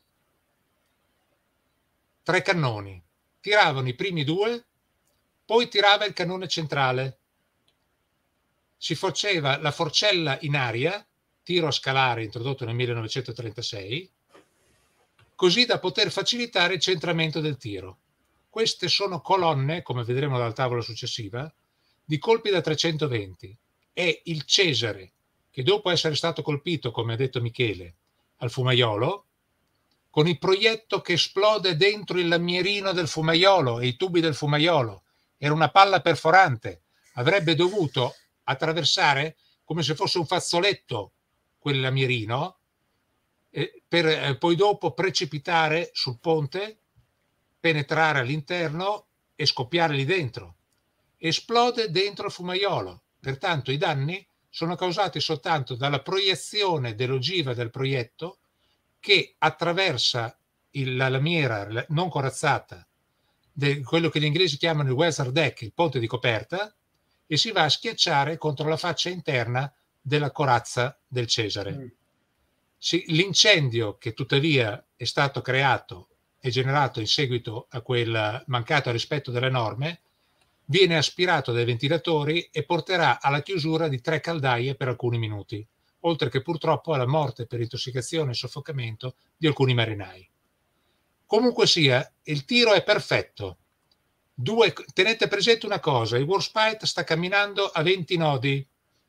3 cannoni, tiravano i primi 2, poi tirava il cannone centrale, si faceva la forcella in aria, tiro a scalare introdotto nel 1936, così da poter facilitare il centramento del tiro. Queste sono colonne, come vedremo dalla tavola successiva, di colpi da 320. È il Cesare che, dopo essere stato colpito, come ha detto Michele, al fumaiolo, con il proietto che esplode dentro il lamierino del fumaiolo e i tubi del fumaiolo. Era una palla perforante, avrebbe dovuto attraversare come se fosse un fazzoletto quel lamierino per poi dopo precipitare sul ponte, penetrare all'interno e scoppiare lì dentro. Esplode dentro il fumaiolo, pertanto i danni sono causati soltanto dalla proiezione dell'ogiva del proietto che attraversa la lamiera non corazzata, quello che gli inglesi chiamano il weather deck, il ponte di coperta, e si va a schiacciare contro la faccia interna della corazza del Cesare. L'incendio che tuttavia è stato creato e generato in seguito a quel mancato rispetto delle norme viene aspirato dai ventilatori e porterà alla chiusura di 3 caldaie per alcuni minuti, oltre che purtroppo alla morte per intossicazione e soffocamento di alcuni marinai. Comunque sia, il tiro è perfetto. Tenete presente una cosa, il Warspite sta camminando a 20 nodi.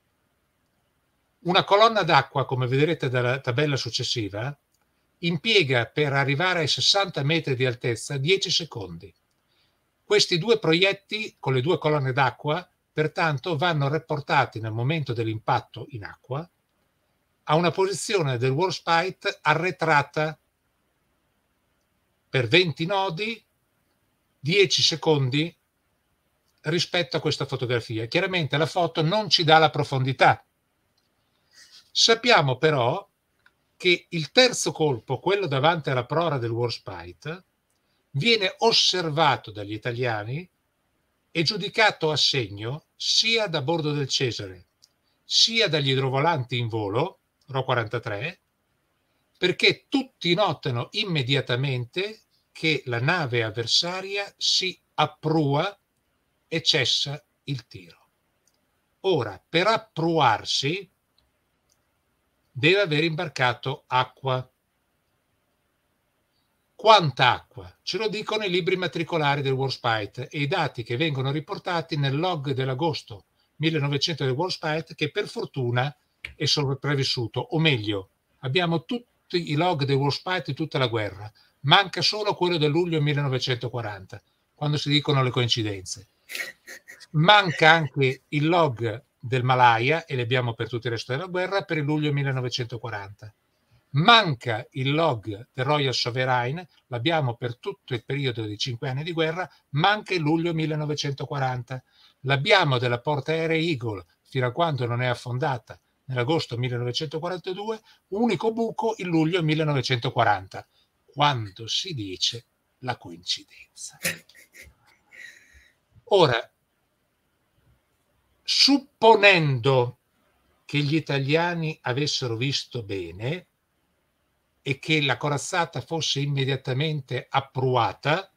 Una colonna d'acqua, come vedrete dalla tabella successiva, impiega per arrivare ai 60 metri di altezza 10 secondi. Questi 2 proietti con le 2 colonne d'acqua, pertanto, vanno riportati nel momento dell'impatto in acqua a una posizione del Warspite arretrata per 20 nodi, 10 secondi rispetto a questa fotografia. Chiaramente la foto non ci dà la profondità. Sappiamo però che il terzo colpo, quello davanti alla prora del Warspite, viene osservato dagli italiani e giudicato a segno sia da bordo del Cesare sia dagli idrovolanti in volo, Ro 43, perché tutti notano immediatamente che la nave avversaria si apprua e cessa il tiro. Ora, per appruarsi deve aver imbarcato acqua. Quanta acqua? Ce lo dicono i libri matricolari del Warspite e i dati che vengono riportati nel log dell'agosto 1900 del Warspite, che per fortuna è sopravvissuto, o meglio, abbiamo tutti i log del Warspite di tutta la guerra, manca solo quello del luglio 1940, quando si dicono le coincidenze. Manca anche il log del Malaya, e li abbiamo per tutto il resto della guerra, per il luglio 1940. Manca il log del Royal Sovereign, l'abbiamo per tutto il periodo di 5 anni di guerra, manca il luglio 1940. L'abbiamo della porta aerea Eagle fino a quando non è affondata nell'agosto 1942, unico buco il luglio 1940, quando si dice la coincidenza. Ora, supponendo che gli italiani avessero visto bene e che la corazzata fosse immediatamente appruata,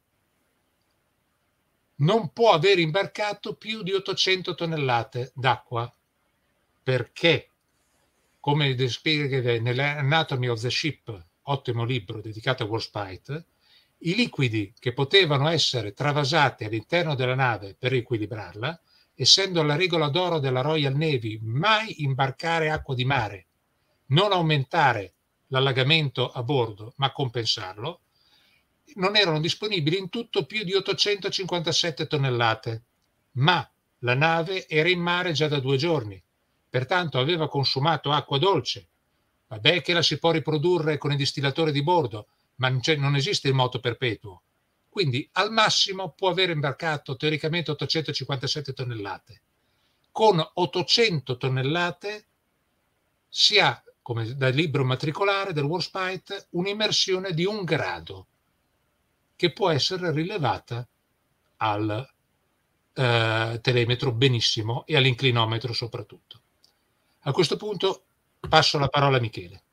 non può aver imbarcato più di 800 tonnellate d'acqua, perché, come spiega nell'Anatomy of the Ship, ottimo libro dedicato a Warspite, i liquidi che potevano essere travasati all'interno della nave per equilibrarla, essendo la regola d'oro della Royal Navy mai imbarcare acqua di mare, non aumentare l'allagamento a bordo, ma compensarlo, non erano disponibili in tutto più di 857 tonnellate, ma la nave era in mare già da 2 giorni, pertanto aveva consumato acqua dolce. Vabbè che la si può riprodurre con i distillatori di bordo, ma non esiste il moto perpetuo. Quindi al massimo può aver imbarcato teoricamente 857 tonnellate. Con 800 tonnellate si ha, come dal libro matricolare del Warspite, un'immersione di 1 grado, che può essere rilevata al telemetro benissimo e all'inclinometro soprattutto. A questo punto passo la parola a Michele.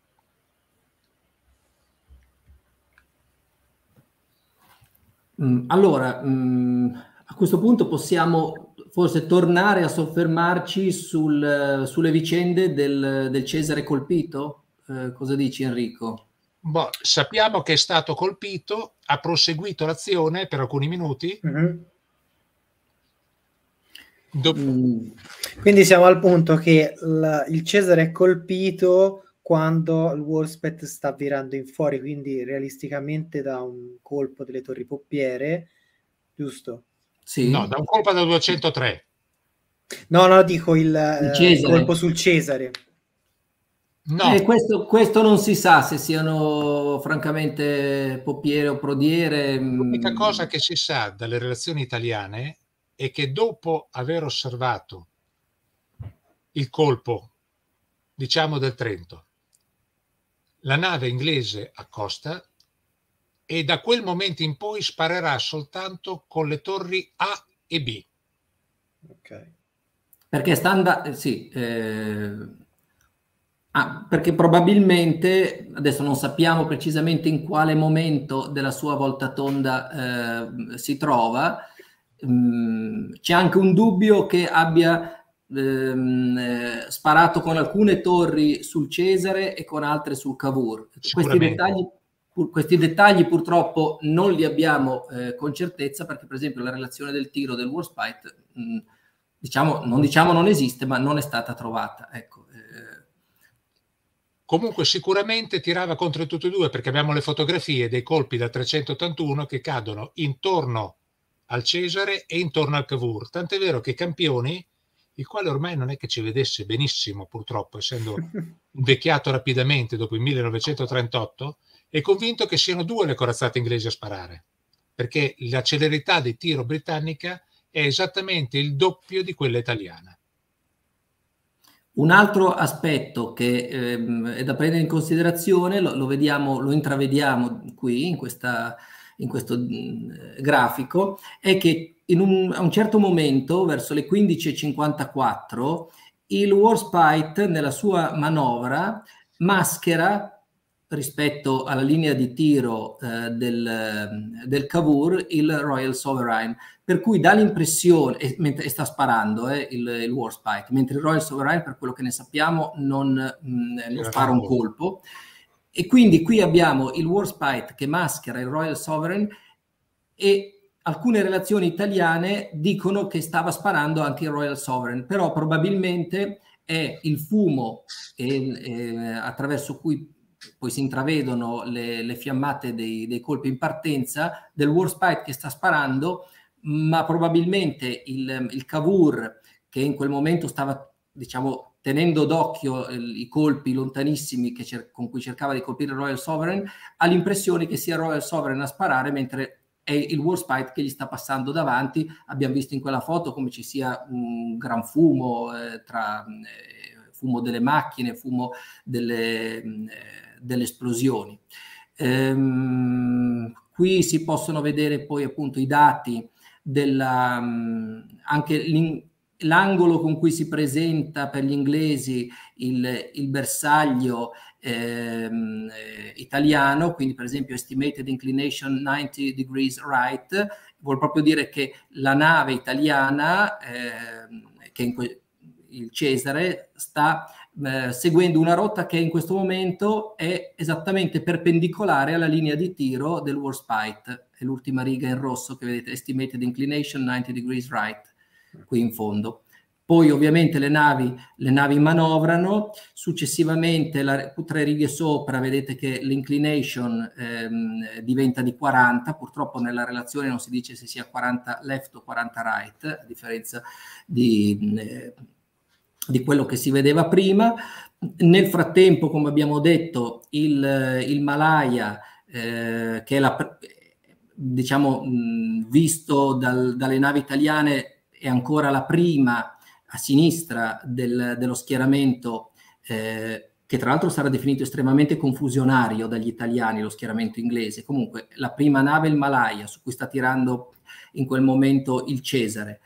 Allora, a questo punto possiamo forse tornare a soffermarci sulle vicende del Cesare colpito? Cosa dici, Enrico? Boh, sappiamo che è stato colpito, ha proseguito l'azione per alcuni minuti. Quindi siamo al punto che il Cesare è colpito quando il Warspite sta virando in fuori, quindi realisticamente da un colpo delle torri poppiere, giusto? Sì. No, da un colpo da 203. No, dico il colpo sul Cesare. No. Questo non si sa se siano francamente poppiere o prodiere. L'unica cosa che si sa dalle relazioni italiane è che dopo aver osservato il colpo, diciamo del Trento, la nave inglese accosta e da quel momento in poi sparerà soltanto con le torri A e B. Ok. Perché perché probabilmente, adesso non sappiamo precisamente in quale momento della sua volta tonda si trova, c'è anche un dubbio che abbia sparato con alcune torri sul Cesare e con altre sul Cavour. Questi dettagli purtroppo non li abbiamo con certezza, perché per esempio la relazione del tiro del Warspite non esiste, ma non è stata trovata. Ecco. Comunque sicuramente tirava contro tutti e due, perché abbiamo le fotografie dei colpi da 381 che cadono intorno al Cesare e intorno al Cavour. Tant'è vero che Campioni, il quale ormai non è che ci vedesse benissimo purtroppo, essendo invecchiato rapidamente dopo il 1938, è convinto che siano 2 le corazzate inglesi a sparare, perché la celerità di tiro britannica è esattamente il doppio di quella italiana. Un altro aspetto che è da prendere in considerazione, lo intravediamo qui in questo grafico, è che a un certo momento, verso le 15:54, il Warspite nella sua manovra maschera rispetto alla linea di tiro del Cavour il Royal Sovereign, per cui dà l'impressione, mentre sta sparando il Warspite, mentre il Royal Sovereign, per quello che ne sappiamo, non spara un colpo. E quindi qui abbiamo il Warspite che maschera il Royal Sovereign, e alcune relazioni italiane dicono che stava sparando anche il Royal Sovereign, però probabilmente è il fumo attraverso cui poi si intravedono le fiammate dei colpi in partenza del Warspite che sta sparando, ma probabilmente il Cavour, che in quel momento stava, diciamo, tenendo d'occhio i colpi lontanissimi con cui cercava di colpire il Royal Sovereign, ha l'impressione che sia il Royal Sovereign a sparare, mentre è il Warspite che gli sta passando davanti. Abbiamo visto in quella foto come ci sia un gran fumo, tra fumo delle macchine, fumo delle esplosioni. Qui si possono vedere poi appunto i dati anche l'angolo con cui si presenta per gli inglesi il bersaglio italiano, quindi per esempio estimated inclination 90 degrees right, vuol proprio dire che la nave italiana, il Cesare, sta seguendo una rotta che in questo momento è esattamente perpendicolare alla linea di tiro del Warspite. È l'ultima riga in rosso che vedete, estimated inclination 90 degrees right, qui in fondo. Poi ovviamente le navi manovrano, successivamente 3 righe sopra vedete che l'inclination diventa di 40, purtroppo nella relazione non si dice se sia 40 left o 40 right, a differenza di quello che si vedeva prima. Nel frattempo, come abbiamo detto, il Malaya, che è diciamo, visto dalle navi italiane, è ancora la prima a sinistra dello schieramento, che tra l'altro sarà definito estremamente confusionario dagli italiani, lo schieramento inglese. Comunque la prima nave, il Malaya, su cui sta tirando in quel momento il Cesare,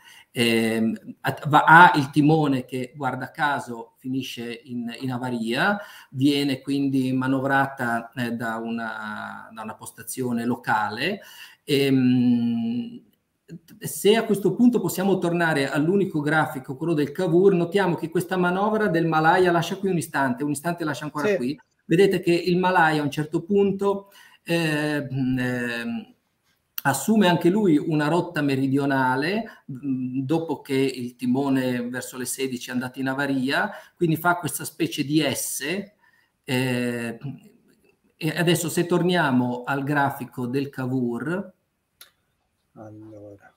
ha il timone che, guarda caso, finisce in avaria, viene quindi manovrata da una postazione locale. Se a questo punto possiamo tornare all'unico grafico, quello del Cavour, notiamo che questa manovra del Malaya lascia qui un istante lascia ancora qui. Vedete che il Malaya a un certo punto assume anche lui una rotta meridionale dopo che il timone verso le 16 è andato in avaria, quindi fa questa specie di S. E adesso se torniamo al grafico del Cavour, allora,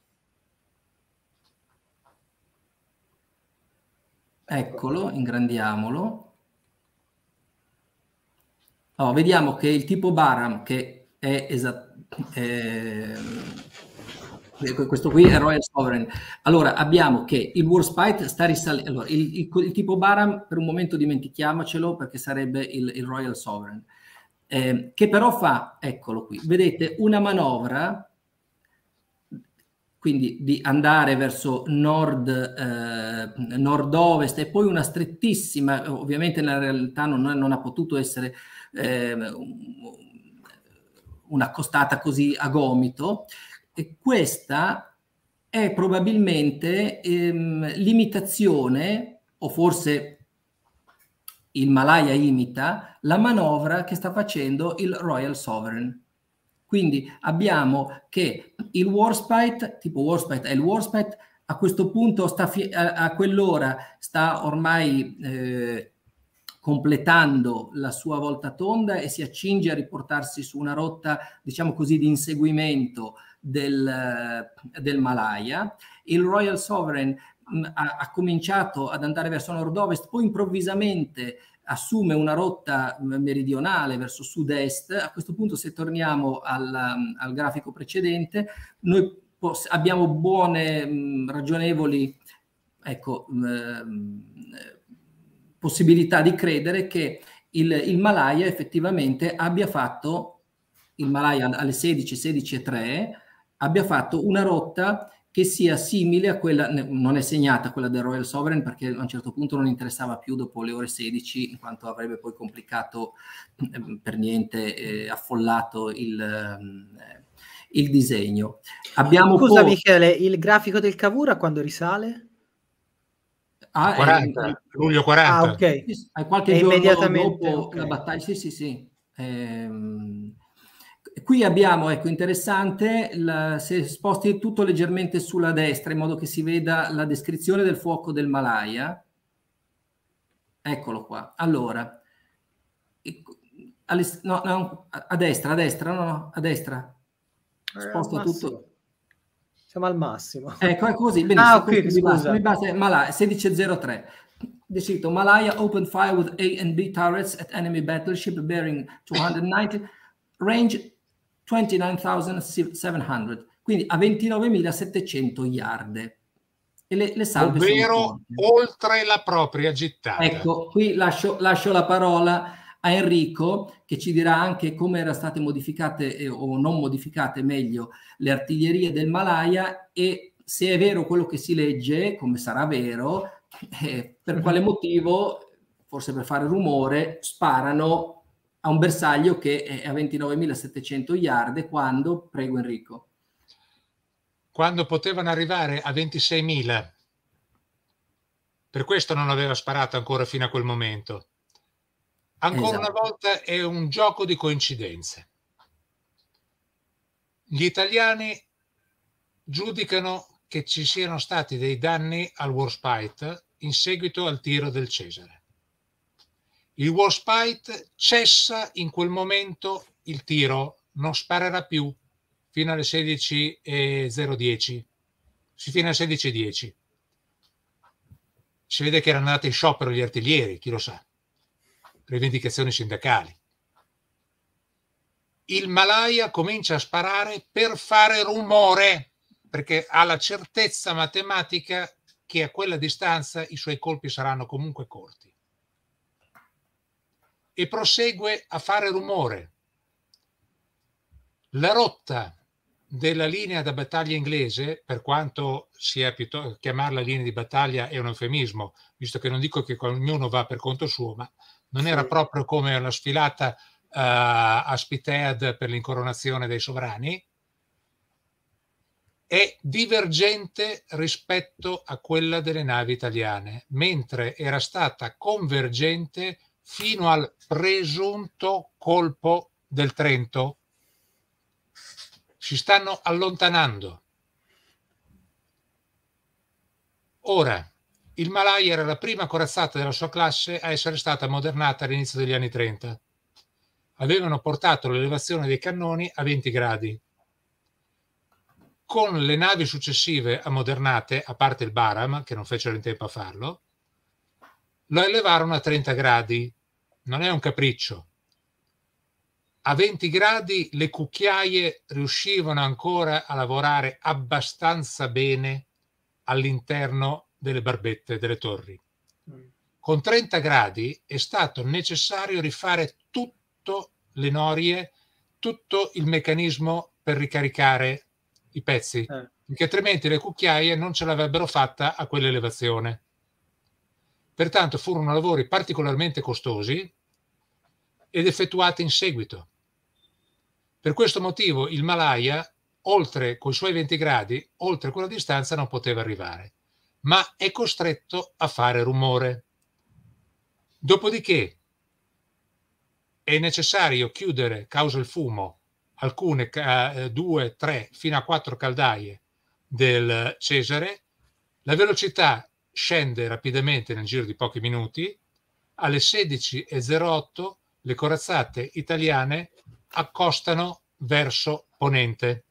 eccolo, ingrandiamolo. Vediamo che il tipo Barham, che è questo qui è Royal Sovereign. Allora abbiamo che il Warspite sta risalendo. Allora, il tipo Barham per un momento dimentichiamocelo, perché sarebbe il Royal Sovereign, che però fa, eccolo qui, vedete, una manovra, quindi di andare verso nord-ovest, e poi una strettissima, ovviamente nella realtà non ha potuto essere un'accostata così a gomito, e questa è probabilmente l'imitazione, o forse il Malaya imita la manovra che sta facendo il Royal Sovereign. Quindi abbiamo che il Warspite, tipo Warspite è il Warspite, a questo punto a quell'ora sta ormai completando la sua volta tonda e si accinge a riportarsi su una rotta, diciamo così, di inseguimento del Malaya. Il Royal Sovereign ha cominciato ad andare verso nord-ovest, poi improvvisamente assume una rotta meridionale verso sud-est. A questo punto, se torniamo al grafico precedente, noi abbiamo buone, ragionevoli, possibilità di credere che il Malaya effettivamente abbia fatto, il Malaya alle 16:03, abbia fatto una rotta che sia simile a quella, non è segnata quella del Royal Sovereign perché a un certo punto non interessava più dopo le ore 16, in quanto avrebbe poi complicato per niente, affollato il disegno. Abbiamo Scusa Michele, il grafico del Cavour quando risale? 40, luglio 40. Ah, ok. Qualche giorno dopo la battaglia, sì. Qui abbiamo, ecco, interessante, se sposti tutto leggermente sulla destra in modo che si veda la descrizione del fuoco del Malaya. Eccolo qua. Allora, a destra. Sposta tutto. Siamo al massimo. Ecco, è così, benissimo. Ah, ok, scusa. Malaya, 1603. Descritto, Malaya opened fire with A and B turrets at enemy battleship bearing 290, range 29,700, quindi a 29.700 yard. E le salve ovvero oltre la propria gittata. Ecco, qui lascio la parola a Enrico, che ci dirà anche come erano state modificate o non modificate meglio le artiglierie del Malaya e se è vero quello che si legge, come sarà vero, per quale motivo, forse per fare rumore, sparano a un bersaglio che è a 29.700 yard quando, prego Enrico. Quando potevano arrivare a 26.000. Per questo non aveva sparato ancora fino a quel momento. Ancora una volta è un gioco di coincidenze. Gli italiani giudicano che ci siano stati dei danni al Warspite in seguito al tiro del Cesare. Il Warspite cessa in quel momento il tiro, non sparerà più fino alle 16:010, fino alle 16:10. Si vede che erano andati in sciopero gli artiglieri, chi lo sa, rivendicazioni sindacali. Il Malaya comincia a sparare per fare rumore, perché ha la certezza matematica che a quella distanza i suoi colpi saranno comunque corti. E prosegue a fare rumore. La rotta della linea da battaglia inglese, per quanto sia piuttosto chiamarla linea di battaglia è un eufemismo, visto che non dico che ognuno va per conto suo, ma non era proprio come la sfilata a Spithead per l'incoronazione dei sovrani, è divergente rispetto a quella delle navi italiane, mentre era stata convergente fino al presunto colpo del Trento. Si stanno allontanando. Ora, il Malaya era la prima corazzata della sua classe a essere stata ammodernata all'inizio degli anni 30. Avevano portato l'elevazione dei cannoni a 20 gradi. Con le navi successive ammodernate, a parte il Barham, che non fecero in tempo a farlo, lo elevarono a 30 gradi. Non è un capriccio. A 20 gradi le cucchiaie riuscivano ancora a lavorare abbastanza bene all'interno delle barbette delle torri. Con 30 gradi è stato necessario rifare tutto le norie, tutto il meccanismo per ricaricare i pezzi, perché altrimenti le cucchiaie non ce l'avrebbero fatta a quell'elevazione. Pertanto furono lavori particolarmente costosi ed effettuati in seguito. Per questo motivo il Malaya, oltre coi suoi 20 gradi, oltre quella distanza non poteva arrivare, ma è costretto a fare rumore. Dopodiché è necessario chiudere, causa il fumo, alcune 2, 3, fino a 4 caldaie del Cesare. La velocità scende rapidamente nel giro di pochi minuti. Alle 16:08 le corazzate italiane accostano verso ponente,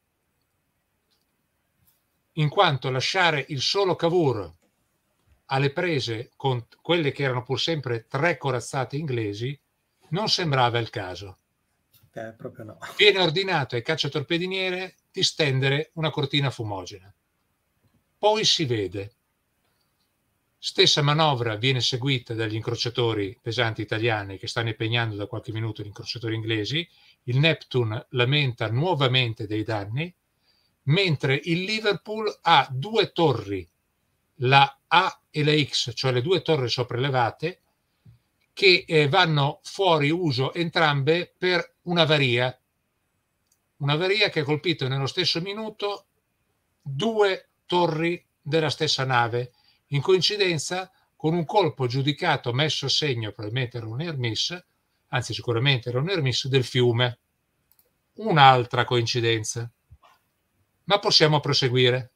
in quanto lasciare il solo Cavour alle prese con quelle che erano pur sempre 3 corazzate inglesi non sembrava il caso. Proprio no. Viene ordinato ai cacciatorpediniere di stendere una cortina fumogena. Poi si vede. Stessa manovra viene seguita dagli incrociatori pesanti italiani che stanno impegnando da qualche minuto gli incrociatori inglesi. Il Neptune lamenta nuovamente dei danni. mentre il Liverpool ha due torri, la A e la X, cioè le due torri sopraelevate, che vanno fuori uso entrambe per un'avaria che ha colpito nello stesso minuto due torri della stessa nave, in coincidenza con un colpo giudicato messo a segno, probabilmente era un near miss, anzi sicuramente era un near miss del fiume. Un'altra coincidenza. Ma possiamo proseguire.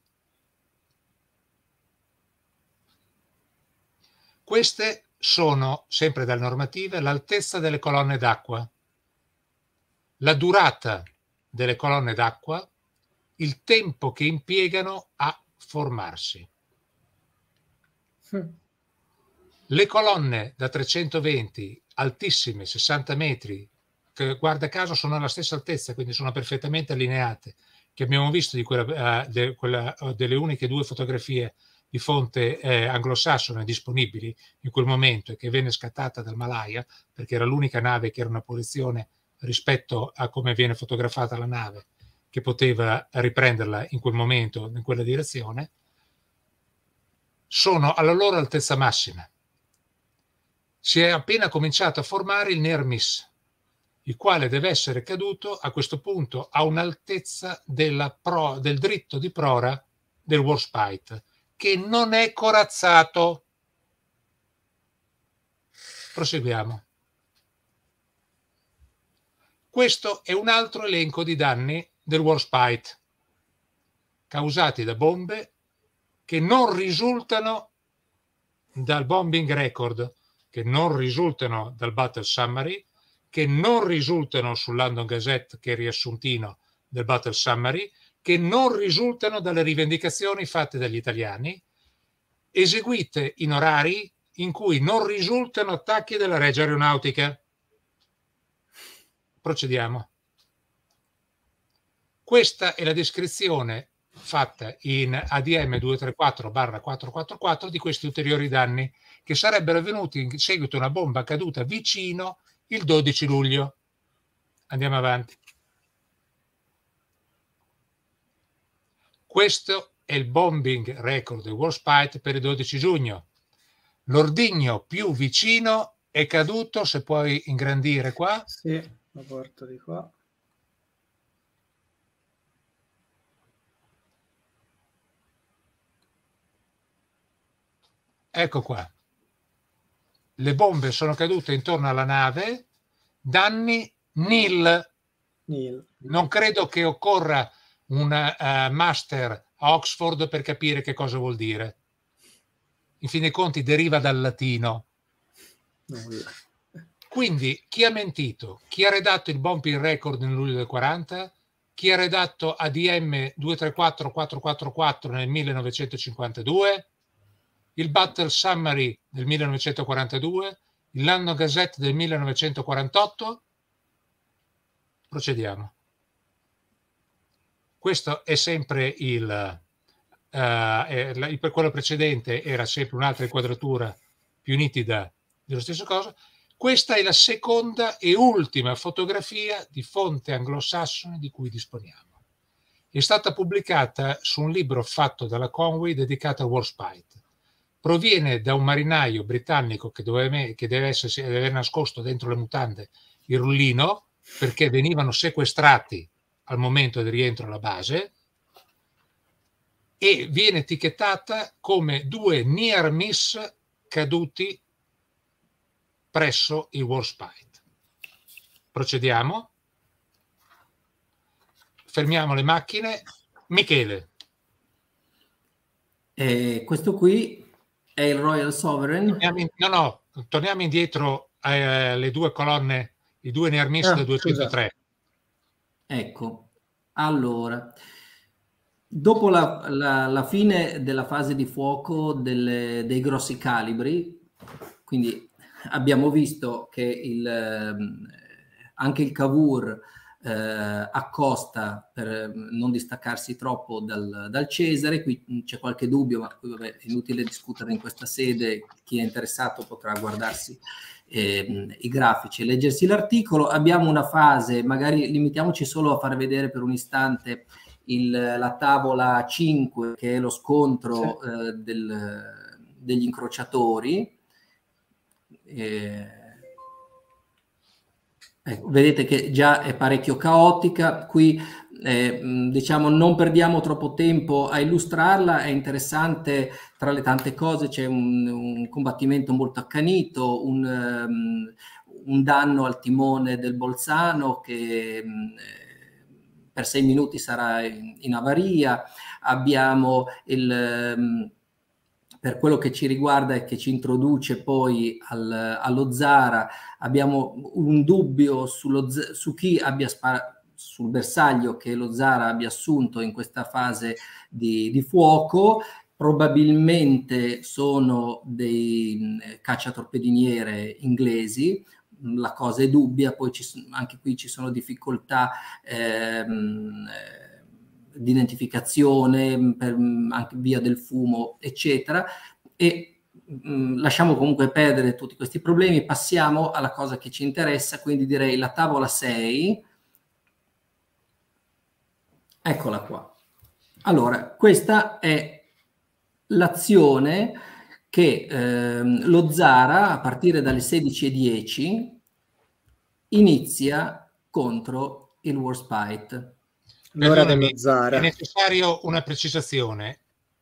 Queste sono, sempre dalle normative, l'altezza delle colonne d'acqua, la durata delle colonne d'acqua, il tempo che impiegano a formarsi. Le colonne da 320 altissime, 60 metri, che guarda caso sono alla stessa altezza, quindi sono perfettamente allineate, che abbiamo visto delle uniche due fotografie di fonte anglosassone disponibili in quel momento e che venne scattata dal Malaya, perché era l'unica nave che era una posizione rispetto a come viene fotografata la nave, che poteva riprenderla in quel momento, in quella direzione, sono alla loro altezza massima. Si è appena cominciato a formare il near miss, il quale deve essere caduto a questo punto a un'altezza del dritto di prora del warspite, che non è corazzato. Proseguiamo. Questo è un altro elenco di danni del warspite, causati da bombe che non risultano dal bombing record, che non risultano dal battle summary, che non risultano sul London Gazette, che è il riassuntino del battle summary, che non risultano dalle rivendicazioni fatte dagli italiani, eseguite in orari in cui non risultano attacchi della Regia Aeronautica. Procediamo. Questa è la descrizione fatta in ADM 234/444 di questi ulteriori danni che sarebbero avvenuti in seguito a una bomba caduta vicino il 12 luglio. Andiamo avanti. Questo è il bombing record del warspite per il 12 giugno. L'ordigno più vicino è caduto, se puoi ingrandire qua. Sì, lo porto di qua. Ecco qua. Le bombe sono cadute intorno alla nave, danni nil. Non credo che occorra un master a Oxford per capire che cosa vuol dire. In fin dei conti deriva dal latino. Quindi chi ha mentito? Chi ha redatto il bombing record nel luglio del 40? Chi ha redatto ADM 234/444 nel 1952? Il Battle Summary del 1942, il London Gazette del 1948. Procediamo. Questo è sempre per quello precedente era sempre un'altra inquadratura più nitida dello stesso cosa. Questa è la seconda e ultima fotografia di fonte anglosassone di cui disponiamo. È stata pubblicata su un libro fatto dalla Conway dedicato al warspite. Proviene da un marinaio britannico che deve aver nascosto dentro le mutande il rullino perché venivano sequestrati al momento del rientro alla base e viene etichettata come due near miss caduti presso il warspite. Procediamo. Fermiamo le macchine. Michele. Questo qui è il Royal Sovereign. Torniamo indietro alle due colonne, i due near miss del 203. Ecco, allora, dopo la fine della fase di fuoco dei grossi calibri, quindi abbiamo visto che anche il Cavour accosta per non distaccarsi troppo dal Cesare. Qui c'è qualche dubbio, ma qui vabbè, è inutile discutere in questa sede. Chi è interessato potrà guardarsi i grafici e leggersi l'articolo. Abbiamo una fase, magari limitiamoci solo a far vedere per un istante la tavola 5, che è lo scontro degli incrociatori. Ecco, vedete che già è parecchio caotica. Qui diciamo non perdiamo troppo tempo a illustrarla, è interessante. Tra le tante cose c'è un combattimento molto accanito, un danno al timone del Bolzano che per 6 minuti sarà in avaria. Abbiamo per quello che ci riguarda e che ci introduce poi allo Zara, abbiamo un dubbio su chi abbia sul bersaglio che lo Zara abbia assunto in questa fase di fuoco. Probabilmente sono dei cacciatorpediniere inglesi. La cosa è dubbia, poi anche qui ci sono difficoltà di identificazione per anche via del fumo, eccetera, e lasciamo comunque perdere tutti questi problemi, passiamo alla cosa che ci interessa, quindi direi la tavola 6. Eccola qua. Allora, questa è l'azione che lo Zara, a partire dalle 16:10, inizia contro il Warspite. L'ora dello Zara. È necessario una precisazione.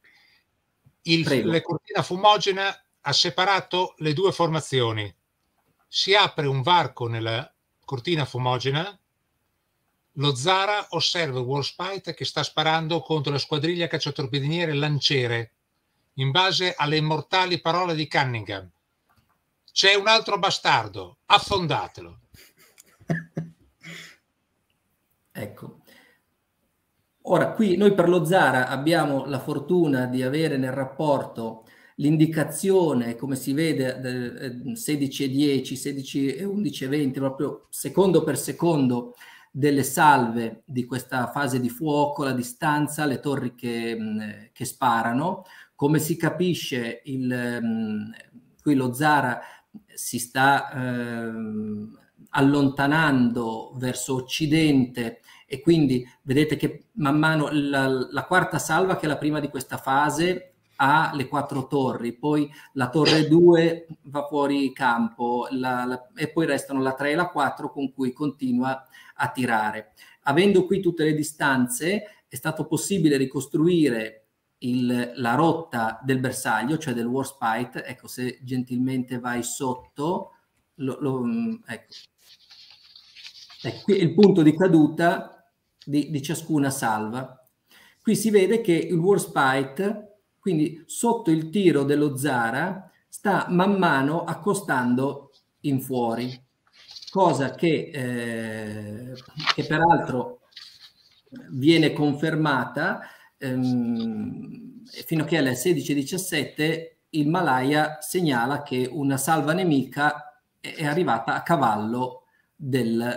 La cortina fumogena ha separato le due formazioni. Si apre un varco nella cortina fumogena. Lo Zara osserva il Warspite che sta sparando contro la squadriglia cacciatorpediniere Lanciere, in base alle immortali parole di Cunningham. C'è un altro bastardo, affondatelo. Ecco. Ora, qui noi per lo Zara abbiamo la fortuna di avere nel rapporto l'indicazione, come si vede, 16:10, 16:11:20, proprio secondo per secondo, delle salve di questa fase di fuoco, la distanza, le torri che sparano. Come si capisce, qui lo Zara si sta allontanando verso occidente, e quindi vedete che man mano la quarta salva, che è la prima di questa fase, ha le 4 torri, poi la torre 2 va fuori campo e poi restano la 3 e la 4 con cui continua a tirare. Avendo qui tutte le distanze, è stato possibile ricostruire la rotta del bersaglio, cioè del Warspite. Ecco, se gentilmente vai sotto, ecco. Qui è il punto di caduta di ciascuna salva. Qui si vede che il Warspite, quindi sotto il tiro dello Zara, sta man mano accostando in fuori, cosa che peraltro viene confermata fino a che alle 16:17 il Malaya segnala che una salva nemica è arrivata a cavallo del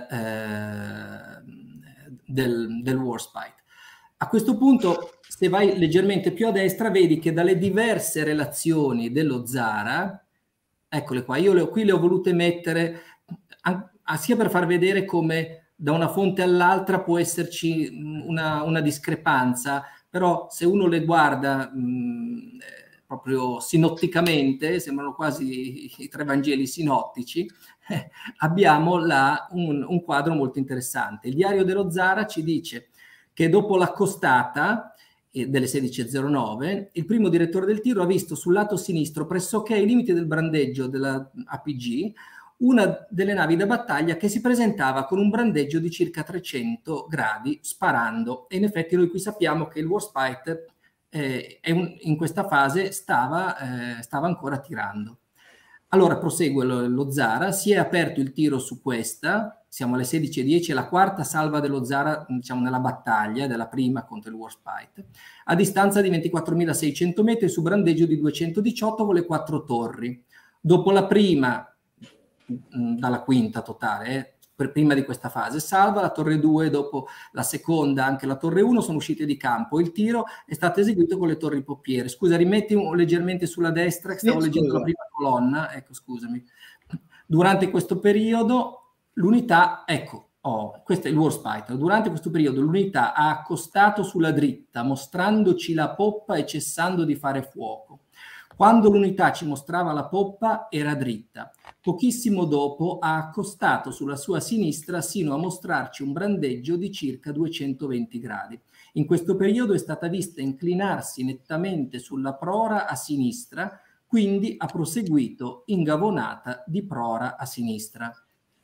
Warspite. A questo punto, se vai leggermente più a destra, vedi che dalle diverse relazioni dello Zara, eccole qua, io qui le ho volute mettere sia per far vedere come da una fonte all'altra può esserci una discrepanza, però se uno le guarda proprio sinotticamente, sembrano quasi i 3 Vangeli sinottici, abbiamo un quadro molto interessante. Il diario dello Zara ci dice che dopo l'accostata delle 16:09, il primo direttore del tiro ha visto sul lato sinistro, pressoché ai limiti del brandeggio della APG, una delle navi da battaglia che si presentava con un brandeggio di circa 300 gradi sparando, e in effetti noi qui sappiamo che il Warspite in questa fase stava ancora tirando. Allora prosegue lo Zara, si è aperto il tiro su questa, siamo alle 16:10, la quarta salva dello Zara, diciamo, nella battaglia della prima contro il Warspite, a distanza di 24.600 metri su brandeggio di 218 con le 4 torri. Dopo la prima, dalla quinta totale, prima di questa fase, salva la torre 2, dopo la seconda anche la torre 1 sono uscite di campo. Il tiro è stato eseguito con le torri poppiere. Scusa, rimetti leggermente sulla destra, che stavo leggendo la prima colonna. Ecco, scusami. Durante questo periodo l'unità, ecco, questo è il Warspite. Durante questo periodo l'unità ha accostato sulla dritta, mostrandoci la poppa e cessando di fare fuoco. Quando l'unità ci mostrava la poppa era dritta. Pochissimo dopo ha accostato sulla sua sinistra sino a mostrarci un brandeggio di circa 220 gradi. In questo periodo è stata vista inclinarsi nettamente sulla prora a sinistra, quindi ha proseguito ingavonata di prora a sinistra.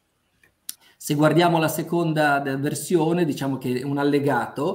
Se guardiamo la seconda versione, diciamo che è un allegato,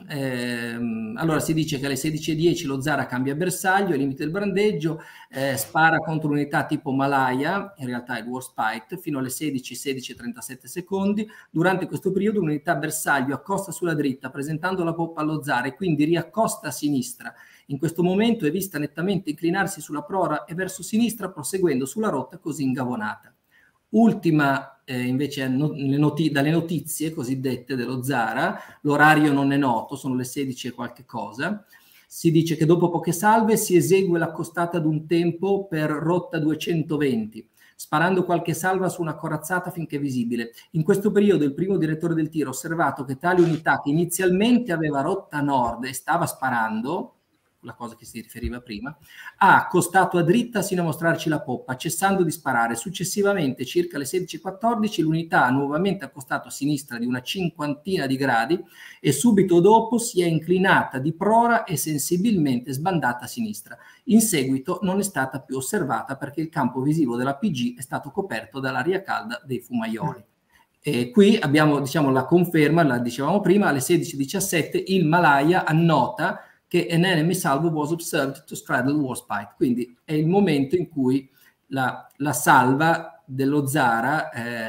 allora si dice che alle 16:10 lo Zara cambia bersaglio, ai limiti del brandeggio, spara contro unità tipo Malaya, in realtà è il Warspite, fino alle 16:37 secondi. Durante questo periodo un'unità bersaglio accosta sulla dritta, presentando la poppa allo Zara e quindi riaccosta a sinistra. In questo momento è vista nettamente inclinarsi sulla prora e verso sinistra, proseguendo sulla rotta così ingavonata. Ultima invece dalle notizie cosiddette dello Zara, l'orario non è noto, sono le 16 e qualche cosa. Si dice che dopo poche salve si esegue l'accostata ad un tempo per rotta 220, sparando qualche salva su una corazzata finché visibile. In questo periodo il primo direttore del tiro ha osservato che tale unità, che inizialmente aveva rotta nord e stava sparando, la cosa che si riferiva prima, ha accostato a dritta sino a mostrarci la poppa, cessando di sparare. Successivamente, circa alle 16:14, l'unità ha nuovamente accostato a sinistra di una cinquantina di gradi e subito dopo si è inclinata di prora e sensibilmente sbandata a sinistra. In seguito non è stata più osservata perché il campo visivo della PG è stato coperto dall'aria calda dei fumaioli. E qui abbiamo, diciamo, la conferma, la dicevamo prima, alle 16:17 il Malaya annota che an enemy salvo was observed to straddle Warspite, quindi è il momento in cui la salva dello Zara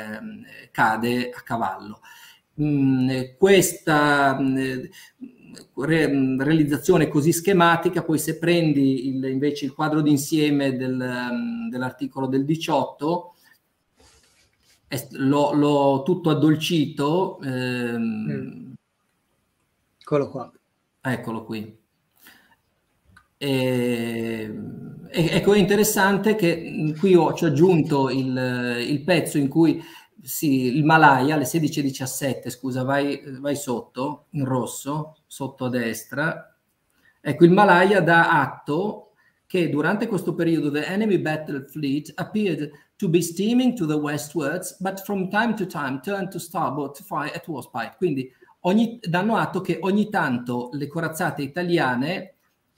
cade a cavallo. Questa realizzazione così schematica, poi se prendi invece il quadro d'insieme dell'articolo del 18, l'ho tutto addolcito. Eccolo qua. Eccolo qui. Ecco, è interessante che qui ci ho aggiunto il pezzo in cui il Malaya alle 16:17, scusa, vai sotto, in rosso, sotto a destra. Ecco, il Malaya dà atto che durante questo periodo the enemy battle fleet appeared to be steaming to the westwards, but from time to time turned to starboard to fire at Warspite. Quindi danno atto che ogni tanto le corazzate italiane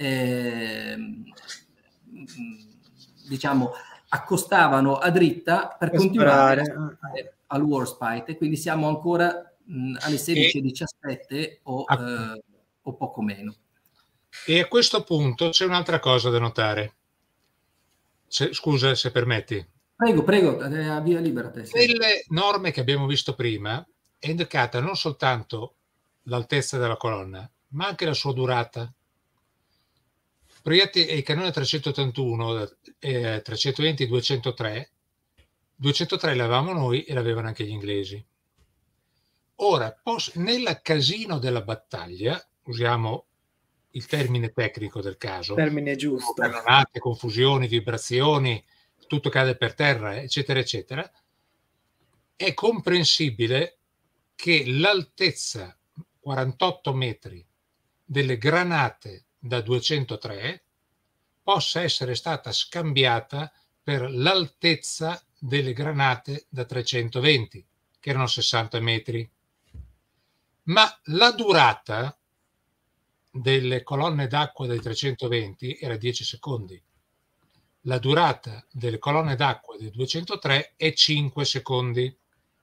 diciamo accostavano a dritta per continuare al Warspite, quindi siamo ancora alle 16:17 o poco meno. E a questo punto c'è un'altra cosa da notare. Scusa se permetti. Prego, via libera te. Nelle norme che abbiamo visto prima è indicata non soltanto l'altezza della colonna, ma anche la sua durata. Proiettili e il cannone 381, 320, 203 l'avevamo noi e l'avevano anche gli inglesi. Ora, nel casino della battaglia, usiamo il termine tecnico del caso, termine giusto, cannonate, confusioni, vibrazioni, tutto cade per terra, eccetera, eccetera, è comprensibile che l'altezza 48 metri delle granate da 203 possa essere stata scambiata per l'altezza delle granate da 320, che erano 60 metri. Ma la durata delle colonne d'acqua dei 320 era 10 secondi. La durata delle colonne d'acqua dei 203 è 5 secondi.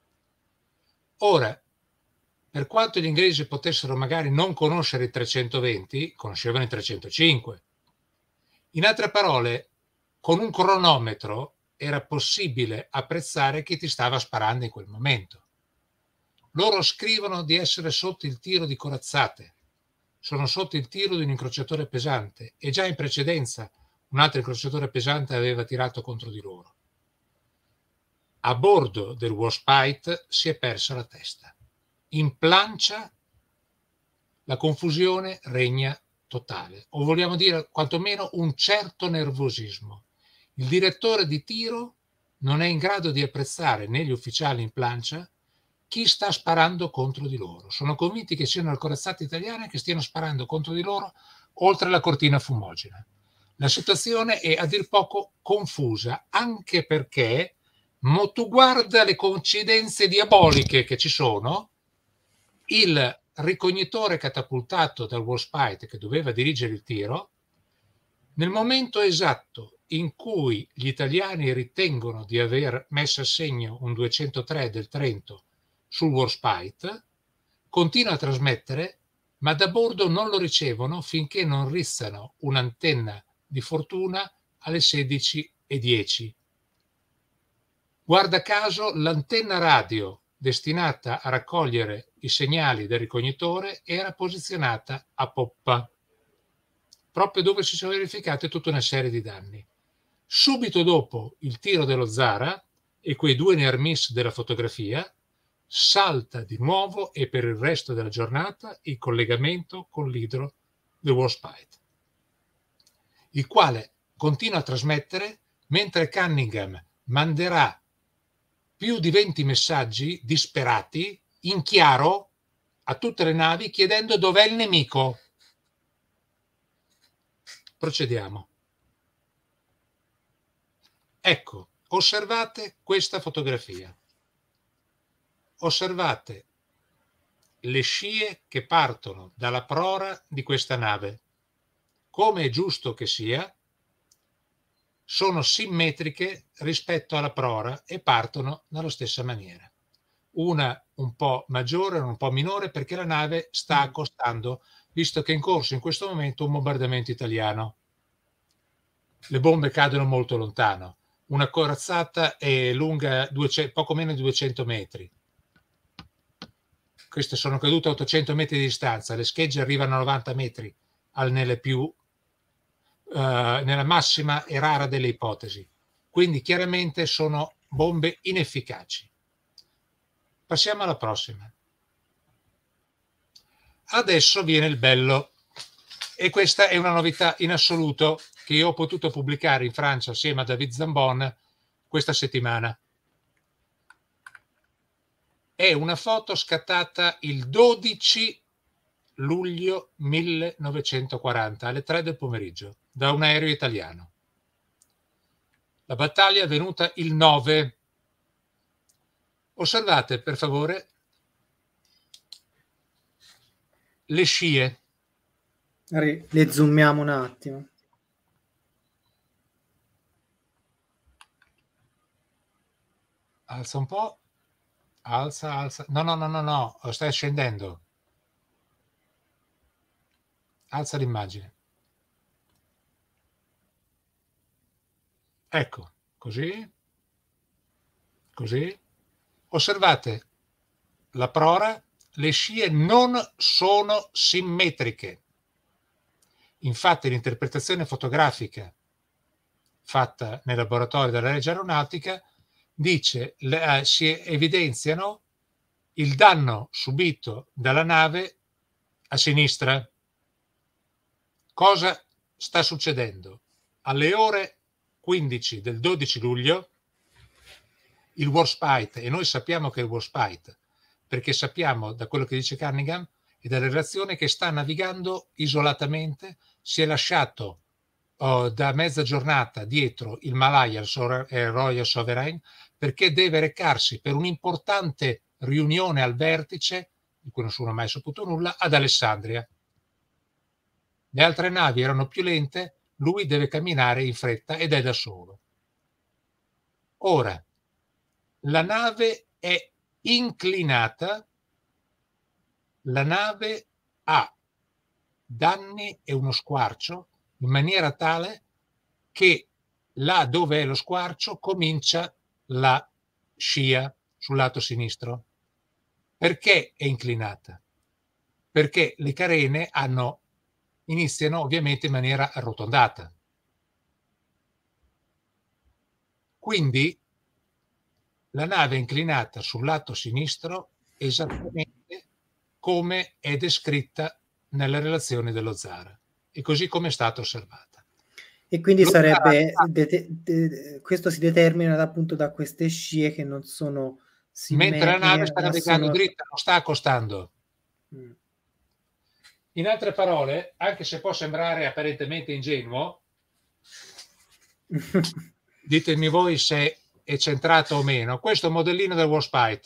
Ora, per quanto gli inglesi potessero magari non conoscere i 320, conoscevano i 305. In altre parole, con un cronometro era possibile apprezzare chi ti stava sparando in quel momento. Loro scrivono di essere sotto il tiro di corazzate, sono sotto il tiro di un incrociatore pesante e già in precedenza un altro incrociatore pesante aveva tirato contro di loro. A bordo del Warspite si è persa la testa. In plancia la confusione regna totale, o vogliamo dire quantomeno un certo nervosismo. Il direttore di tiro non è in grado di apprezzare né gli ufficiali in plancia chi sta sparando contro di loro. Sono convinti che siano le corazzate italiane che stiano sparando contro di loro oltre la cortina fumogena. La situazione è a dir poco confusa, anche perché tu guarda le coincidenze diaboliche che ci sono. Il ricognitore catapultato dal Warspite, che doveva dirigere il tiro, nel momento esatto in cui gli italiani ritengono di aver messo a segno un 203 del Trento sul Warspite, continua a trasmettere, ma da bordo non lo ricevono finché non rizzano un'antenna di fortuna alle 16:10. Guarda caso, l'antenna radio destinata a raccogliere i segnali del ricognitore era posizionata a poppa, proprio dove si sono verificate tutta una serie di danni. Subito dopo il tiro dello Zara e quei 2 near miss della fotografia, salta di nuovo e per il resto della giornata il collegamento con l'idro del Warspite, il quale continua a trasmettere mentre Cunningham manderà più di 20 messaggi disperati in chiaro a tutte le navi chiedendo dov'è il nemico. Procediamo. Ecco, osservate questa fotografia. Osservate le scie che partono dalla prora di questa nave. Come è giusto che sia, sono simmetriche rispetto alla prora e partono nella stessa maniera. Una un po' maggiore, un po' minore, perché la nave sta accostando, visto che è in corso in questo momento un bombardamento italiano. Le bombe cadono molto lontano. Una corazzata è lunga poco meno di 200 metri. Queste sono cadute a 800 metri di distanza. Le schegge arrivano a 90 metri nella massima e rara delle ipotesi. Quindi chiaramente sono bombe inefficaci. Passiamo alla prossima. Adesso viene il bello, e questa è una novità in assoluto che io ho potuto pubblicare in Francia assieme a David Zambon questa settimana. È una foto scattata il 12 luglio 1940 alle 3 del pomeriggio da un aereo italiano. La battaglia è avvenuta il 9. Osservate per favore le scie. Le zoomiamo un attimo. Alza un po'. Alza. No, stai scendendo. Alza l'immagine. Ecco, così. Osservate la prora, le scie non sono simmetriche. Infatti l'interpretazione fotografica fatta nel laboratorio della Regia Aeronautica dice si evidenziano il danno subito dalla nave a sinistra. Cosa sta succedendo? Alle ore 15 del 12 luglio il Warspite, e noi sappiamo che è il Warspite perché sappiamo da quello che dice Cunningham e dalle relazioni che sta navigando isolatamente, si è lasciato da mezza giornata dietro il Malaya e il Royal Sovereign perché deve recarsi per un'importante riunione al vertice, di cui nessuno ha mai saputo nulla, ad Alessandria. Le altre navi erano più lente, lui deve camminare in fretta ed è da solo. Ora, la nave è inclinata, la nave ha danni e uno squarcio in maniera tale che là dove è lo squarcio comincia la scia sul lato sinistro. Perché è inclinata? Perché le carene iniziano ovviamente in maniera arrotondata. Quindi la nave è inclinata sul lato sinistro esattamente come è descritta nelle relazioni dello Zara e così come è stata osservata. E quindi sarebbe questo si determina appunto da queste scie che non sono mentre la nave sta navigando dritta, non sta accostando. In altre parole, anche se può sembrare apparentemente ingenuo, ditemi voi se è centrato o meno, questo è un modellino del Warspite.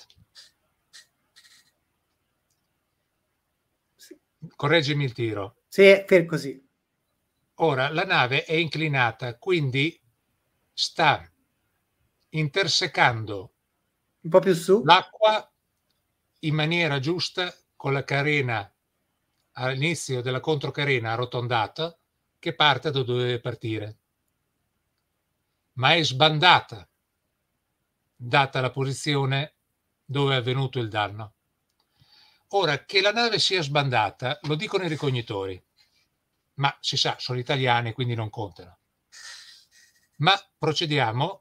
Correggimi il tiro. Sì, per così. Ora, la nave è inclinata, quindi sta intersecando un po' più su l'acqua in maniera giusta con la carena all'inizio della controcarena arrotondata che parte da dove deve partire, ma è sbandata data la posizione dove è avvenuto il danno. Ora, che la nave sia sbandata lo dicono i ricognitori, ma si sa, sono italiani quindi non contano. Ma procediamo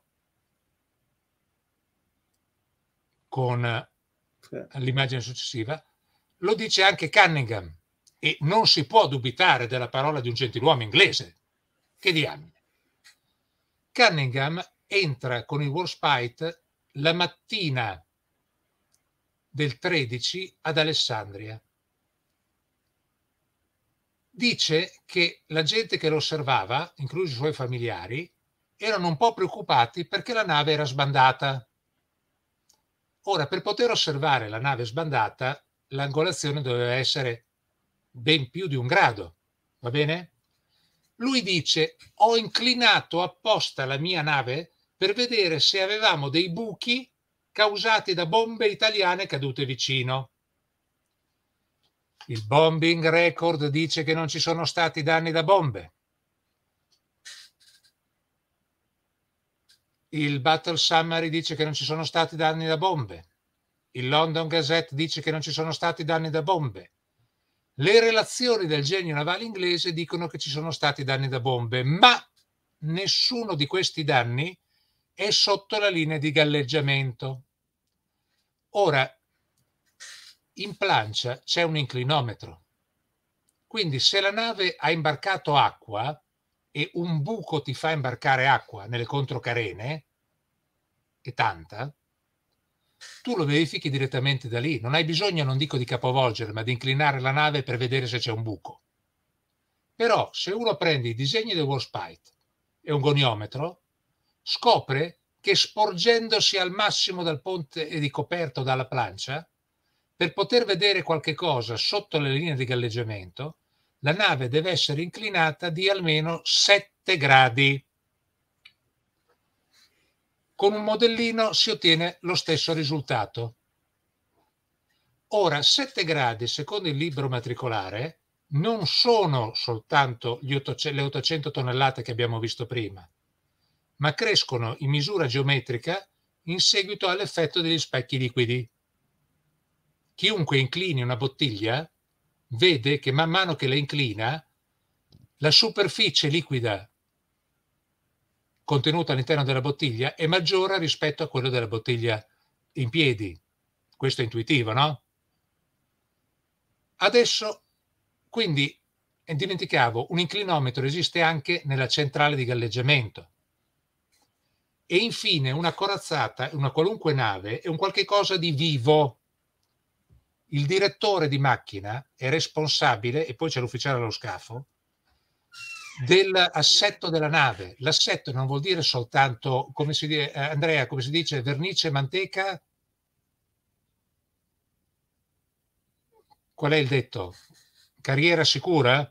con l'immagine successiva. Lo dice anche Cunningham e non si può dubitare della parola di un gentiluomo inglese. Che diamine. Cunningham entra con il Warspite la mattina del 13 ad Alessandria. Dice che la gente che lo osservava, inclusi i suoi familiari, erano un po' preoccupati perché la nave era sbandata. Ora, per poter osservare la nave sbandata, l'angolazione doveva essere ben più di 1 grado, va bene? Lui dice: ho inclinato apposta la mia nave per vedere se avevamo dei buchi causati da bombe italiane cadute vicino. Il bombing record dice che non ci sono stati danni da bombe. Il Battle Summary dice che non ci sono stati danni da bombe. Il London Gazette dice che non ci sono stati danni da bombe. Le relazioni del genio navale inglese dicono che ci sono stati danni da bombe, ma nessuno di questi danni è sotto la linea di galleggiamento. Ora, in plancia c'è un inclinometro, quindi se la nave ha imbarcato acqua e un buco ti fa imbarcare acqua nelle controcarene, e tanta, tu lo verifichi direttamente da lì, non hai bisogno, non dico di capovolgere, ma di inclinare la nave per vedere se c'è un buco. Però se uno prende i disegni del Warspite e un goniometro, scopre che sporgendosi al massimo dal ponte di coperto dalla plancia, per poter vedere qualche cosa sotto le linee di galleggiamento, la nave deve essere inclinata di almeno 7 gradi. Con un modellino si ottiene lo stesso risultato. Ora, 7 gradi, secondo il libro matricolare, non sono soltanto le 800 tonnellate che abbiamo visto prima, ma crescono in misura geometrica in seguito all'effetto degli specchi liquidi. Chiunque inclini una bottiglia vede che man mano che la inclina, la superficie liquida contenuta all'interno della bottiglia è maggiore rispetto a quello della bottiglia in piedi. Questo è intuitivo, no? Adesso, quindi, dimenticavo, un inclinometro esiste anche nella centrale di galleggiamento. E infine una corazzata, una qualunque nave, è un qualche cosa di vivo. Il direttore di macchina è responsabile, e poi c'è l'ufficiale allo scafo, dell'assetto della nave. L'assetto non vuol dire soltanto, come si dice, Andrea, come si dice, vernice, manteca? Qual è il detto? Carriera sicura?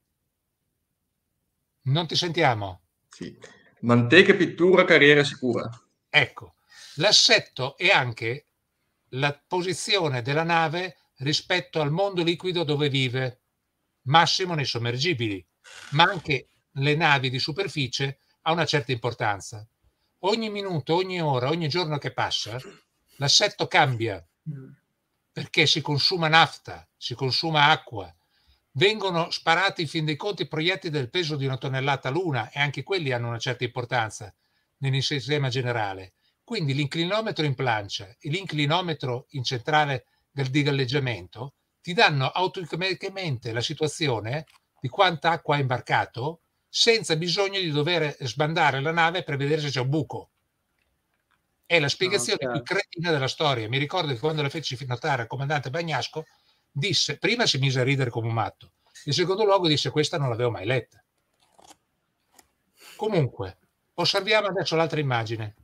Non ti sentiamo. Sì. Manteca, pittura, carriera sicura. Ecco, l'assetto è anche la posizione della nave rispetto al mondo liquido dove vive, massimo nei sommergibili, ma anche le navi di superficie ha una certa importanza. Ogni minuto, ogni ora, ogni giorno che passa, l'assetto cambia perché si consuma nafta, si consuma acqua, vengono sparati in fin dei conti proiettili del peso di 1 tonnellata l'una e anche quelli hanno una certa importanza nel sistema generale. Quindi l'inclinometro in plancia e l'inclinometro in centrale di galleggiamento ti danno automaticamente la situazione di quanta acqua ha imbarcato senza bisogno di dover sbandare la nave per vedere se c'è un buco. È la spiegazione più cretina della storia. Mi ricordo che quando la feci notare al comandante Bagnasco, disse, prima si mise a ridere come un matto, in secondo luogo disse, questa non l'avevo mai letta. Comunque, osserviamo adesso l'altra immagine.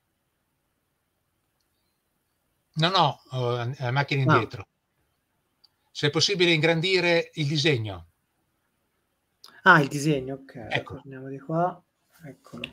Non ho la macchina indietro. Se è possibile ingrandire il disegno. Ah, il disegno, ok. Ecco. Torniamo di qua. Eccolo.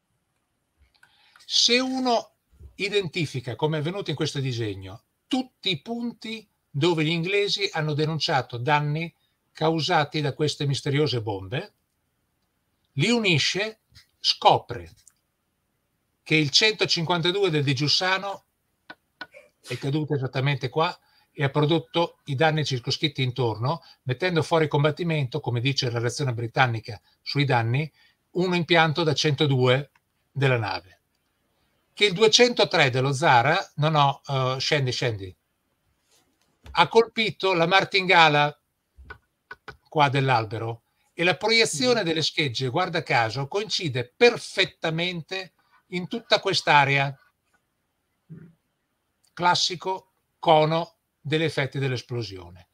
Se uno identifica, come è avvenuto in questo disegno, tutti i punti dove gli inglesi hanno denunciato danni causati da queste misteriose bombe, li unisce, scopre che il 152 del Di Giussano è caduto esattamente qua e ha prodotto i danni circoscritti intorno, mettendo fuori combattimento, come dice la relazione britannica sui danni, un impianto da 102 della nave. Che il 203 dello Zara, scendi, ha colpito la martingala qua dell'albero e la proiezione delle schegge, guarda caso, coincide perfettamente in tutta quest'area. Classico cono degli effetti dell'esplosione.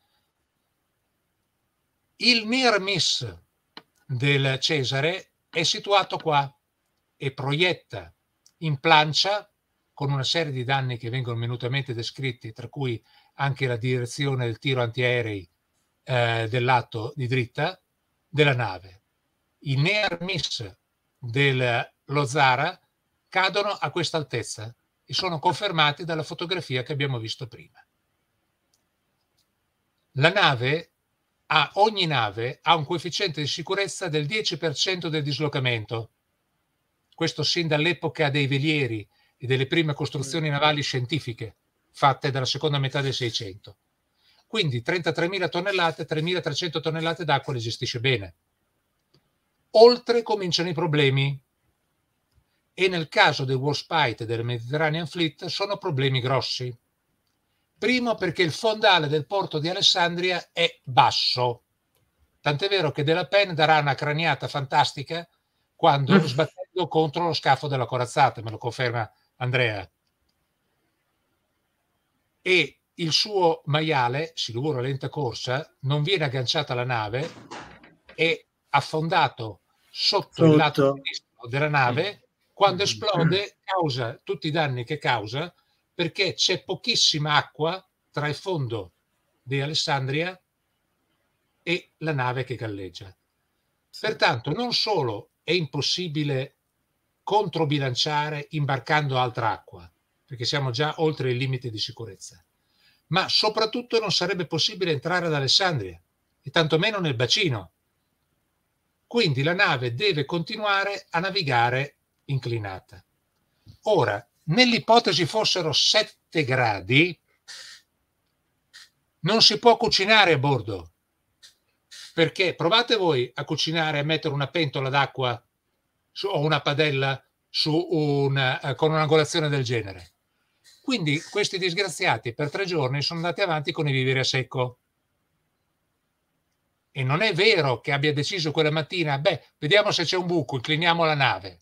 Il near miss del Cesare è situato qua e proietta in plancia, con una serie di danni che vengono minutamente descritti, tra cui anche la direzione del tiro antiaerei del lato di dritta della nave. I near miss dello Zara cadono a questa altezza e sono confermati dalla fotografia che abbiamo visto prima. Ogni nave ha un coefficiente di sicurezza del 10% del dislocamento. Questo sin dall'epoca dei velieri e delle prime costruzioni navali scientifiche fatte dalla seconda metà del 600. Quindi 33.000 tonnellate, 3.300 tonnellate d'acqua le gestisce bene. Oltre cominciano i problemi e nel caso del Warspite e del Mediterranean Fleet sono problemi grossi. Primo perché il fondale del porto di Alessandria è basso, tant'è vero che Della Pen darà una craniata fantastica quando sbattendo contro lo scafo della corazzata, me lo conferma Andrea. E il suo maiale, Siluro Lenta Corsa, non viene agganciata alla nave, è affondato sotto il lato sinistro della nave, quando esplode causa tutti i danni che causa, perché c'è pochissima acqua tra il fondo di Alessandria e la nave che galleggia. Pertanto non solo è impossibile controbilanciare imbarcando altra acqua, perché siamo già oltre il limite di sicurezza, ma soprattutto non sarebbe possibile entrare ad Alessandria e tantomeno nel bacino. Quindi la nave deve continuare a navigare inclinata. Ora, nell'ipotesi fossero 7 gradi, non si può cucinare a bordo, perché provate voi a cucinare, a mettere una pentola d'acqua o una padella con un'angolazione del genere. Quindi questi disgraziati per 3 giorni sono andati avanti con i viveri a secco. E non è vero che abbia deciso quella mattina, vediamo se c'è un buco, incliniamo la nave.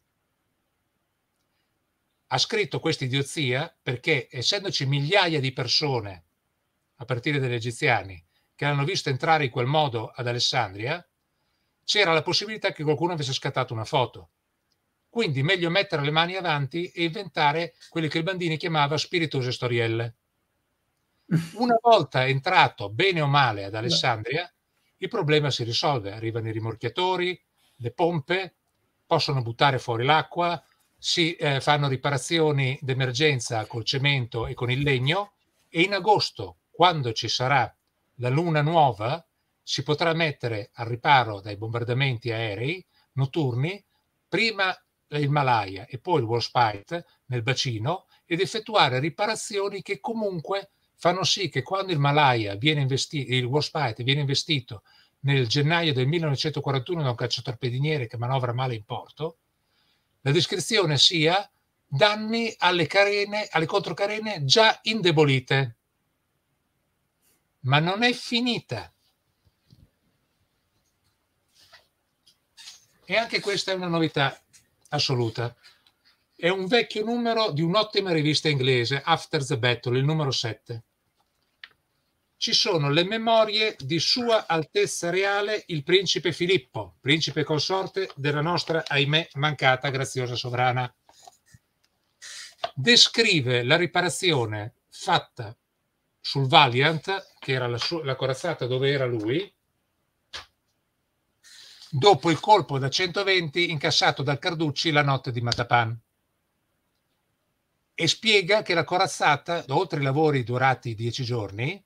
Ha scritto questa idiozia perché, essendoci migliaia di persone, a partire dagli egiziani, che l'hanno visto entrare in quel modo ad Alessandria, c'era la possibilità che qualcuno avesse scattato una foto. Quindi meglio mettere le mani avanti e inventare quelli che il Bandini chiamava spiritose storielle. Una volta entrato bene o male ad Alessandria, il problema si risolve. Arrivano i rimorchiatori, le pompe, possono buttare fuori l'acqua, si fanno riparazioni d'emergenza col cemento e con il legno e in agosto, quando ci sarà la luna nuova, si potrà mettere al riparo dai bombardamenti aerei notturni, prima il Malaya e poi il Warspite nel bacino, ed effettuare riparazioni che comunque fanno sì che quando il Malaya viene investito, il Warspite viene investito nel gennaio del 1941 da un cacciatorpediniere che manovra male in porto, la descrizione sia danni alle carene, alle controcarene già indebolite. Ma non è finita. E anche questa è una novità assoluta. È un vecchio numero di un'ottima rivista inglese, After the Battle, il numero 7. Ci sono le memorie di Sua Altezza Reale il Principe Filippo, principe consorte della nostra, ahimè, mancata graziosa sovrana. Descrive la riparazione fatta sul Valiant, che era la corazzata dove era lui, dopo il colpo da 120 incassato dal Carducci la notte di Matapan. E spiega che la corazzata, oltre i lavori durati 10 giorni,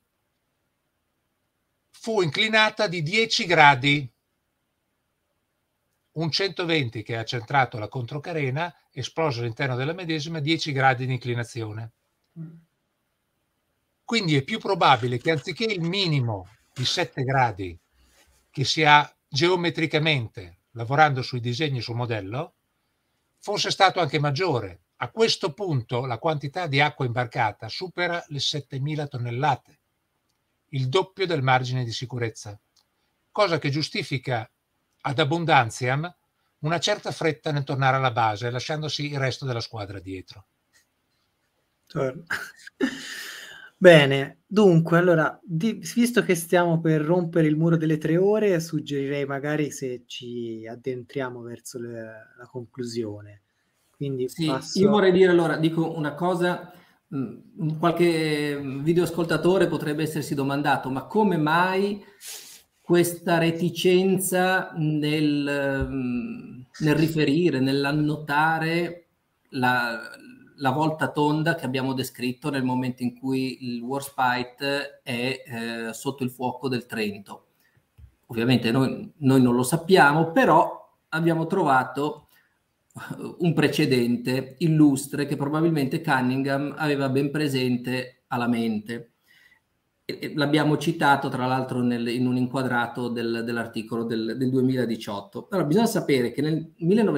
fu inclinata di 10 gradi. Un 120 che ha centrato la controcarena, esploso all'interno della medesima, 10 gradi di inclinazione. Quindi è più probabile che anziché il minimo di 7 gradi che si ha geometricamente lavorando sui disegni sul modello, fosse stato anche maggiore. A questo punto la quantità di acqua imbarcata supera le 7.000 tonnellate, il doppio del margine di sicurezza, cosa che giustifica ad abbondantiam una certa fretta nel tornare alla base, lasciandosi il resto della squadra dietro. Bene, dunque, allora, visto che stiamo per rompere il muro delle 3 ore, suggerirei magari se ci addentriamo verso la conclusione. Quindi sì, passo... io vorrei dire, allora, dico una cosa, qualche videoascoltatore potrebbe essersi domandato, ma come mai questa reticenza nel riferire, nell'annotare la volta tonda che abbiamo descritto nel momento in cui il Warspite è sotto il fuoco del Trento. Ovviamente noi non lo sappiamo, però abbiamo trovato un precedente illustre che probabilmente Cunningham aveva ben presente alla mente. L'abbiamo citato tra l'altro in un inquadrato dell'articolo del 2018. Allora, bisogna sapere che nel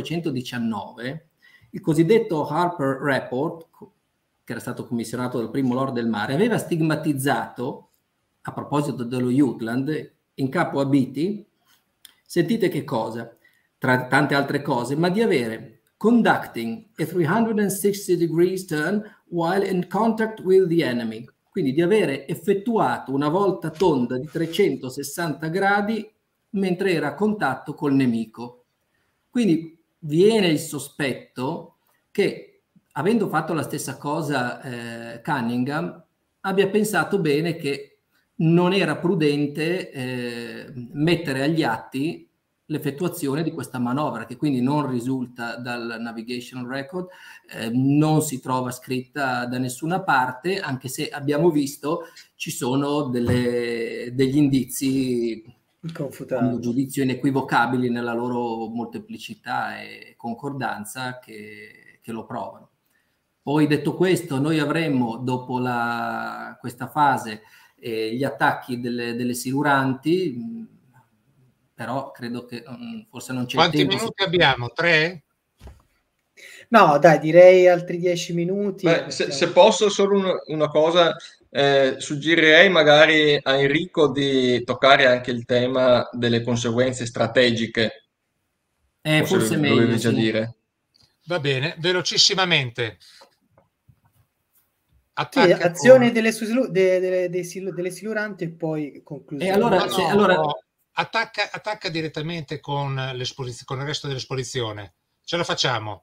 1919 il cosiddetto Harper Report, che era stato commissionato dal primo Lord del Mare, aveva stigmatizzato, a proposito dello Jutland, in capo a Beatty, sentite che cosa, tra tante altre cose, ma di avere conducting a 360 degrees turn while in contact with the enemy, quindi di avere effettuato una volta tonda di 360 gradi mentre era a contatto col nemico. Quindi viene il sospetto che, avendo fatto la stessa cosa Cunningham, abbia pensato bene che non era prudente mettere agli atti l'effettuazione di questa manovra, che quindi non risulta dal navigation record, non si trova scritta da nessuna parte, anche se abbiamo visto ci sono degli indizi con giudizio inequivocabili nella loro molteplicità e concordanza che lo provano. Poi, detto questo, noi avremmo dopo questa fase gli attacchi delle siluranti, però credo che forse non c'è Quanti tempo. Quanti minuti abbiamo? 3? No, dai, direi altri 10 minuti. Beh, se posso solo una cosa, suggerirei magari a Enrico di toccare anche il tema delle conseguenze strategiche. Forse lo meglio, dovevi già sì. dire. Va bene, velocissimamente. Sì, azione delle siluranti e poi conclusione. Allora, attacca direttamente con il resto dell'esposizione. Ce la facciamo.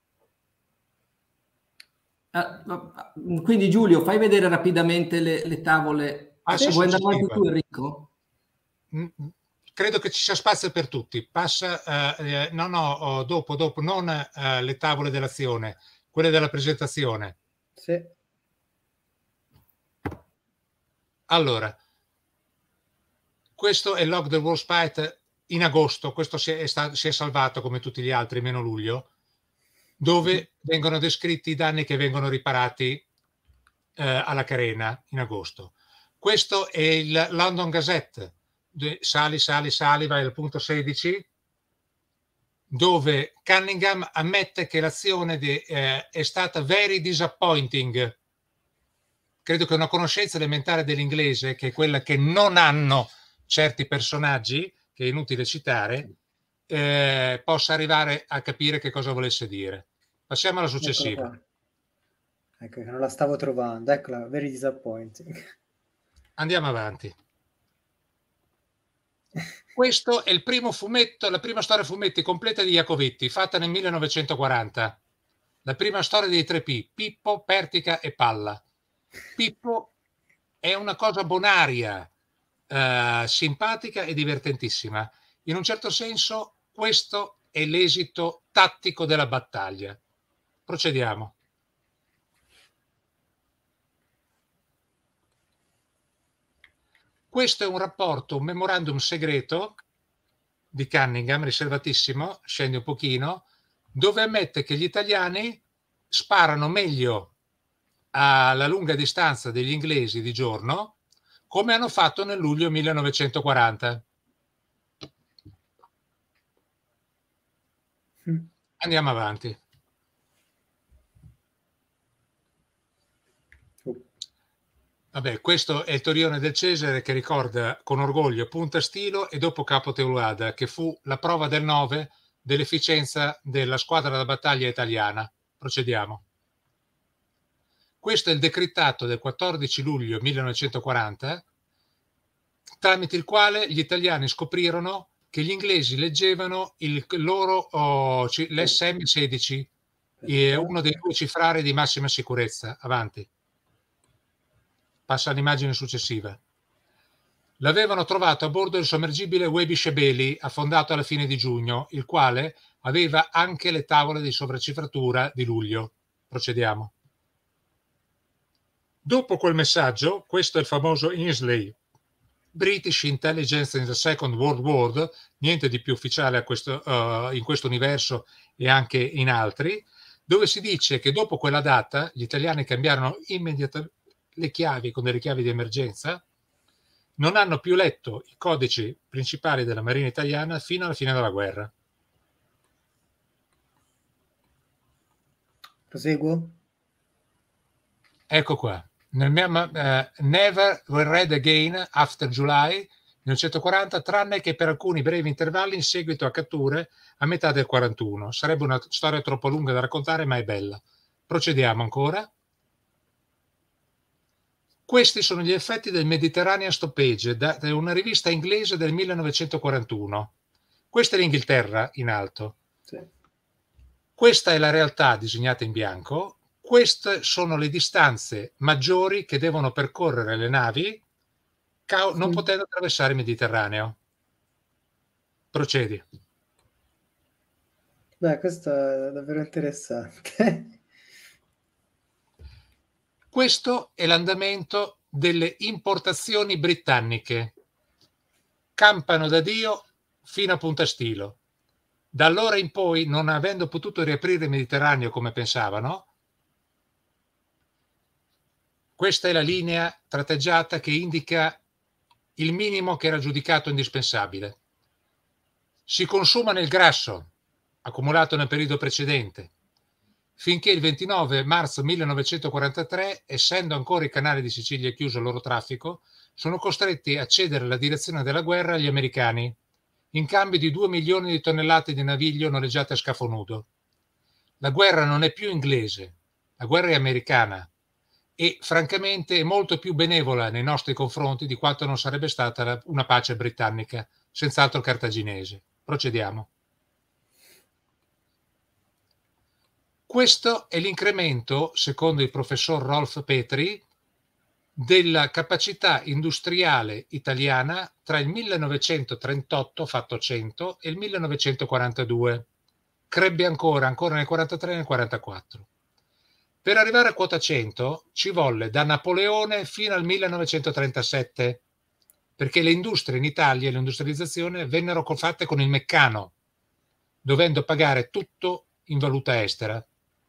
Quindi Giulio, fai vedere rapidamente le tavole. Vuoi andare avanti tu, Enrico? Credo che ci sia spazio per tutti. Passa, dopo, non le tavole dell'azione, quelle della presentazione. Sì. Allora, questo è il log del Warspite in agosto, questo si è salvato come tutti gli altri, meno luglio, dove vengono descritti i danni che vengono riparati alla carena in agosto. Questo è il London Gazette, sali, vai al punto 16, dove Cunningham ammette che l'azione è stata very disappointing. Credo che una conoscenza elementare dell'inglese, che è quella che non hanno certi personaggi, che è inutile citare, possa arrivare a capire che cosa volesse dire. Passiamo alla successiva. Ecco, che non la stavo trovando. Eccola, very disappointing. Andiamo avanti. Questo è il primo fumetto, la prima storia a fumetti completa di Iacovetti, fatta nel 1940. La prima storia dei 3P, Pippo, Pertica e Palla. Pippo è una cosa bonaria, simpatica e divertentissima. In un certo senso, questo è l'esito tattico della battaglia. Procediamo. Questo è un rapporto, un memorandum segreto di Cunningham, riservatissimo, scendi un pochino, dove ammette che gli italiani sparano meglio alla lunga distanza degli inglesi di giorno, come hanno fatto nel luglio 1940. Andiamo avanti. Vabbè, questo è il Torione del Cesare che ricorda con orgoglio Punta Stilo e dopo Capo Teulada, che fu la prova del 9 dell'efficienza della squadra da battaglia italiana. Procediamo. Questo è il decrittato del 14 luglio 1940, tramite il quale gli italiani scoprirono che gli inglesi leggevano il loro l'SM-16, uno dei due cifrari di massima sicurezza. Avanti. Passa all'immagine successiva. L'avevano trovato a bordo del sommergibile Weby Shebeli, affondato alla fine di giugno, il quale aveva anche le tavole di sovracifratura di luglio. Procediamo. Dopo quel messaggio, questo è il famoso Inslee, British Intelligence in the Second World War, niente di più ufficiale a questo, in questo universo e anche in altri, dove si dice che dopo quella data gli italiani cambiarono immediatamente le chiavi con delle chiavi di emergenza, non hanno più letto i codici principali della Marina italiana fino alla fine della guerra. Proseguo? Ecco qua. Never were read again after July 1940, tranne che per alcuni brevi intervalli in seguito a catture a metà del 41. Sarebbe una storia troppo lunga da raccontare, ma è bella. Procediamo ancora. Questi sono gli effetti del Mediterranean Stoppage, da una rivista inglese del 1941. Questa è l'Inghilterra in alto. Sì. Questa è la realtà disegnata in bianco. Queste sono le distanze maggiori che devono percorrere le navi non potendo attraversare il Mediterraneo. Procedi. Beh, questo è davvero interessante. Questo è l'andamento delle importazioni britanniche. Campano da Dio fino a Punta Stilo. Da allora in poi, non avendo potuto riaprire il Mediterraneo come pensavano, questa è la linea tratteggiata che indica il minimo che era giudicato indispensabile. Si consuma nel grasso, accumulato nel periodo precedente, finché il 29 marzo 1943, essendo ancora i canali di Sicilia chiuso al loro traffico, sono costretti a cedere la direzione della guerra agli americani, in cambio di 2 milioni di tonnellate di naviglio noleggiate a scafo nudo. La guerra non è più inglese, la guerra è americana e francamente è molto più benevola nei nostri confronti di quanto non sarebbe stata una pace britannica, senz'altro cartaginese. Procediamo. Questo è l'incremento, secondo il professor Rolf Petri, della capacità industriale italiana tra il 1938, fatto 100, e il 1942. Crebbe ancora nel 43 e nel 44. Per arrivare a quota 100 ci volle da Napoleone fino al 1937, perché le industrie in Italia e l'industrializzazione vennero fatte con il meccano, dovendo pagare tutto in valuta estera,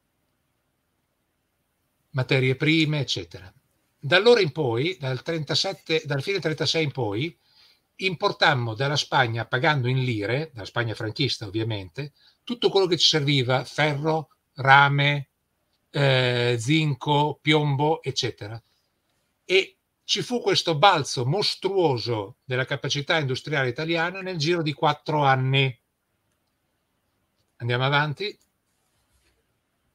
materie prime, eccetera. Da allora in poi, dal fine 36 in poi, importammo dalla Spagna, pagando in lire, dalla Spagna franchista ovviamente, tutto quello che ci serviva, ferro, rame, zinco, piombo, eccetera. E ci fu questo balzo mostruoso della capacità industriale italiana nel giro di 4 anni. Andiamo avanti.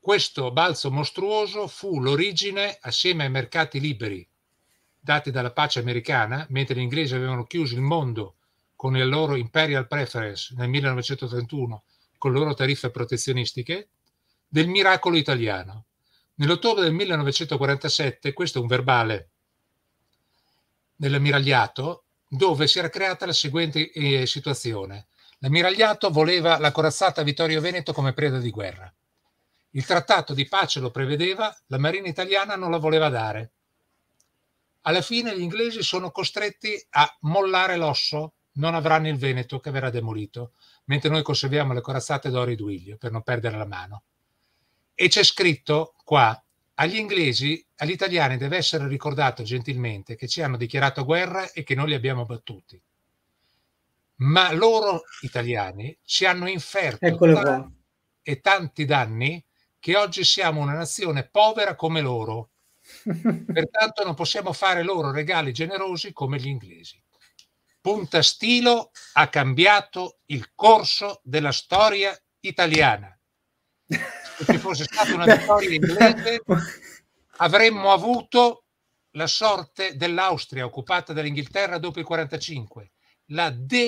Questo balzo mostruoso fu l'origine, assieme ai mercati liberi dati dalla pace americana, mentre gli inglesi avevano chiuso il mondo con le loro imperial preference nel 1931, con le loro tariffe protezionistiche, del miracolo italiano. Nell'ottobre del 1947, questo è un verbale dell'ammiragliato, dove si era creata la seguente situazione. L'ammiragliato voleva la corazzata Vittorio Veneto come preda di guerra. Il trattato di pace lo prevedeva, la marina italiana non la voleva dare. Alla fine gli inglesi sono costretti a mollare l'osso, non avranno il Veneto che verrà demolito, mentre noi conserviamo le corazzate d'Oro Duilio per non perdere la mano. E c'è scritto qua, agli inglesi, agli italiani deve essere ricordato gentilmente che ci hanno dichiarato guerra e che noi li abbiamo battuti. Ma loro italiani ci hanno inferto tanti danni che oggi siamo una nazione povera come loro. Pertanto non possiamo fare loro regali generosi come gli inglesi. Punta Stilo ha cambiato il corso della storia italiana. Se ci fosse stata una vittoria inglese, avremmo avuto la sorte dell'Austria occupata dall'Inghilterra dopo il 1945, la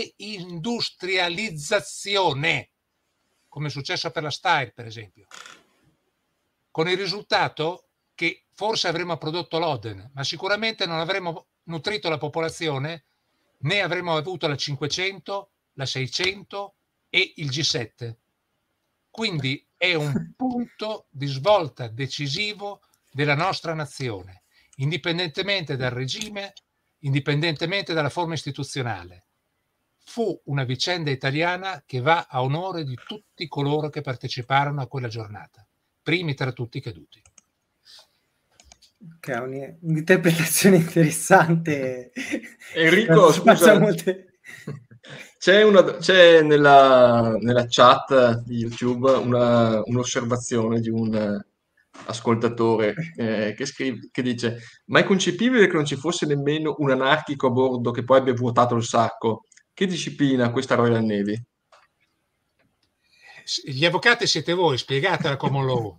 deindustrializzazione, come è successo per la Steyr, per esempio, con il risultato che forse avremmo prodotto l'Oden, ma sicuramente non avremmo nutrito la popolazione, né avremmo avuto la 500, la 600 e il G7. Quindi è un punto di svolta decisivo della nostra nazione, indipendentemente dal regime, indipendentemente dalla forma istituzionale. Fu una vicenda italiana che va a onore di tutti coloro che parteciparono a quella giornata, primi tra tutti i caduti. Che è un'interpretazione interessante. Enrico, scusa, c'è nella chat di YouTube un'osservazione di un ascoltatore che dice: ma è concepibile che non ci fosse nemmeno un anarchico a bordo che poi abbia vuotato il sacco? Che disciplina questa Royal Navy? Gli avvocati siete voi, spiegatela come law.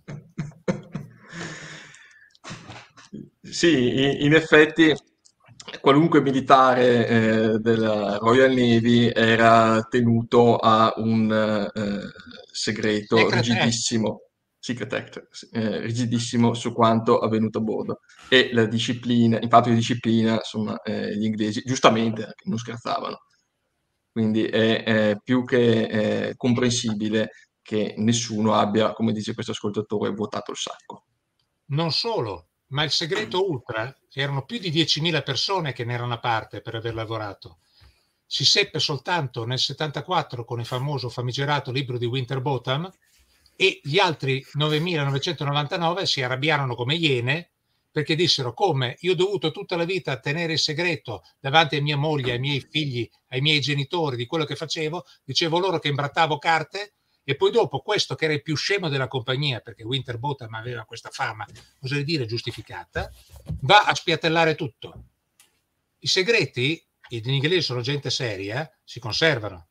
Sì, in effetti qualunque militare della Royal Navy era tenuto a un segreto rigidissimo, Secret Act, rigidissimo su quanto avvenuto a bordo. E la disciplina, in fatto di disciplina, insomma, gli inglesi giustamente non scherzavano. Quindi è più che comprensibile che nessuno abbia, come dice questo ascoltatore, vuotato il sacco. Non solo, ma il segreto ultra, erano più di 10.000 persone che ne erano a parte per aver lavorato. Si seppe soltanto nel 74 con il famoso famigerato libro di Winterbottom, e gli altri 9.999 si arrabbiarono come iene perché dissero: come, io ho dovuto tutta la vita tenere il segreto davanti a mia moglie, ai miei figli, ai miei genitori di quello che facevo, dicevo loro che imbrattavo carte, e poi dopo questo che era il più scemo della compagnia, perché Winterbottom aveva questa fama, oserei dire giustificata, va a spiattellare tutto. I segreti, gli inglesi sono gente seria, si conservano.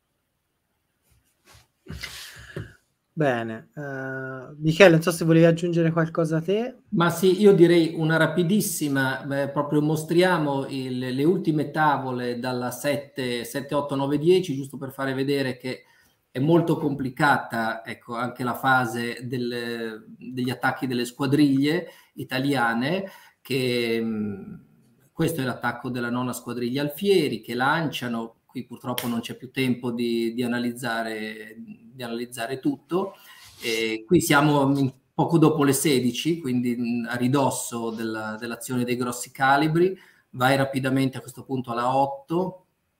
Bene, Michele, non so se volevi aggiungere qualcosa a te. Ma sì, io direi una rapidissima, proprio mostriamo le ultime tavole dalla 7, 8, 9, 10, giusto per fare vedere che è molto complicata, ecco, anche la fase degli attacchi delle squadriglie italiane, che questo è l'attacco della 9ª squadriglia Alfieri, che lanciano. Qui purtroppo non c'è più tempo di analizzare tutto. Qui siamo poco dopo le 16, quindi a ridosso dell'azione dei grossi calibri. Vai rapidamente a questo punto alla 8.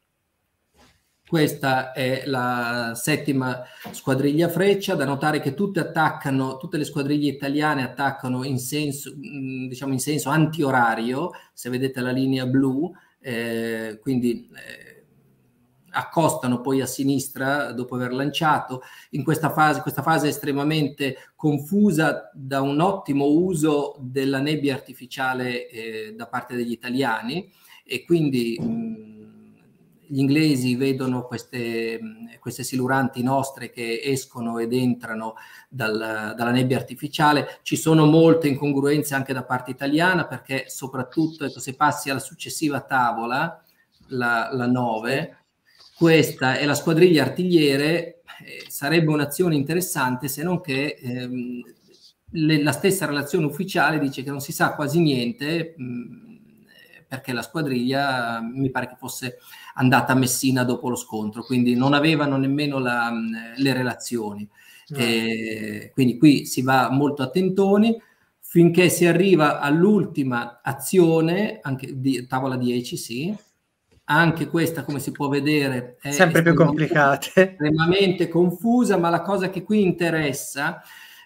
Questa è la 7ª squadriglia Freccia. Da notare che tutte le squadriglie italiane attaccano in senso, diciamo in senso antiorario, se vedete la linea blu, quindi accostano poi a sinistra dopo aver lanciato. In questa fase è estremamente confusa da un ottimo uso della nebbia artificiale da parte degli italiani, e quindi gli inglesi vedono queste siluranti nostre che escono ed entrano dalla nebbia artificiale. Ci sono molte incongruenze anche da parte italiana, perché soprattutto, ecco, se passi alla successiva tavola, la 9, questa è la squadriglia artigliere. Sarebbe un'azione interessante, se non che la stessa relazione ufficiale dice che non si sa quasi niente, perché la squadriglia mi pare che fosse andata a Messina dopo lo scontro, quindi non avevano nemmeno le relazioni. Quindi qui si va molto a tentoni finché si arriva all'ultima azione, anche di tavola 10, sì. Anche questa, come si può vedere, è sempre più complicata, estremamente confusa, ma la cosa che qui interessa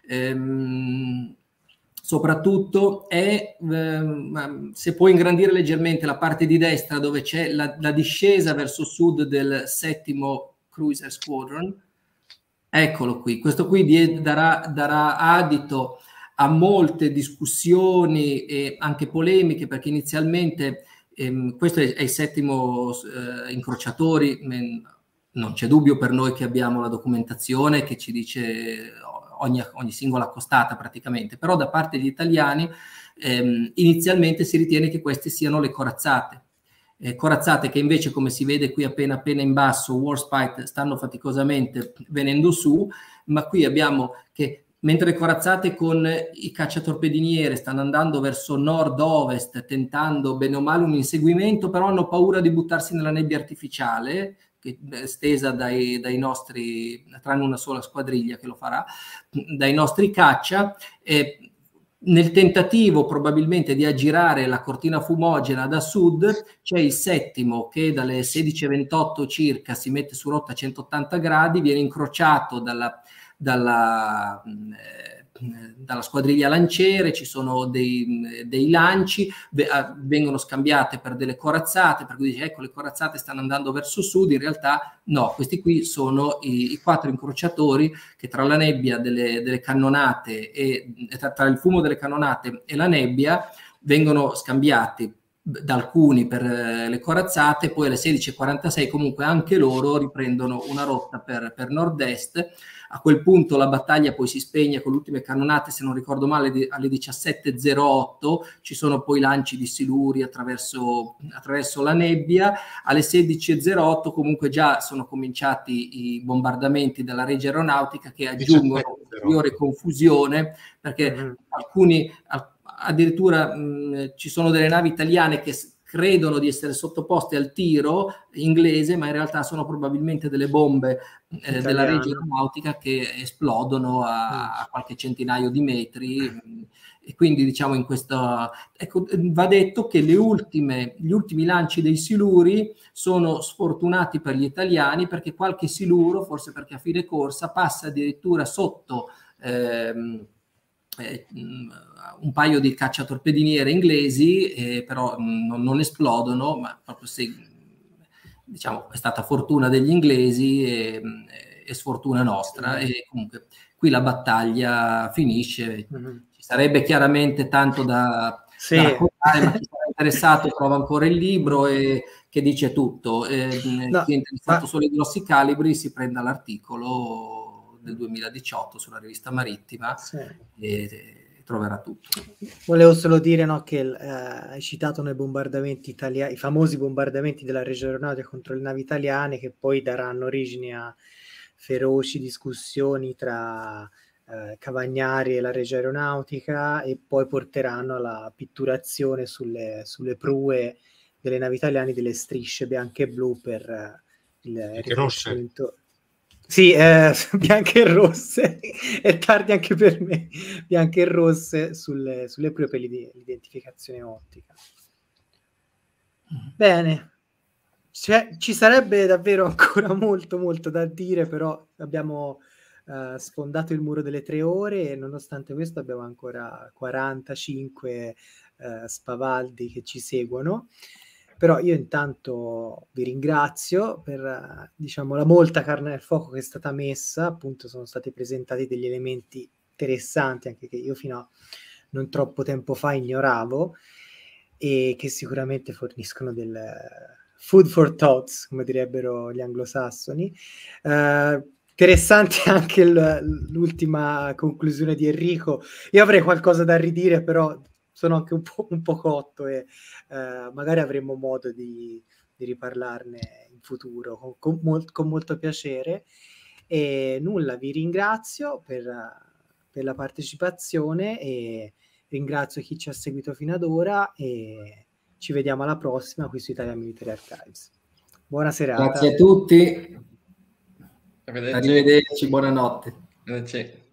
soprattutto è se puoi ingrandire leggermente la parte di destra dove c'è la discesa verso sud del 7° Cruiser Squadron. Eccolo qui, questo qui darà adito a molte discussioni e anche polemiche, perché inizialmente questo è il 7° incrociatori. Non c'è dubbio per noi che abbiamo la documentazione che ci dice ogni singola costata praticamente, però da parte degli italiani inizialmente si ritiene che queste siano le corazzate. Corazzate che invece, come si vede qui appena in basso, Warspite, stanno faticosamente venendo su, ma qui abbiamo che mentre le corazzate con i cacciatorpediniere stanno andando verso nord-ovest, tentando bene o male un inseguimento, però hanno paura di buttarsi nella nebbia artificiale, che è stesa dai nostri, tranne una sola squadriglia che lo farà, dai nostri caccia, nel tentativo probabilmente di aggirare la cortina fumogena da sud. C'è il 7° che dalle 16:28 circa si mette su rotta 180 gradi, viene incrociato dalla squadriglia lanciere, ci sono dei lanci, vengono scambiate per delle corazzate, per cui dice ecco le corazzate stanno andando verso sud. In realtà no, questi qui sono i 4 incrociatori che tra la nebbia delle cannonate e tra il fumo delle cannonate e la nebbia vengono scambiati da alcuni per le corazzate, poi alle 16:46 comunque anche loro riprendono una rotta per nord-est. A quel punto la battaglia poi si spegne con le ultime cannonate, se non ricordo male, alle 17:08, ci sono poi lanci di siluri attraverso la nebbia. Alle 16:08 comunque già sono cominciati i bombardamenti della Regia Aeronautica, che aggiungono ulteriore confusione, perché alcuni addirittura ci sono delle navi italiane che credono di essere sottoposte al tiro inglese, ma in realtà sono probabilmente delle bombe della Regia Aeronautica che esplodono a qualche centinaio di metri. E quindi diciamo in questo, ecco, va detto che gli ultimi lanci dei siluri sono sfortunati per gli italiani, perché qualche siluro, forse perché a fine corsa, passa addirittura sotto un paio di cacciatorpediniere inglesi, però non esplodono, ma proprio diciamo è stata fortuna degli inglesi e sfortuna nostra. E comunque qui la battaglia finisce. Ci sarebbe chiaramente tanto da raccontare, ma chi sarà interessato trova ancora il libro che dice tutto. Chi è interessato solo ai grossi calibri si prenda l'articolo del 2018 sulla rivista Marittima e troverà tutto. Volevo solo dire, no, che hai citato nei bombardamenti italiani, i famosi bombardamenti della Regia Aeronautica contro le navi italiane, che poi daranno origine a feroci discussioni tra Cavagnari e la Regia Aeronautica, e poi porteranno alla pitturazione sulle prue delle navi italiane delle strisce bianche e blu per il riconoscimento. Sì, bianche e rosse, è tardi anche per me, bianche e rosse sulle prue per l'identificazione ottica. Bene, ci sarebbe davvero ancora molto molto da dire, però abbiamo sfondato il muro delle 3 ore e nonostante questo abbiamo ancora 45 spavaldi che ci seguono. Però io intanto vi ringrazio per diciamo la molta carne al fuoco che è stata messa. Appunto sono stati presentati degli elementi interessanti anche che io fino a non troppo tempo fa ignoravo e che sicuramente forniscono food for thoughts, come direbbero gli anglosassoni. Interessante anche l'ultima conclusione di Enrico. Io avrei qualcosa da ridire, però sono anche un po' cotto e magari avremo modo di riparlarne in futuro con molto piacere. E nulla, vi ringrazio per la partecipazione e ringrazio chi ci ha seguito fino ad ora e ci vediamo alla prossima qui su Italian Military Archives. Buona serata. Grazie a tutti. Arrivederci, buonanotte. Arrivederci.